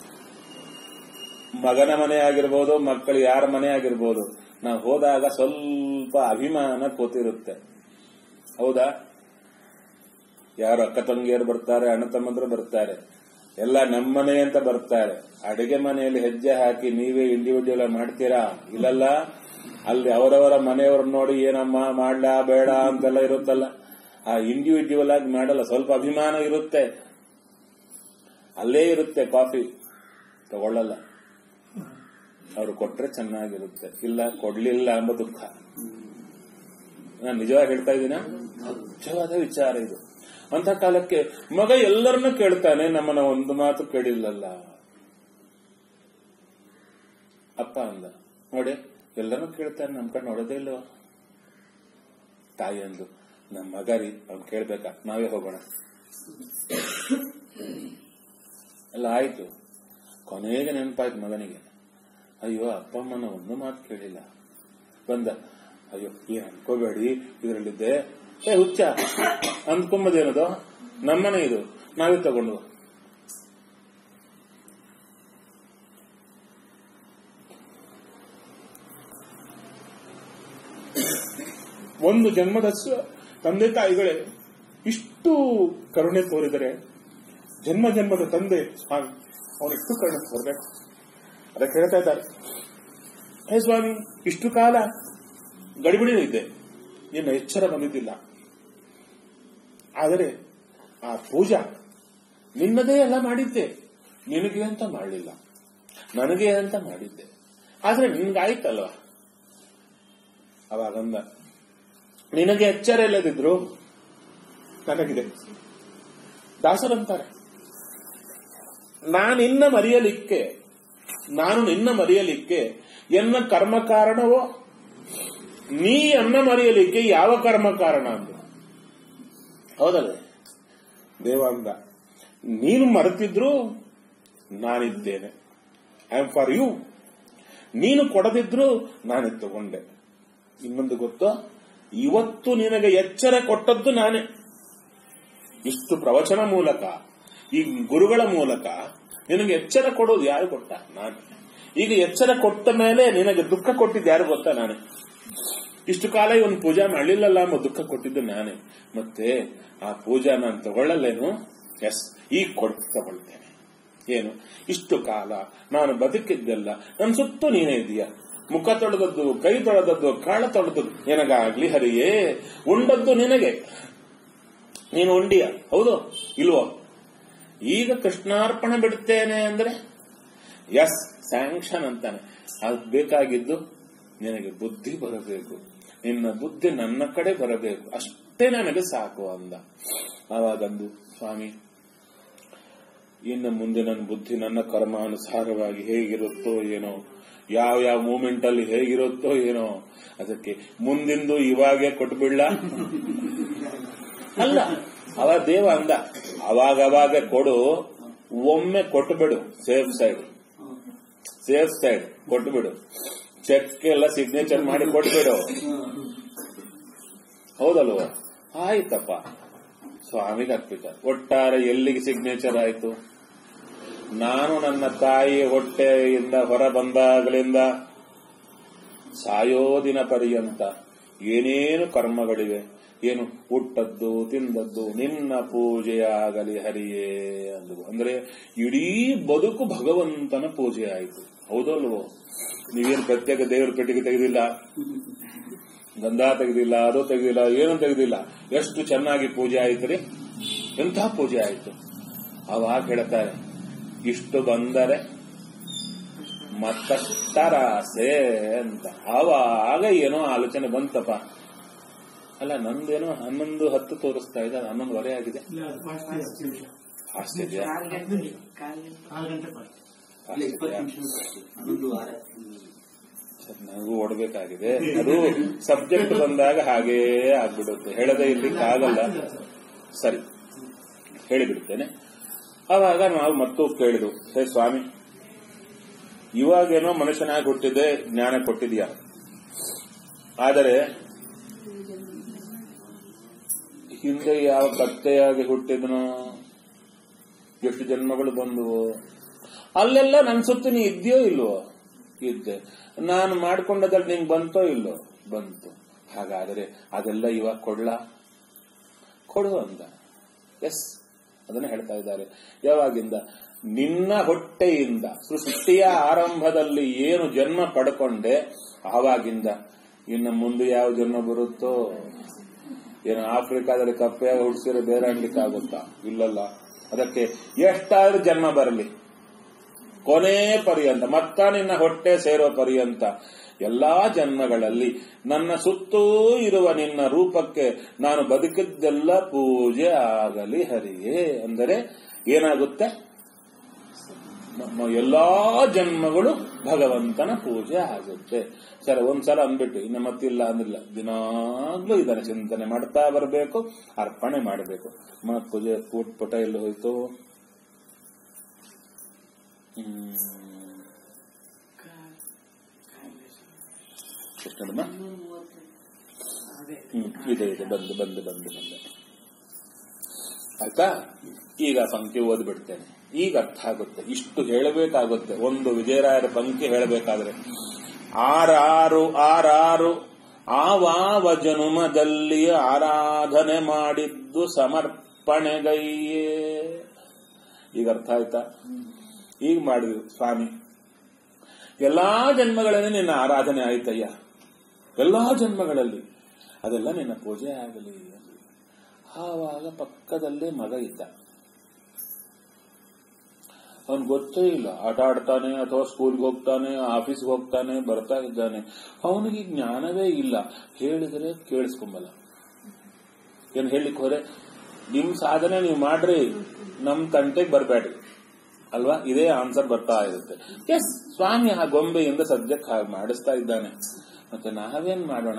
ಮಗನ ಮನೆ ಆಗಿರ್ಬೋದು, ಮಕ್ಕಳು ಯಾರ ಮನೆ ಆಗಿರ್ಬೋದು, ನಾವು ಹೋದಾಗ ಸ್ವಲ್ಪ ಅಭಿಮಾನ ಕೂತಿರುತ್ತೆ. ಹೌದಾ? ಯಾರು ಅಕ್ಕ ತಂಗಿಯರು ಬರ್ತಾರೆ, ಅಣ್ಣ ತಮ್ಮಂದ್ರು ಬರ್ತಾರೆ, ಎಲ್ಲ ನಮ್ಮನೆ ಅಂತ ಬರ್ತಾರೆ. ಅಡಿಗೆ ಮನೆಯಲ್ಲಿ ಹೆಜ್ಜೆ ಹಾಕಿ ನೀವೇ ಇಂಡಿವಿಜುವಲ್ ಮಾಡ್ತೀರಾ? ಇಲ್ಲಲ್ಲ. ಅಲ್ಲಿ ಅವರವರ ಮನೆಯವ್ರನ್ನ ನೋಡಿ ಏನಮ್ಮ ಮಾಡ್ಲಾ ಬೇಡ ಅಂತೆಲ್ಲ ಇರುತ್ತಲ್ಲ. ಆ ಇಂಡಿವಿಜುವಲ್ ಆಗಿ ಮಾಡಲ್ಲ, ಸ್ವಲ್ಪ ಅಭಿಮಾನ ಇರುತ್ತೆ, ಅಲ್ಲೇ ಇರುತ್ತೆ. ಕಾಫಿ ತಗೊಳ್ಳಲ್ಲ, ಅವರು ಕೊಟ್ರೆ ಚೆನ್ನಾಗಿರುತ್ತೆ, ಇಲ್ಲ ಕೊಡ್ಲಿಲ್ಲ ಎಂಬ ದುಃಖ. ನಾನು ನಿಜವಾಗಿ ಹೇಳ್ತಾ ಇದ್ದೀನ, ನಿಜವಾದ ವಿಚಾರ ಇದು. ಅಂತ ಕಾಲಕ್ಕೆ ಮಗ ಎಲ್ಲರನ್ನ ಕೇಳ್ತಾನೆ, ನಮ್ಮನ್ನ ಒಂದು ಮಾತು ಕೇಳಿಲ್ಲಲ್ಲ. ಅಪ್ಪ ಅಂದ, ನೋಡಿ ಎಲ್ಲರನ್ನೂ ಕೇಳ್ತಾನೆ, ನಮ್ ಕಡೆ ನೋಡೋದೇ ಇಲ್ಲವ. ತಾಯಿ ಅಂದು, ನಮ್ಮ ಮಗ ರೀ, ಅವ್ನು ಕೇಳ್ಬೇಕಾ, ನಾವೇ ಹೋಗೋಣ. ಎಲ್ಲ ಆಯ್ತು. ಕೊನೆಗೆ ನೆನಪಾಯ್ತು ಮಗನಿಗೆ, ಅಯ್ಯೋ ಅಪ್ಪ ಅಮ್ಮನ ಒಂದು ಮಾತು ಕೇಳಿಲ್ಲ. ಬಂದ, ಅಯ್ಯೋ ಏನ್ ಅನ್ಕೋಬೇಡಿ, ಇದರಲ್ಲಿದ್ದೆ. ಏ ಹುಚ್ಚ ಅಂದ್ಕೊಂಬದೇನದು, ನಮ್ಮನೆ ಇದು, ನಾವೇ ತಗೊಂಡು. ಒಂದು ಜನ್ಮದ ತಂದೆ ತಾಯಿಗಳೇ ಇಷ್ಟು ಕರುಣೆ ತೋರಿದರೆ, ಜನ್ಮ ಜನ್ಮದ ತಂದೆ ಸ್ವಾಮಿ ಅವನೆಷ್ಟು ಕರುಣೆ ತೋರ್ಬೇಕು. ಅದಕ್ಕೆ ಹೇಳ್ತಾ ಇದ್ದಾರೆ, ಹೇ ಸ್ವಾಮಿ, ಇಷ್ಟು ಕಾಲ ಗಡಿಬಿಡಿ ಇದ್ದೆ, ನಿನ್ನ ಎಚ್ಚರ ಬಂದಿದ್ದಿಲ್ಲ. ಆದರೆ ಆ ಪೂಜಾ ನಿನ್ನದೇ ಎಲ್ಲ ಮಾಡಿದ್ದೆ, ನಿನಗೆ ಅಂತ ಮಾಡಲಿಲ್ಲ, ನನಗೆ ಅಂತ ಮಾಡಿದ್ದೆ. ಆದ್ರೆ ನಿನ್ಗಾಯ್ತಲ್ವ. ಅವಾಗಂದ, ನಿನಗೆ ಎಚ್ಚರ ಇಲ್ಲದಿದ್ರು ನನಗಿದೆ. ದಾಸರಂತಾರೆ, ನಾನಿನ್ನ ಮರೆಯಲಿಕ್ಕೆ ನಾನು ನಿನ್ನ ಮರೆಯಲಿಕ್ಕೆ ಎನ್ನ ಕರ್ಮ ಕಾರಣವೋ, ನೀ ಅನ್ನ ಮರೆಯಲಿಕ್ಕೆ ಯಾವ ಕರ್ಮ ಕಾರಣ ಅಂದ. ಹೌದಲ್ಲ ದೇವಾಂಗ, ನೀನು ಮರೆತಿದ್ರು ನಾನಿದ್ದೇನೆ, ಐ ಆಮ್ ಫಾರ್ ಯು. ನೀನು ಕೊಡದಿದ್ರು ನಾನು ತಗೊಂಡೆ. ಇನ್ನೊಂದು ಗೊತ್ತೋ, ಇವತ್ತು ನಿನಗೆ ಎಚ್ಚರ ಕೊಟ್ಟದ್ದು ನಾನೇ. ಇಷ್ಟು ಪ್ರವಚನ ಮೂಲಕ, ಈ ಗುರುಗಳ ಮೂಲಕ ನಿನಗೆ ಎಚ್ಚರ ಕೊಡೋದು ಯಾರು ಕೊಟ್ಟ? ನಾನು. ಈಗ ಎಚ್ಚರ ಕೊಟ್ಟ ಮೇಲೆ ನಿನಗೆ ದುಃಖ ಕೊಟ್ಟಿದ್ದು ಯಾರು ಗೊತ್ತಾ? ನಾನೇ. ಇಷ್ಟು ಕಾಲ ಇವನು ಪೂಜಾ ಮಾಡಲಿಲ್ಲಲ್ಲ ಎಂಬ ದುಃಖ ಕೊಟ್ಟಿದ್ದು ನಾನೇ. ಮತ್ತೆ ಆ ಪೂಜಾ ನಾನು ತಗೊಳ್ಳಲೇನು? ಎಸ್, ಈಗ ಕೊಡ್ ತಗೊಳ್ತೇನೆ. ಏನು, ಇಷ್ಟು ಕಾಲ ನಾನು ಬದುಕಿದ್ದೆಲ್ಲ ನನ್ನ ಸುತ್ತು ನೀನೇ ಇದೆಯಾ. ಮುಖ ತೊಳೆದದ್ದು, ಕೈ ತೊಳೆದದ್ದು, ಕಾಳ ತೊಳೆದದ್ದು ನಿನಗಾಗ್ಲಿ ಹರಿಯೇ. ಉಂಡದ್ದು ನಿನಗೆ, ನೀನು ಉಂಡಿಯ, ಹೌದು ಇಲ್ವೋ? ಈಗ ಕೃಷ್ಣಾರ್ಪಣೆ ಬಿಡ್ತೇನೆ ಅಂದ್ರೆ ಎಸ್ ಸ್ಯಾಂಕ್ಷನ್ ಅಂತಾನೆ. ಅದು ಬೇಕಾಗಿದ್ದು ನಿನಗೆ ಬುದ್ಧಿ ಬರಬೇಕು, ನಿನ್ನ ಬುದ್ಧಿ ನನ್ನ ಕಡೆ ಬರಬೇಕು, ಅಷ್ಟೇ ನನಗೆ ಸಾಕು ಅಂದ. ಆವಾಗಂದು, ಸ್ವಾಮಿ ಇನ್ನು ಮುಂದೆ ನನ್ನ ಬುದ್ಧಿ ನನ್ನ ಕರ್ಮಾನುಸಾರವಾಗಿ ಹೇಗಿರುತ್ತೋ ಏನೋ, ಯಾವ ಯಾವ ಮೂಮೆಂಟ್ ಅಲ್ಲಿ ಹೇಗಿರುತ್ತೋ ಏನೋ, ಅದಕ್ಕೆ ಮುಂದಿಂದು ಇವಾಗೆ ಕೊಟ್ಬಿಡ್ಲ ಅಲ್ಲ. ಅವ ದೇವ ಅಂದ, ಅವಾಗವಾಗ ಕೊಡು, ಒಮ್ಮೆ ಕೊಟ್ಟುಬಿಡು, ಸೇಫ್ ಸೈಡ್ ಸೇಫ್ ಸೈಡ್ ಕೊಟ್ಟುಬಿಡು. ಚೆಕ್ ಎಲ್ಲ ಸಿಗ್ನೇಚರ್ ಮಾಡಿ ಕೊಟ್ಬಿಡು, ಹೌದಲ್ವ? ಆಯ್ತಪ್ಪ, ಸ್ವಾಮಿಗೆ ಅರ್ಪಿತ. ಒಟ್ಟಾರೆ ಎಲ್ಲಿಗೆ ಸಿಗ್ನೇಚರ್ ಆಯ್ತು? ನಾನು ನನ್ನ ತಾಯಿ ಹೊಟ್ಟೆಯಿಂದ ಹೊರ ಬಂದಾಗಲಿಂದ ಸಾಯೋ ದಿನ ಪರ್ಯಂತ ಏನೇನು ಕರ್ಮಗಳಿವೆ, ಏನು ಹುಟ್ಟದ್ದು ತಿಂದದ್ದು ನಿನ್ನ ಪೂಜೆಯಾಗಲಿ ಹರಿಯೇ ಅಂದು. ಅಂದ್ರೆ ಇಡೀ ಬದುಕು ಭಗವಂತನ ಪೂಜೆ ಆಯಿತು, ಹೌದಲ್ವೋ? ನೀವೇನು ಪ್ರತ್ಯೇಕ ದೇವರ ಪೆಟ್ಟಿಗೆ ತೆಗೆದಿಲ್ಲ, ಗಂಧ ತೆಗೆದಿಲ್ಲ, ಅದು ತೆಗೆದಿಲ್ಲ, ಏನೂ ತೆಗೆದಿಲ್ಲ. ಎಷ್ಟು ಚೆನ್ನಾಗಿ ಪೂಜೆ ಆಯ್ತು ರೀ, ಎಂಥ ಪೂಜೆ ಆಯಿತು. ಅವಾಗ ಹೇಳ್ತಾರೆ, ಇಷ್ಟು ಬಂದರೆ ಮತ್ತಷ್ಟರಾಸೆ ಅಂತ. ಆವಾಗ ಏನೋ ಆಲೋಚನೆ ಬಂತಪ್ಪ, ಅಲ್ಲ ನಂದೇನೋ ಹನ್ನೊಂದು ಹತ್ತು ತೋರಿಸ್ತಾ ಇದೆ, ಹನ್ನೊಂದುವರೆ ಆಗಿದೆ. ಆಶ್ಚರ್ಯ. ನನಗೂ ಓಡಬೇಕಾಗಿದೆ. ಅದು ಸಬ್ಜೆಕ್ಟ್ ಬಂದಾಗ ಹಾಗೇ ಆಗ್ಬಿಡುತ್ತೆ, ಹೇಳದೆ ಇರ್ಲಿಕ್ಕೆ ಆಗಲ್ಲ. ಸರಿ, ಹೇಳಿಬಿಡ್ತೇನೆ. ಆವಾಗ ನಾವು ಮತ್ತೂ ಕೇಳಿದ್ರು, ಹೇ ಸ್ವಾಮಿ, ಇವಾಗೇನೋ ಮನುಷ್ಯನಾಗಿ ಹುಟ್ಟಿದ್ದೆ, ಜ್ಞಾನ ಕೊಟ್ಟಿದ್ಯಾ, ಆದರೆ ಹಿಂದೆ ಯಾವ ಕತ್ತೆಯಾಗಿ ಹುಟ್ಟಿದ್ನೋ, ಎಷ್ಟು ಜನ್ಮಗಳು ಬಂದುವೋ, ಅಲ್ಲೆಲ್ಲ ನನ್ ಸುತ್ತ ನೀ ಇದ್ಯೋ ಇಲ್ವೋ? ಇದ್ದೆ. ನಾನು ಮಾಡ್ಕೊಂಡದಲ್ಲಿ ನಿಂಗೆ ಬಂತೋ ಇಲ್ಲೋ? ಬಂತು. ಹಾಗಾದರೆ ಅದೆಲ್ಲ ಇವಾಗ ಕೊಡ್ಲಾ? ಕೊಡು ಅಂದ. ಎಸ್, ಅದನ್ನ ಹೇಳ್ತಾ ಇದ್ದಾರೆ. ಯಾವಾಗಿಂದ? ನಿನ್ನ ಹೊಟ್ಟೆಯಿಂದ ಸೃಷ್ಟಿಯ ಆರಂಭದಲ್ಲಿ ಏನು ಜನ್ಮ ಪಡ್ಕೊಂಡೆ, ಆವಾಗಿಂದ ಇನ್ನು ಮುಂದೆ ಯಾವ ಜನ್ಮ ಬರುತ್ತೋ ಏನು ಆಫ್ರಿಕಾದಲ್ಲಿ ಕಪ್ಪೆಯಾಗಿ ಹುಡ್ಸಿರೋ ಬೇರೆ ಆಗ್ಲಿಕ್ಕಾಗುತ್ತಾ? ಇಲ್ಲಲ್ಲ. ಅದಕ್ಕೆ ಎಷ್ಟಾದ್ರೂ ಜನ್ಮ ಬರಲಿ, ಕೊನೆ ಪರ್ಯಂತ ಮತ್ತ ನಿನ್ನ ಹೊಟ್ಟೆ ಸೇರೋ ಪರ್ಯಂತ ಎಲ್ಲಾ ಜನ್ಮಗಳಲ್ಲಿ ನನ್ನ ಸುತ್ತೂ ಇರುವ ನಿನ್ನ ರೂಪಕ್ಕೆ ನಾನು ಬದುಕಿದ್ದೆಲ್ಲ ಪೂಜೆ ಆಗಲಿ ಹರಿಯೇ. ಅಂದರೆ ಏನಾಗುತ್ತೆ? ನಮ್ಮ ಎಲ್ಲಾ ಜನ್ಮಗಳು ಭಗವಂತನ ಪೂಜೆ ಆಗುತ್ತೆ. ಸರಿ, ಒಂದ್ಸಲ ಅಂದ್ಬಿಟ್ಟು ಇನ್ನು ಮತ್ತಿಲ್ಲ ಅಂದಿಲ್ಲ, ದಿನಾಗ್ಲೂ ಇದನ್ನ ಚಿಂತನೆ ಮಾಡ್ತಾ ಬರಬೇಕು, ಅರ್ಪಣೆ ಮಾಡಬೇಕು. ಮತ್ ಪೂಜೆ ಪುಟ ಪುಟ ಎಲ್ಲಿ ಹೋಯ್ತು? ಹ್ಮ್ ಹ್ಮ್ ಇದೆ ಇದೆ ಬಂದು ಬಂದು ಬಂದು ಬಂದು ಆಯ್ತಾ? ಈಗ ಪಂಕ್ತಿ ಓದ್ಬಿಡ್ತೇನೆ. ಈಗ ಅರ್ಥ ಆಗುತ್ತೆ. ಇಷ್ಟು ಹೇಳಬೇಕಾಗುತ್ತೆ. ಒಂದು ವಿಜಯರಾಯರ ಪಂಕ್ತಿ ಹೇಳಬೇಕಾದ್ರೆ ಆರಾರು ಆರಾರು ಆವಾವ ಜನುಮದಲ್ಲಿ ಆರಾಧನೆ ಮಾಡಿದ್ದು ಸಮರ್ಪಣೆಗೈಯೇ. ಈಗ ಅರ್ಥ ಆಯ್ತಾ? ಈಗ ಮಾಡಿದ್ರು ಸ್ವಾಮಿ, ಎಲ್ಲಾ ಜನ್ಮಗಳಲ್ಲಿ ನಿನ್ನ ಆರಾಧನೆ ಆಯ್ತಯ್ಯ, ಎಲ್ಲಾ ಜನ್ಮಗಳಲ್ಲಿ ಅದೆಲ್ಲ ನಿನ್ನ ಪೂಜೆ ಆಗಲಿ. ಆವಾಗ ಪಕ್ಕದಲ್ಲೇ ಮಗ ಇದ್ದ. ಅವನ್ ಗೊತ್ತೇ ಇಲ್ಲ, ಆಟ ಆಡ್ತಾನೆ ಅಥವಾ ಸ್ಕೂಲ್ಗೆ ಹೋಗ್ತಾನೆ, ಆಫೀಸ್ಗೆ ಹೋಗ್ತಾನೆ, ಬರ್ತಾ ಇದ್ದಾನೆ. ಅವನಿಗೆ ಜ್ಞಾನವೇ ಇಲ್ಲ. ಹೇಳಿದ್ರೆ ಕೇಳಿಸ್ಕೊಂಬಲ್ಲ. ಏನ್ ಹೇಳಿಕ್ ಹೋರೆ, ನಿಮ್ ಸಾಧನೆ ನೀವು ಮಾಡ್ರಿ, ನಮ್ ತಂಟೆಗೆ ಬರ್ಬೇಡ್ರಿ ಅಲ್ವಾ? ಇದೇ ಆನ್ಸರ್ ಬರ್ತಾ ಇರುತ್ತೆ. ಎಸ್, ಸ್ವಾಮಿ ಆ ಗೊಂಬೆಯಿಂದ ಸದ್ಯಕ್ಕೆ ಹಾಗೆ ಮಾಡಿಸ್ತಾ ಇದ್ದಾನೆ, ಮತ್ತೆ ನಾವೇನ್ ಮಾಡೋಣ?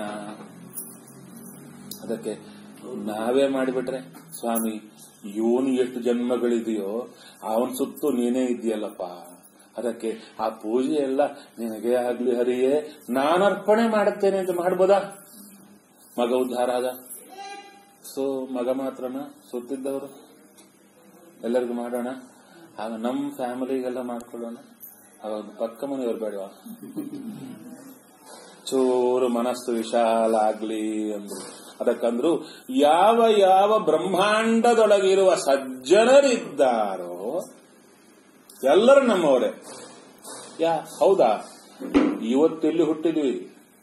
ಅದಕ್ಕೆ ನಾವೇ ಮಾಡಿಬಿಟ್ರೆ, ಸ್ವಾಮಿ ಇವನು ಎಷ್ಟು ಜನ್ಮಗಳಿದೆಯೋ ಅವನ್ ಸುತ್ತು ನೀನೇ ಇದೆಯಲ್ಲಪ್ಪ, ಅದಕ್ಕೆ ಆ ಪೂಜೆ ಎಲ್ಲ ನಿನಗೆ ಆಗ್ಲಿ ಹರಿಯೇ, ನಾನು ಅರ್ಪಣೆ ಮಾಡುತ್ತೇನೆ ಅಂತ ಮಾಡ್ಬೋದಾ? ಮಗ ಉದ್ಧಾರ ಆದ. ಸೊ ಮಗ ಮಾತ್ರನ ಸುತ್ತಿದ್ದವರು ಎಲ್ಲರಿಗೂ ಮಾಡೋಣ. ಆಗ ನಮ್ ಫ್ಯಾಮಿಲಿಗೆಲ್ಲ ಮಾಡ್ಕೊಳ್ಳೋಣ. ಅವಾಗ ಪಕ್ಕ ಮನೆಯವ್ರು ಬೇಡವಾ? ಚೂರು ಮನಸ್ಸು ವಿಶಾಲ ಆಗ್ಲಿ ಅಂದ್ರು. ಅದಕ್ಕಂದ್ರು ಯಾವ ಯಾವ ಬ್ರಹ್ಮಾಂಡದೊಳಗಿರುವ ಸಜ್ಜನರಿದ್ದಾರೋ ಎಲ್ಲರೂ ನಮ್ಮವರೇ. ಯಾ ಹೌದಾ? ಇವತ್ತಿಲ್ಲಿ ಹುಟ್ಟಿದ್ವಿ,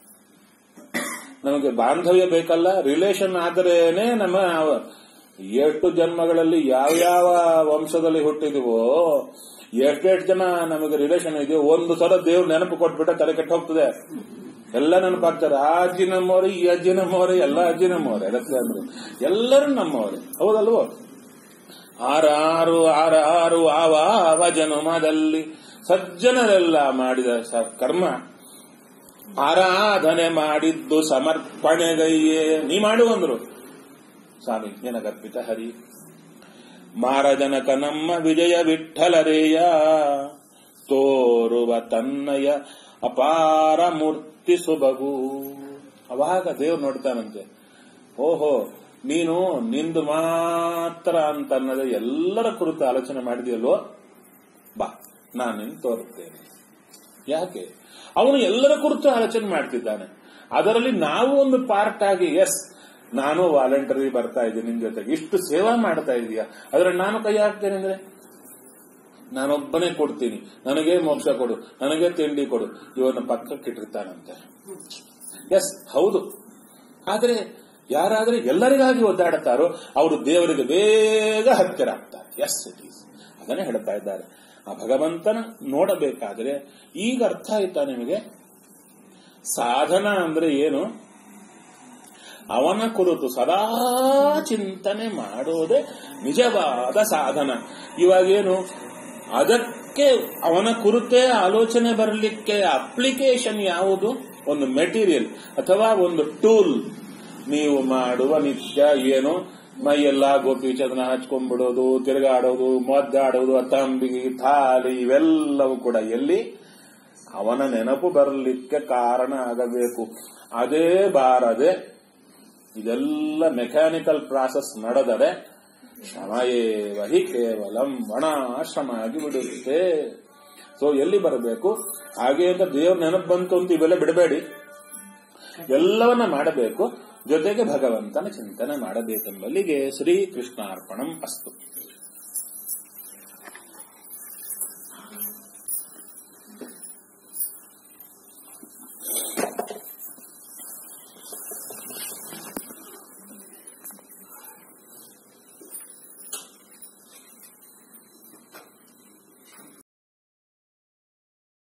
ನಮಗೆ ಬಾಂಧವ್ಯ ಬೇಕಲ್ಲ, ರಿಲೇಷನ್ ಆದ್ರೇನೆ ನಮ್ಮ ಎಷ್ಟು ಜನ್ಮಗಳಲ್ಲಿ ಯಾವ್ಯಾವ ವಂಶದಲ್ಲಿ ಹುಟ್ಟಿದೀವೋ, ಎಷ್ಟೆಷ್ಟು ಜನ ನಮಗೆ ರಿಲೇಷನ್ ಇದೆಯೋ, ಒಂದು ಸಲ ದೇವ್ರ ನೆನಪು ಕೊಟ್ಬಿಟ್ರೆ ತಲೆ ಕೆಟ್ಟ ಹೋಗ್ತದೆ. ಎಲ್ಲ ನೆನಪಾಗ್ತಾರೆ. ಆ ಅಜ್ಜಿ ನಮ್ಮವ್ರೆ, ಈ ಅಜ್ಜಿ ನಮ್ಮವ್ರೆ, ಎಲ್ಲ ಅಜ್ಜಿ ನಮ್ಮವ್ರೆ. ಅದಕ್ಕೆ ಅಂದ್ರೆ ಎಲ್ಲರೂ ನಮ್ಮವ್ರೆ, ಹೌದಲ್ವೋ? ಆರಾರು ಆರಾರು ಆವ ಜನುಮದಲ್ಲಿ ಸಜ್ಜನರೆಲ್ಲ ಮಾಡಿದ ಕರ್ಮ ಆರಾಧನೆ ಮಾಡಿದ್ದು ಸಮರ್ಪಣೆಗೈಯೇ. ನೀ ಮಾಡುವಂದ್ರು ಸ್ವಾಮಿ ನಿನಗರ್ಪಿತ ಹರಿ. ಮಾರಜನಕ ನಮ್ಮ ವಿಜಯ ವಿಠಲರೇಯ ತೋರುವ ತನ್ನಯ ಅಪಾರ ಮೂರ್ತಿ ಸುಬಗು. ಅವಾಗ ದೇವ್ರು ನೋಡ್ತಾನಂತೆ, ಓಹೋ ನೀನು ನಿಂದು ಮಾತ್ರ ಅಂತನ್ನದೆ ಎಲ್ಲರ ಕುರಿತು ಆಲೋಚನೆ ಮಾಡಿದೆಯಲ್ವೋ, ಬಾ ನಾನು ನಿನ್ ತೋರುತ್ತೇನೆ. ಯಾಕೆ? ಅವನು ಎಲ್ಲರ ಕುರಿತು ಆಲೋಚನೆ ಮಾಡ್ತಿದ್ದಾನೆ. ಅದರಲ್ಲಿ ನಾವು ಒಂದು ಪಾರ್ಟ್ ಆಗಿ, ಎಸ್ ನಾನು ವಾಲಂಟರಿ ಬರ್ತಾ ಇದ್ದೀನಿ ನಿನ್ ಜೊತೆಗೆ, ಇಷ್ಟು ಸೇವಾ ಮಾಡ್ತಾ ಇದೀಯಾ, ಅದ್ರಲ್ಲಿ ನಾನು ಕೈ ಹಾಕ್ತೇನೆ ಅಂದ್ರೆ ನಾನೊಬ್ಬನೇ ಕೊಡ್ತೀನಿ, ನನಗೇ ಮೋಕ್ಷ ಕೊಡು, ನನಗೇ ತಿಂಡಿ ಕೊಡು, ಇವನ್ನ ಪಕ್ಕಕ್ಕೆ ಇಟ್ಟಿರ್ತಾನಂತೆ. ಎಸ್ ಹೌದು. ಆದ್ರೆ ಯಾರಾದ್ರೆ ಎಲ್ಲರಿಗಾಗಿ ಒದ್ದಾಡುತ್ತಾರೋ ಅವರು ದೇವರಿಗೆ ಬೇಗ ಹತ್ತಿರ ಆಗ್ತಾರೆ. Yes it is. ಅದನ್ನೇ ಹೇಳ್ತಾ ಇದ್ದಾರೆ. ಆ ಭಗವಂತನ ನೋಡಬೇಕಾದ್ರೆ ಈಗ ಅರ್ಥ ಆಯ್ತಾ ನಿಮಗೆ? ಸಾಧನ ಅಂದ್ರೆ ಏನು? ಅವನ ಕುರಿತು ಸದಾ ಚಿಂತನೆ ಮಾಡೋದೇ ನಿಜವಾದ ಸಾಧನ. ಇವಾಗೇನು ಅದಕ್ಕೆ ಅವನ ಕುರಿತೇ ಆಲೋಚನೆ ಬರಲಿಕ್ಕೆ ಅಪ್ಲಿಕೇಶನ್ ಯಾವುದು? ಒಂದು ಮೆಟೀರಿಯಲ್ ಅಥವಾ ಒಂದು ಟೂಲ್. ನೀವು ಮಾಡುವ ನಿತ್ಯ ಏನು ಮೈಯೆಲ್ಲ ಗೋಪಿ ಚಂದನ ಹಚ್ಕೊಂಡ್ಬಿಡೋದು, ತಿರುಗಾಡೋದು, ಮದ್ದಾಡೋದು, ತಂಬಿಗೆ ಥಾಲಿ ಇವೆಲ್ಲವೂ ಕೂಡ ಎಲ್ಲಿ ಅವನ ನೆನಪು ಬರಲಿಕ್ಕೆ ಕಾರಣ ಆಗಬೇಕು. ಅದೇ ಬಾರದೆ ಇದೆಲ್ಲ ಮೆಕ್ಯಾನಿಕಲ್ ಪ್ರಾಸೆಸ್ ನಡೆದರೆ ಶ್ರಮಯೇವ ಹಿ ಕೇವಲಂ ಒಣ ಶ್ರಮ ಆಗಿ ಬಿಡುತ್ತೆ. ಸೊ ಎಲ್ಲಿ ಬರಬೇಕು? ಹಾಗೆ ಅಂತ ದೇವ್ರ ನೆನಪು ಬಂತು ಅಂತ ಇವೆಲ್ಲ ಬಿಡಬೇಡಿ, ಎಲ್ಲವನ್ನ ಮಾಡಬೇಕು. ಜೊತೆಗೆ ಭಗವಂತನ ಚಿಂತನೆ ಮಾಡಬೇಕೆಂಬಲ್ಲಿಗೆ ಶ್ರೀಕೃಷ್ಣಾರ್ಪಣಂ ಅಸ್ತು.